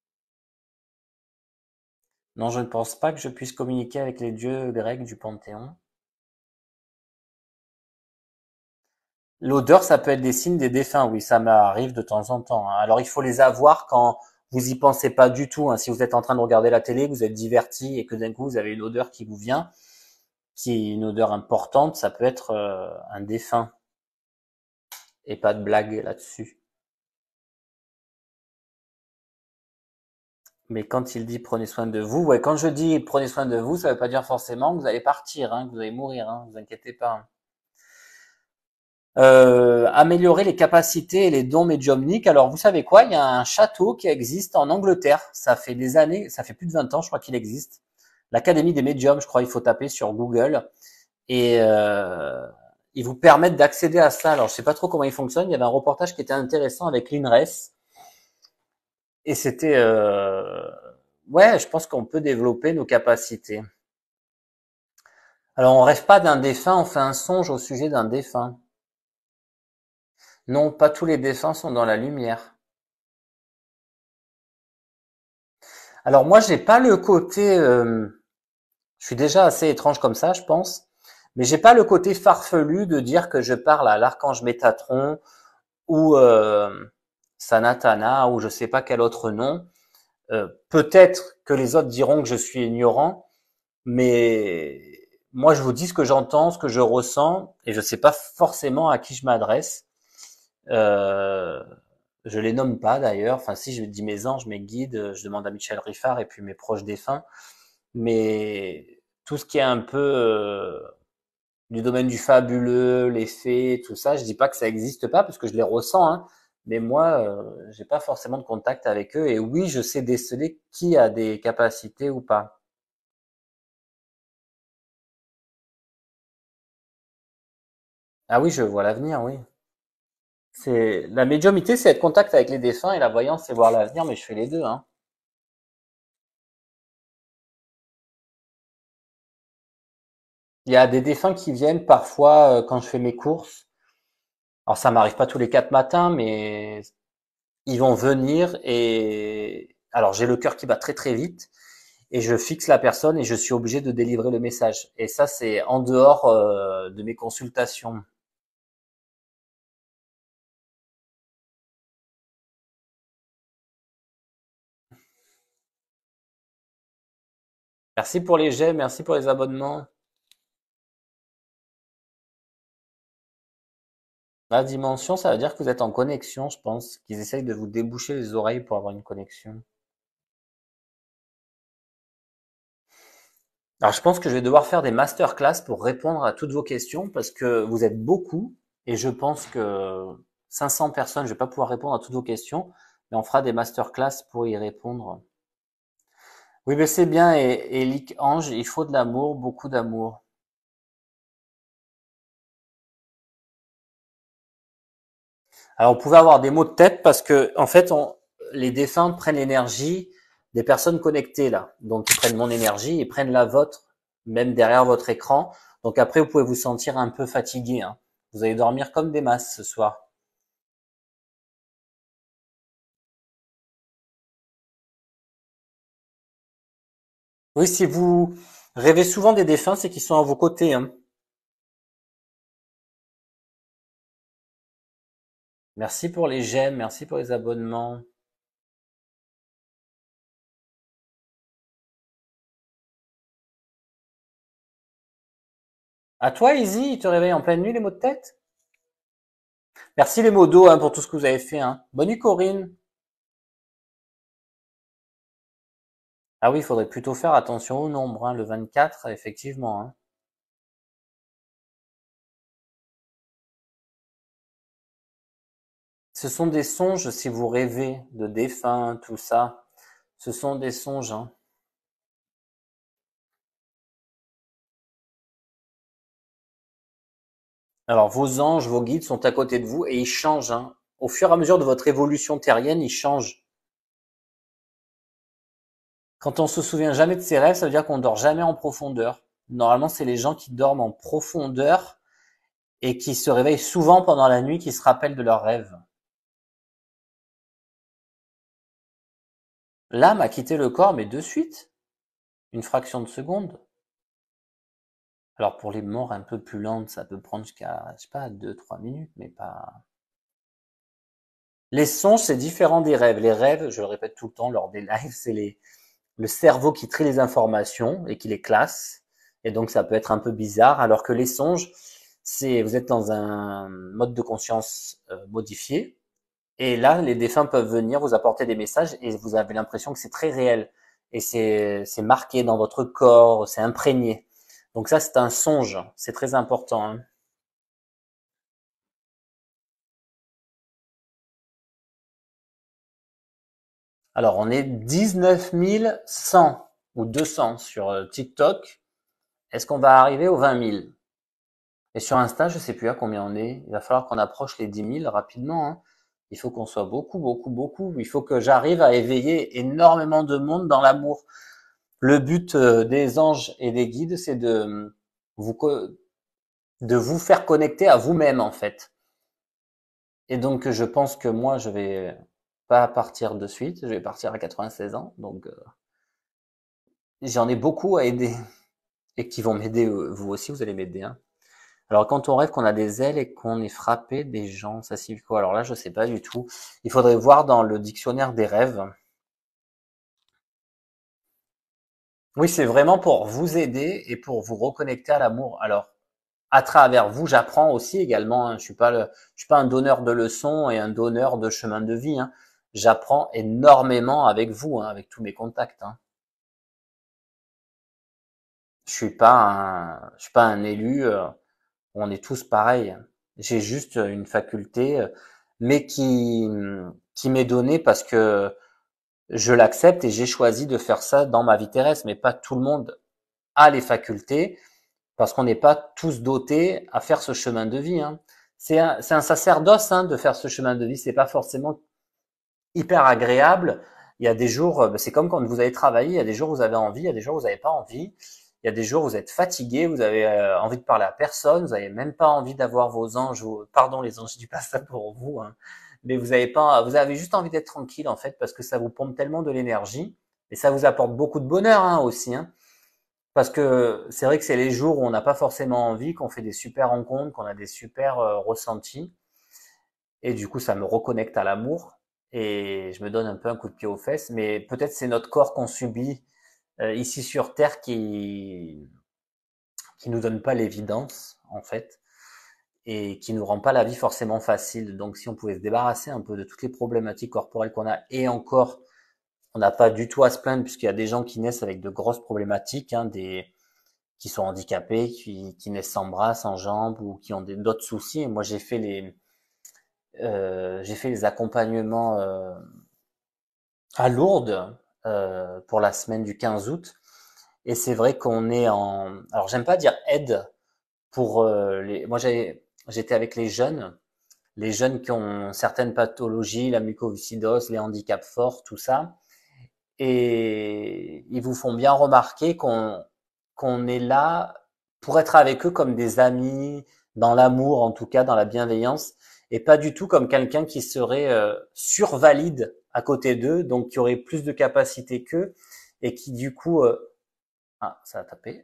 Non, je ne pense pas que je puisse communiquer avec les dieux grecs du Panthéon. L'odeur, ça peut être des signes des défunts, oui, ça m'arrive de temps en temps, hein. Alors il faut les avoir quand vous y pensez pas du tout, hein. Si vous êtes en train de regarder la télé, que vous êtes diverti et que d'un coup vous avez une odeur qui vous vient, qui est une odeur importante, ça peut être un défunt. Et pas de blague là-dessus. Mais quand il dit prenez soin de vous, ouais, quand je dis prenez soin de vous, ça veut pas dire forcément que vous allez partir, hein, que vous allez mourir, hein, vous inquiétez pas. Améliorer les capacités et les dons médiumniques. Alors, vous savez quoi? Il y a un château qui existe en Angleterre. Ça fait des années, ça fait plus de 20 ans, je crois qu'il existe. L'Académie des médiums, je crois, il faut taper sur Google. Et ils vous permettent d'accéder à ça. Alors, je sais pas trop comment il fonctionne. Il y avait un reportage qui était intéressant avec l'INRES. Et c'était... ouais, je pense qu'on peut développer nos capacités. Alors, on rêve pas d'un défunt, on fait un songe au sujet d'un défunt. Non, pas tous les défunts sont dans la lumière. Alors moi, j'ai pas le côté, je suis déjà assez étrange comme ça, je pense, mais j'ai pas le côté farfelu de dire que je parle à l'archange Métatron ou Sanatana ou je sais pas quel autre nom. Peut-être que les autres diront que je suis ignorant, mais moi je vous dis ce que j'entends, ce que je ressens, et je sais pas forcément à qui je m'adresse. Euh, je les nomme pas d'ailleurs. Enfin, si je dis mes anges, mes guides, je demande à Michel Riffard et puis mes proches défunts. Mais tout ce qui est un peu du domaine du fabuleux, les fées, tout ça, je dis pas que ça existe pas parce que je les ressens, hein. Mais moi, j'ai pas forcément de contact avec eux. Et oui, je sais déceler qui a des capacités ou pas. Ah oui, je vois l'avenir, oui. C'est la médiumnité, c'est être en contact avec les défunts et la voyance, c'est voir l'avenir. Mais je fais les deux, hein. Il y a des défunts qui viennent parfois quand je fais mes courses. Alors ça m'arrive pas tous les 4 matins, mais ils vont venir et alors j'ai le cœur qui bat très très vite et je fixe la personne et je suis obligé de délivrer le message. Et ça c'est en dehors de mes consultations. Merci pour les j'aime, merci pour les abonnements. La dimension, ça veut dire que vous êtes en connexion, je pense, qu'ils essayent de vous déboucher les oreilles pour avoir une connexion. Alors, je pense que je vais devoir faire des masterclass pour répondre à toutes vos questions parce que vous êtes beaucoup et je pense que 500 personnes, je vais pas pouvoir répondre à toutes vos questions, mais on fera des masterclass pour y répondre. Oui, mais c'est bien et Lick Ange, il faut de l'amour, beaucoup d'amour. Alors, vous pouvez avoir des maux de tête parce que, en fait, les défunts prennent l'énergie des personnes connectées là. Donc, ils prennent mon énergie, ils prennent la vôtre, même derrière votre écran. Donc après, vous pouvez vous sentir un peu fatigué, hein. Vous allez dormir comme des masses ce soir. Oui, si vous rêvez souvent des défunts, c'est qu'ils sont à vos côtés, hein. Merci pour les j'aime, merci pour les abonnements. À toi, Izzy, il te réveille en pleine nuit les maux de tête? Merci les modos, hein, pour tout ce que vous avez fait, hein. Bonne nuit, Corinne. Ah oui, il faudrait plutôt faire attention au nombre, hein, le 24, effectivement, hein. Ce sont des songes si vous rêvez de défunts, tout ça. Ce sont des songes, hein. Alors, vos anges, vos guides sont à côté de vous et ils changent, hein. Au fur et à mesure de votre évolution terrienne, ils changent. Quand on se souvient jamais de ses rêves, ça veut dire qu'on dort jamais en profondeur. Normalement, c'est les gens qui dorment en profondeur et qui se réveillent souvent pendant la nuit qui se rappellent de leurs rêves. L'âme a quitté le corps, mais de suite, une fraction de seconde. Alors pour les morts un peu plus lentes, ça peut prendre jusqu'à, je sais pas, 2, 3 minutes, mais pas. Les songes, c'est différent des rêves. Les rêves, je le répète tout le temps lors des lives, c'est le cerveau qui trie les informations et qui les classe. Et donc ça peut être un peu bizarre, alors que les songes, c'est vous êtes dans un mode de conscience modifié. Et là, les défunts peuvent venir vous apporter des messages et vous avez l'impression que c'est très réel. Et c'est marqué dans votre corps, c'est imprégné. Donc ça, c'est un songe. C'est très important, hein. Alors, on est 19 100 ou 200 sur TikTok. Est-ce qu'on va arriver aux 20 000? Et sur Insta, je sais plus à combien on est. Il va falloir qu'on approche les 10 000 rapidement, hein. Il faut qu'on soit beaucoup, beaucoup, beaucoup. Il faut que j'arrive à éveiller énormément de monde dans l'amour. Le but des anges et des guides, c'est vous, de vous faire connecter à vous-même, en fait. Et donc, je pense que moi, je vais pas partir de suite. Je vais partir à 96 ans. Donc, j'en ai beaucoup à aider et qui vont m'aider. Vous aussi, vous allez m'aider, hein. Alors, quand on rêve qu'on a des ailes et qu'on est frappé des gens, ça signifie quoi? Alors là, je sais pas du tout. Il faudrait voir dans le dictionnaire des rêves. Oui, c'est vraiment pour vous aider et pour vous reconnecter à l'amour. Alors, à travers vous, j'apprends aussi également, hein. Je suis pas un donneur de leçons et un donneur de chemin de vie, hein. J'apprends énormément avec vous, hein, avec tous mes contacts, hein. Je suis pas un élu. On est tous pareils. J'ai juste une faculté, mais qui m'est donnée parce que je l'accepte et j'ai choisi de faire ça dans ma vie terrestre. Mais pas tout le monde a les facultés parce qu'on n'est pas tous dotés à faire ce chemin de vie, hein. C'est un sacerdoce, hein, de faire ce chemin de vie. C'est pas forcément hyper agréable. Il y a des jours, c'est comme quand vous allez travailler. Il y a des jours où vous avez envie, il y a des jours où vous n'avez pas envie. Il y a des jours où vous êtes fatigué, vous avez envie de parler à personne, vous n'avez même pas envie d'avoir vos anges, pardon les anges, je dis pas ça pour vous, hein, mais vous avez juste envie d'être tranquille en fait parce que ça vous pompe tellement de l'énergie et ça vous apporte beaucoup de bonheur, hein, aussi, hein, parce que c'est vrai que c'est les jours où on n'a pas forcément envie, qu'on fait des super rencontres, qu'on a des super ressentis et du coup ça me reconnecte à l'amour et je me donne un peu un coup de pied aux fesses, mais peut-être c'est notre corps qu'on subit ici sur Terre qui nous donne pas l'évidence en fait et qui nous rend pas la vie forcément facile. Donc si on pouvait se débarrasser un peu de toutes les problématiques corporelles qu'on a et encore on n'a pas du tout à se plaindre puisqu'il y a des gens qui naissent avec de grosses problématiques, hein, qui sont handicapés, qui naissent sans bras, sans jambes ou qui ont d'autres soucis. Et moi j'ai fait les accompagnements à Lourdes pour la semaine du 15 août. Et c'est vrai qu'on est en, alors j'aime pas dire aide pour moi j'étais avec les jeunes qui ont certaines pathologies, la mucoviscidose, les handicaps forts, tout ça, et ils vous font bien remarquer qu'on est là pour être avec eux comme des amis, dans l'amour en tout cas, dans la bienveillance, et pas du tout comme quelqu'un qui serait survalide à côté d'eux, donc qui aurait plus de capacité qu'eux, et qui du coup ah ça a tapé.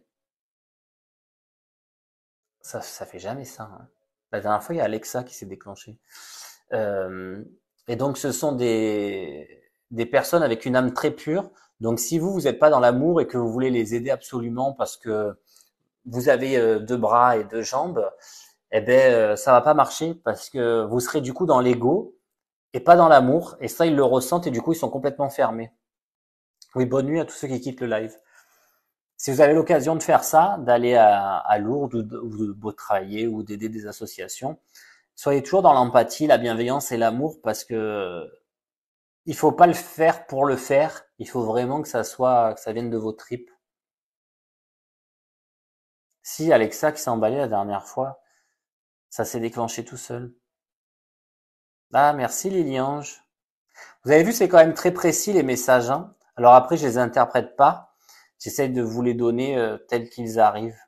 Ça fait jamais ça, hein. La dernière fois, il y a Alexa qui s'est déclenché. Euh, et donc, ce sont des personnes avec une âme très pure. Donc, si vous n'êtes pas dans l'amour et que vous voulez les aider absolument parce que vous avez 2 bras et 2 jambes, eh ben, ça va pas marcher parce que vous serez du coup dans l'ego et pas dans l'amour. Et ça, ils le ressentent et du coup, ils sont complètement fermés. Oui, bonne nuit à tous ceux qui quittent le live. Si vous avez l'occasion de faire ça, d'aller à Lourdes ou de travailler ou d'aider des associations, soyez toujours dans l'empathie, la bienveillance et l'amour parce que il faut pas le faire pour le faire. Il faut vraiment que ça vienne de vos tripes. Si Alexa qui s'est emballée la dernière fois, Ça s'est déclenché tout seul. Ah, merci Liliange. Vous avez vu, c'est quand même très précis les messages, hein. Alors après, je les interprète pas. J'essaie de vous les donner tels qu'ils arrivent.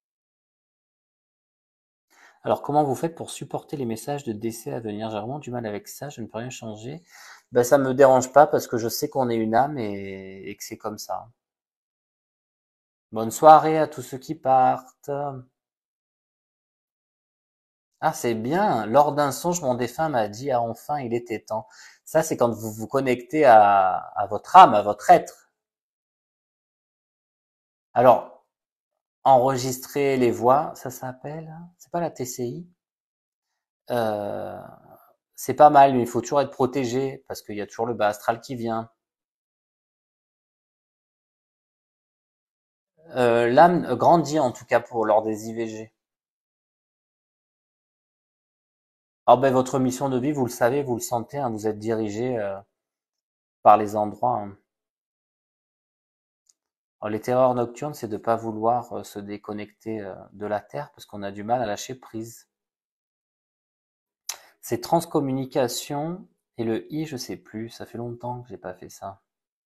Alors, comment vous faites pour supporter les messages de décès à venir? J'ai vraiment du mal avec ça, je ne peux rien changer. Ben, ça me dérange pas parce que je sais qu'on est une âme et que c'est comme ça. Bonne soirée à tous ceux qui partent. Ah, c'est bien. Lors d'un songe, mon défunt m'a dit, ah, enfin, il était temps. Ça, c'est quand vous vous connectez à votre âme, à votre être. Alors, enregistrer les voix, ça s'appelle, hein, c'est pas la TCI. Euh, c'est pas mal, mais il faut toujours être protégé parce qu'il y a toujours le bas astral qui vient. L'âme grandit en tout cas pour lors des IVG. Alors ben votre mission de vie, vous le savez, vous le sentez, hein, vous êtes dirigé par les endroits, hein. Alors, les terreurs nocturnes, c'est de pas vouloir se déconnecter de la Terre parce qu'on a du mal à lâcher prise. C'est transcommunication et le I, je sais plus, ça fait longtemps que j'ai pas fait ça.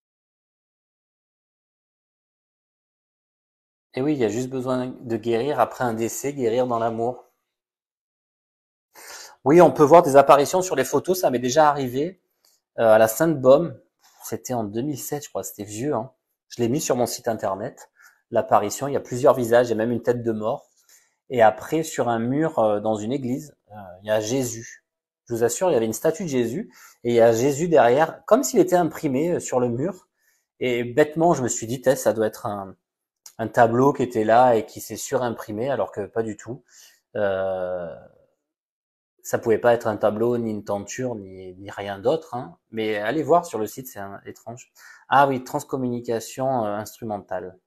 Et oui, il y a juste besoin de guérir après un décès, guérir dans l'amour. Oui, on peut voir des apparitions sur les photos, ça m'est déjà arrivé à la Sainte-Baume. C'était en 2007, je crois, c'était vieux, hein. Je l'ai mis sur mon site internet. L'apparition, il y a plusieurs visages, il y a même une tête de mort. Et après, sur un mur dans une église, il y a Jésus. Je vous assure, il y avait une statue de Jésus et il y a Jésus derrière, comme s'il était imprimé sur le mur. Et bêtement, je me suis dit, ça doit être un tableau qui était là et qui s'est surimprimé, alors que pas du tout. Euh, Ça pouvait pas être un tableau, ni une tenture, ni rien d'autre, hein. Mais allez voir sur le site, c'est étrange. Ah oui, transcommunication instrumentale.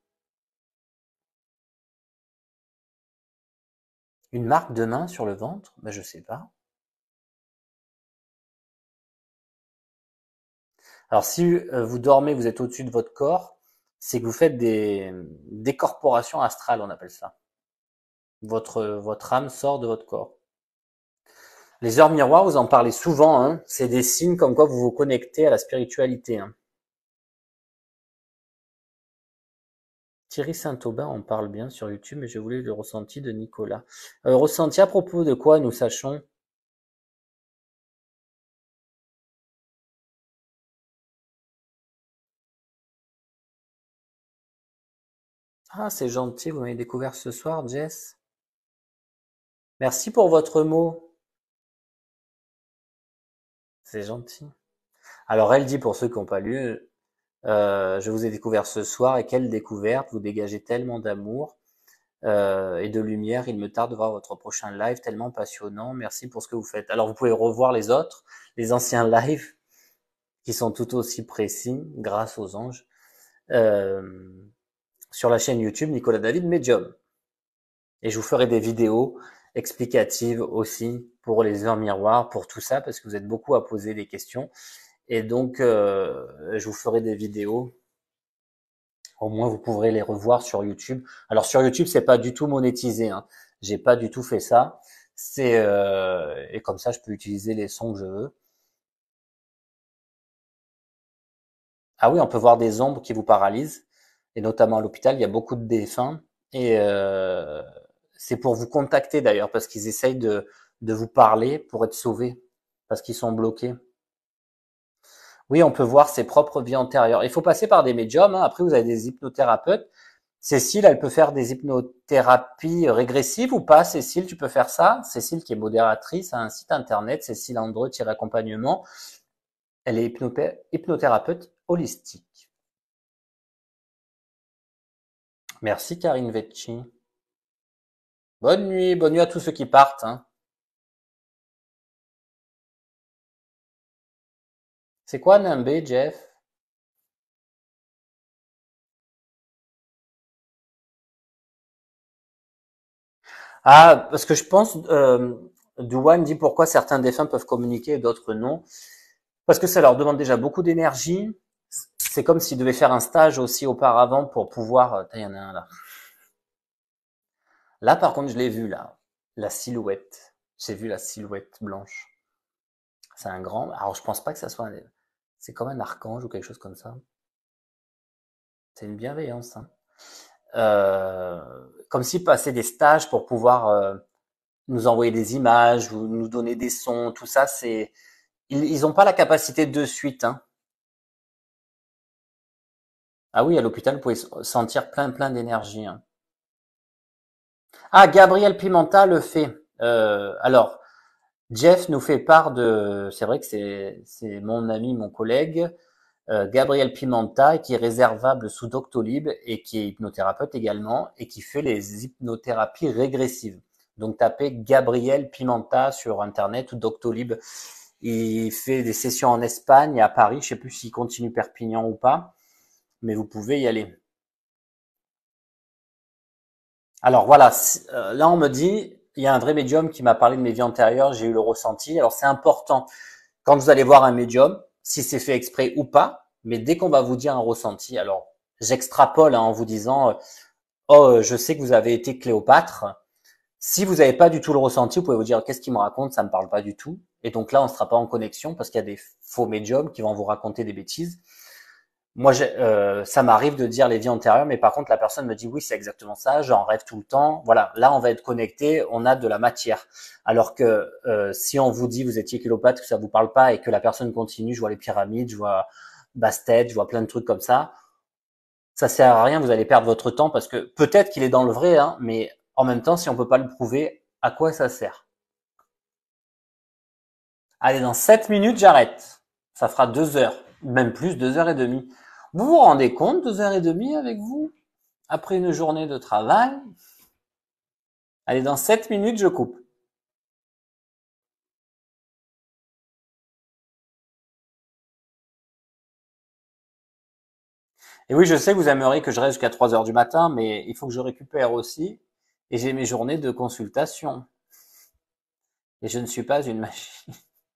Une marque de main sur le ventre? Ben, je sais pas. Alors si vous dormez, vous êtes au-dessus de votre corps, c'est que vous faites des corporations astrales, on appelle ça. Votre âme sort de votre corps. Les heures miroirs, vous en parlez souvent, hein. C'est des signes comme quoi vous vous connectez à la spiritualité, hein. Thierry Saint-Aubin en parle bien sur YouTube, mais je voulais le ressenti de Nicolas. Ressenti à propos de quoi, nous sachons? Ah, c'est gentil, vous m'avez découvert ce soir, Jess. Merci pour votre mot. C'est gentil. Alors, elle dit, pour ceux qui n'ont pas lu, je vous ai découvert ce soir, et quelle découverte, vous dégagez tellement d'amour et de lumière, il me tarde de voir votre prochain live, tellement passionnant, merci pour ce que vous faites. Alors, vous pouvez revoir les autres, les anciens lives, qui sont tout aussi précis, grâce aux anges. Euh, sur la chaîne YouTube Nicolas David Medium. Et je vous ferai des vidéos explicatives aussi pour les heures miroirs, pour tout ça, parce que vous êtes beaucoup à poser des questions. Et donc, je vous ferai des vidéos. Au moins, vous pourrez les revoir sur YouTube. Alors, sur YouTube, c'est pas du tout monétisé, hein. J'ai pas du tout fait ça. Et comme ça, je peux utiliser les sons que je veux. Ah oui, on peut voir des ombres qui vous paralysent. Et notamment à l'hôpital, il y a beaucoup de défunts. Et c'est pour vous contacter d'ailleurs, parce qu'ils essayent de vous parler pour être sauvés, parce qu'ils sont bloqués. Oui, on peut voir ses propres vies antérieures. Il faut passer par des médiums, hein. Après, vous avez des hypnothérapeutes. Cécile, elle peut faire des hypnothérapies régressives ou pas? Cécile, tu peux faire ça? Cécile, qui est modératrice, a un site internet, Cécile Andreu-accompagnement. Elle est hypnothérapeute holistique. Merci Karine Vecchi. Bonne nuit à tous ceux qui partent, hein. C'est quoi Nimbé, Jeff? Ah, parce que je pense, Douane dit pourquoi certains défunts peuvent communiquer et d'autres non. Parce que ça leur demande déjà beaucoup d'énergie. C'est comme s'ils devaient faire un stage aussi auparavant pour pouvoir... Il y en a un là. Là, par contre, je l'ai vu, là. La silhouette. J'ai vu la silhouette blanche. C'est un grand. Alors, je pense pas que ça soit c'est comme un archange ou quelque chose comme ça. C'est une bienveillance, hein. Comme s'ils passaient des stages pour pouvoir nous envoyer des images ou nous donner des sons, tout ça, c'est ils ont pas la capacité de suite, hein. Ah oui, à l'hôpital, vous pouvez sentir plein d'énergie, hein. Ah, Gabriel Pimenta le fait. Alors, Jeff nous fait part de, c'est vrai que c'est mon ami, mon collègue, Gabriel Pimenta, qui est réservable sous Doctolib et qui est hypnothérapeute également et qui fait les hypnothérapies régressives. Donc tapez Gabriel Pimenta sur internet ou Doctolib. Il fait des sessions en Espagne et à Paris. Je sais plus s'il continue Perpignan ou pas, mais vous pouvez y aller. Alors voilà, là on me dit, il y a un vrai médium qui m'a parlé de mes vies antérieures, j'ai eu le ressenti. Alors c'est important quand vous allez voir un médium, si c'est fait exprès ou pas, mais dès qu'on va vous dire un ressenti, alors j'extrapole en vous disant, je sais que vous avez été Cléopâtre. Si vous n'avez pas du tout le ressenti, vous pouvez vous dire, qu'est-ce qu'il me raconte, ça me parle pas du tout. Et donc là, on ne sera pas en connexion parce qu'il y a des faux médiums qui vont vous raconter des bêtises. Moi, ça m'arrive de dire les vies antérieures, mais par contre, la personne me dit oui, c'est exactement ça, j'en rêve tout le temps. Voilà, là, on va être connecté, on a de la matière. Alors que si on vous dit vous étiez Cléopâtre, que ça vous parle pas et que la personne continue, je vois les pyramides, je vois Bastet, je vois plein de trucs comme ça sert à rien. Vous allez perdre votre temps parce que peut-être qu'il est dans le vrai, hein, mais en même temps, si on peut pas le prouver, à quoi ça sert? Allez, dans 7 minutes, j'arrête. Ça fera 2 heures, même plus, 2 heures et demie. Vous vous rendez compte, 2 heures et demie avec vous, après une journée de travail? Allez, dans 7 minutes, je coupe. Et oui, je sais que vous aimeriez que je reste jusqu'à 3 heures du matin, mais il faut que je récupère aussi. Et j'ai mes journées de consultation. Et je ne suis pas une machine.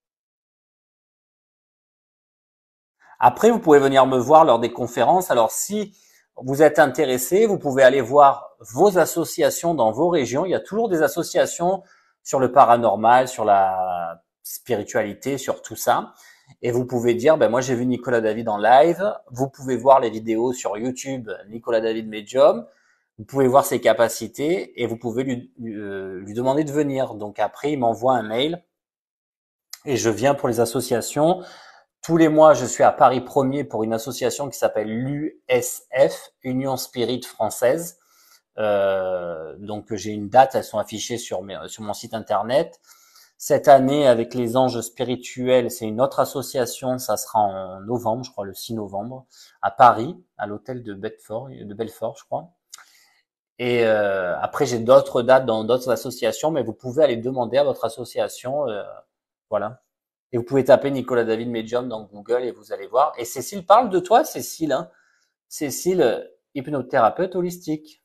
Après, vous pouvez venir me voir lors des conférences. Alors, si vous êtes intéressé, vous pouvez aller voir vos associations dans vos régions. Il y a toujours des associations sur le paranormal, sur la spiritualité, sur tout ça. Et vous pouvez dire, ben moi j'ai vu Nicolas David en live. Vous pouvez voir les vidéos sur YouTube, Nicolas David Medium. Vous pouvez voir ses capacités et vous pouvez lui demander de venir. Donc après, il m'envoie un mail et je viens pour les associations. Tous les mois, je suis à Paris 1er pour une association qui s'appelle l'USF, Union Spirit Française. Donc j'ai une date, elles sont affichées sur mon site internet. Cette année, avec les anges spirituels, c'est une autre association, ça sera en novembre, je crois le 6 novembre, à Paris, à l'hôtel de Belfort, je crois. Et après, j'ai d'autres dates dans d'autres associations, mais vous pouvez aller demander à votre association, voilà. Et vous pouvez taper Nicolas David Medium dans Google et vous allez voir. Et Cécile parle de toi, Cécile, hein. Cécile, hypnothérapeute holistique.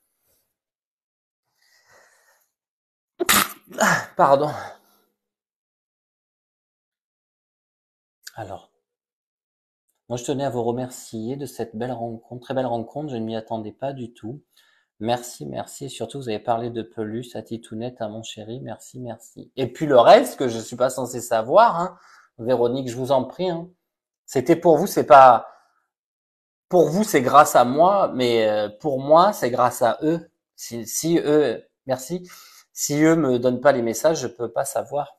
Pardon. Alors, moi je tenais à vous remercier de cette belle rencontre, très belle rencontre, je ne m'y attendais pas du tout. Merci, merci. Et surtout, vous avez parlé de Pelus à Titounette, à mon chéri. Merci, merci. Et puis le reste que je suis pas censé savoir, hein. Véronique, je vous en prie, hein. C'était pour vous, c'est pas, pour vous, c'est grâce à moi, mais pour moi, c'est grâce à eux. Si eux, merci. Si eux me donnent pas les messages, je peux pas savoir.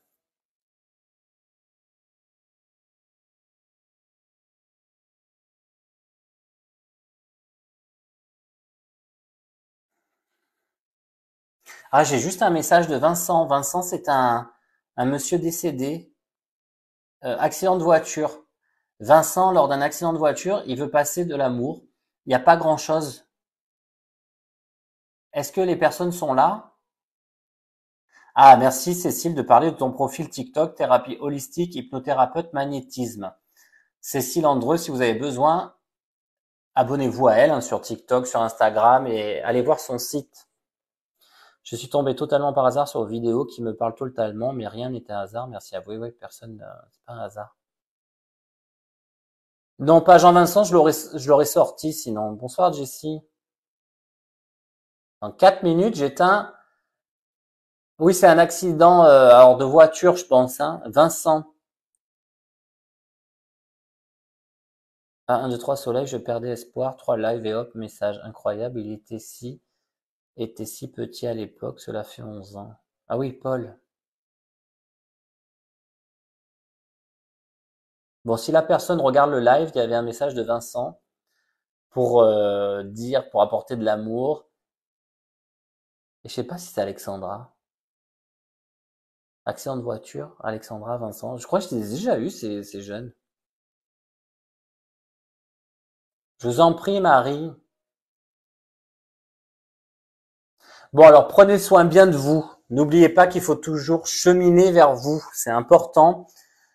Ah, j'ai juste un message de Vincent. Vincent, c'est un monsieur décédé, accident de voiture. Vincent, lors d'un accident de voiture, il veut passer de l'amour. Il n'y a pas grand-chose. Est-ce que les personnes sont là? Ah, merci Cécile de parler de ton profil TikTok, thérapie holistique, hypnothérapeute, magnétisme. Cécile Andreu, si vous avez besoin, abonnez-vous à elle, hein, sur TikTok, sur Instagram et allez voir son site. Je suis tombé totalement par hasard sur une vidéo qui me parle totalement, mais rien n'est un hasard. Merci à vous. Oui, personne, c'est pas un hasard. Non, pas Jean-Vincent, je l'aurais sorti sinon. Bonsoir Jessie. Dans 4 minutes, j'éteins Oui, c'est un accident alors de voiture, je pense, hein. Vincent. Ah, 1, 2, 3, soleil, je perdais espoir. 3 live et hop, message incroyable. Il était si petit à l'époque, cela fait 11 ans. Ah oui, Paul. Bon, si la personne regarde le live, il y avait un message de Vincent pour pour apporter de l'amour. Et je sais pas si c'est Alexandra. Accident de voiture, Alexandra, Vincent. Je crois que je les ai déjà eu, ces jeunes. Je vous en prie, Marie. Bon, alors prenez soin bien de vous. N'oubliez pas qu'il faut toujours cheminer vers vous. C'est important.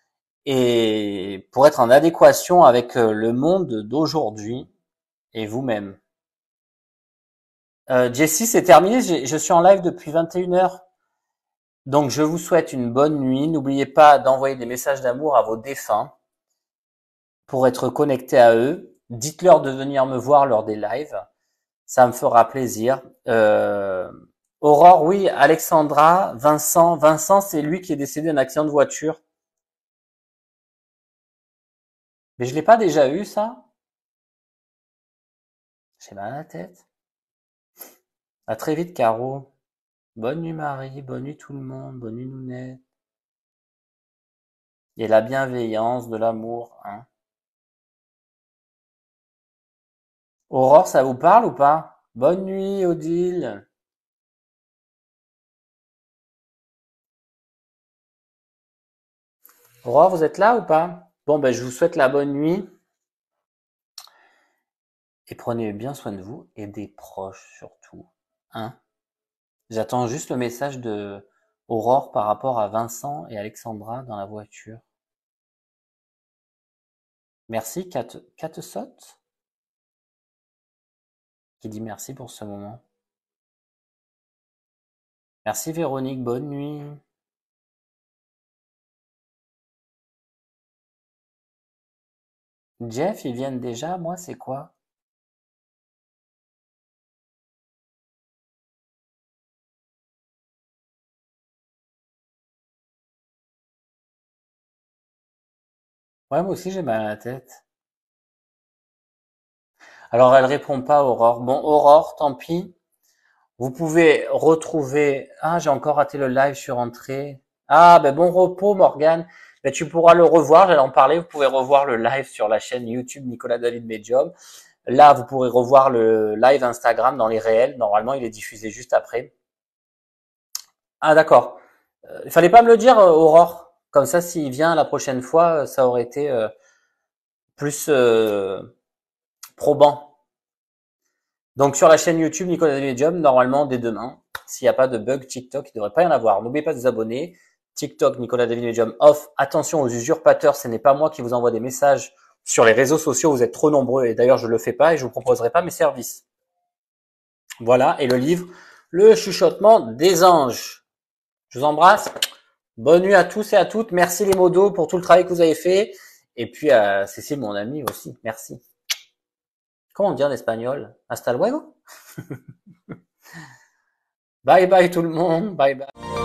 Et pour être en adéquation avec le monde d'aujourd'hui et vous-même. Jessie, c'est terminé. Je suis en live depuis 21 heures. Donc, je vous souhaite une bonne nuit. N'oubliez pas d'envoyer des messages d'amour à vos défunts pour être connecté à eux. Dites-leur de venir me voir lors des lives. Ça me fera plaisir. Aurore, oui. Alexandra, Vincent. Vincent, c'est lui qui est décédé d'un accident de voiture. Mais je l'ai pas déjà eu, ça? J'ai mal à la tête. À très vite, Caro. Bonne nuit, Marie. Bonne nuit, tout le monde. Bonne nuit, Nounette. Et la bienveillance, de l'amour, hein. Aurore, ça vous parle ou pas? Bonne nuit, Odile. Aurore, vous êtes là ou pas? Bon, ben, je vous souhaite la bonne nuit. Et prenez bien soin de vous et des proches surtout, hein. J'attends juste le message de Aurore par rapport à Vincent et Alexandra dans la voiture. Merci, Katesot, qui dit merci pour ce moment. Merci Véronique, bonne nuit. Jeff, ils viennent déjà, moi c'est quoi? Ouais, moi aussi j'ai mal à la tête. Alors elle répond pas, Aurore. Bon, Aurore, tant pis. Vous pouvez retrouver. Ah, j'ai encore raté le live, je suis rentré. Ah, ben bon repos, Morgane. Ben, tu pourras le revoir, j'allais en parler. Vous pouvez revoir le live sur la chaîne YouTube Nicolas David Medium. Là, vous pourrez revoir le live Instagram dans les réels. Normalement, il est diffusé juste après. Ah, d'accord. Il fallait pas me le dire, Aurore. Comme ça, s'il vient la prochaine fois, ça aurait été plus probant. Donc sur la chaîne YouTube Nicolas Medium, normalement dès demain, s'il n'y a pas de bug TikTok, il ne devrait pas y en avoir. N'oubliez pas de vous abonner. TikTok Nicolas David Medium off. Attention aux usurpateurs, ce n'est pas moi qui vous envoie des messages sur les réseaux sociaux, vous êtes trop nombreux et d'ailleurs je ne le fais pas et je vous proposerai pas mes services. Voilà, et le livre, Le chuchotement des anges. Je vous embrasse. Bonne nuit à tous et à toutes. Merci les modos pour tout le travail que vous avez fait. Et puis à Cécile, mon ami aussi. Merci. Comment on dit en espagnol? Hasta luego. Bye bye tout le monde. Bye bye.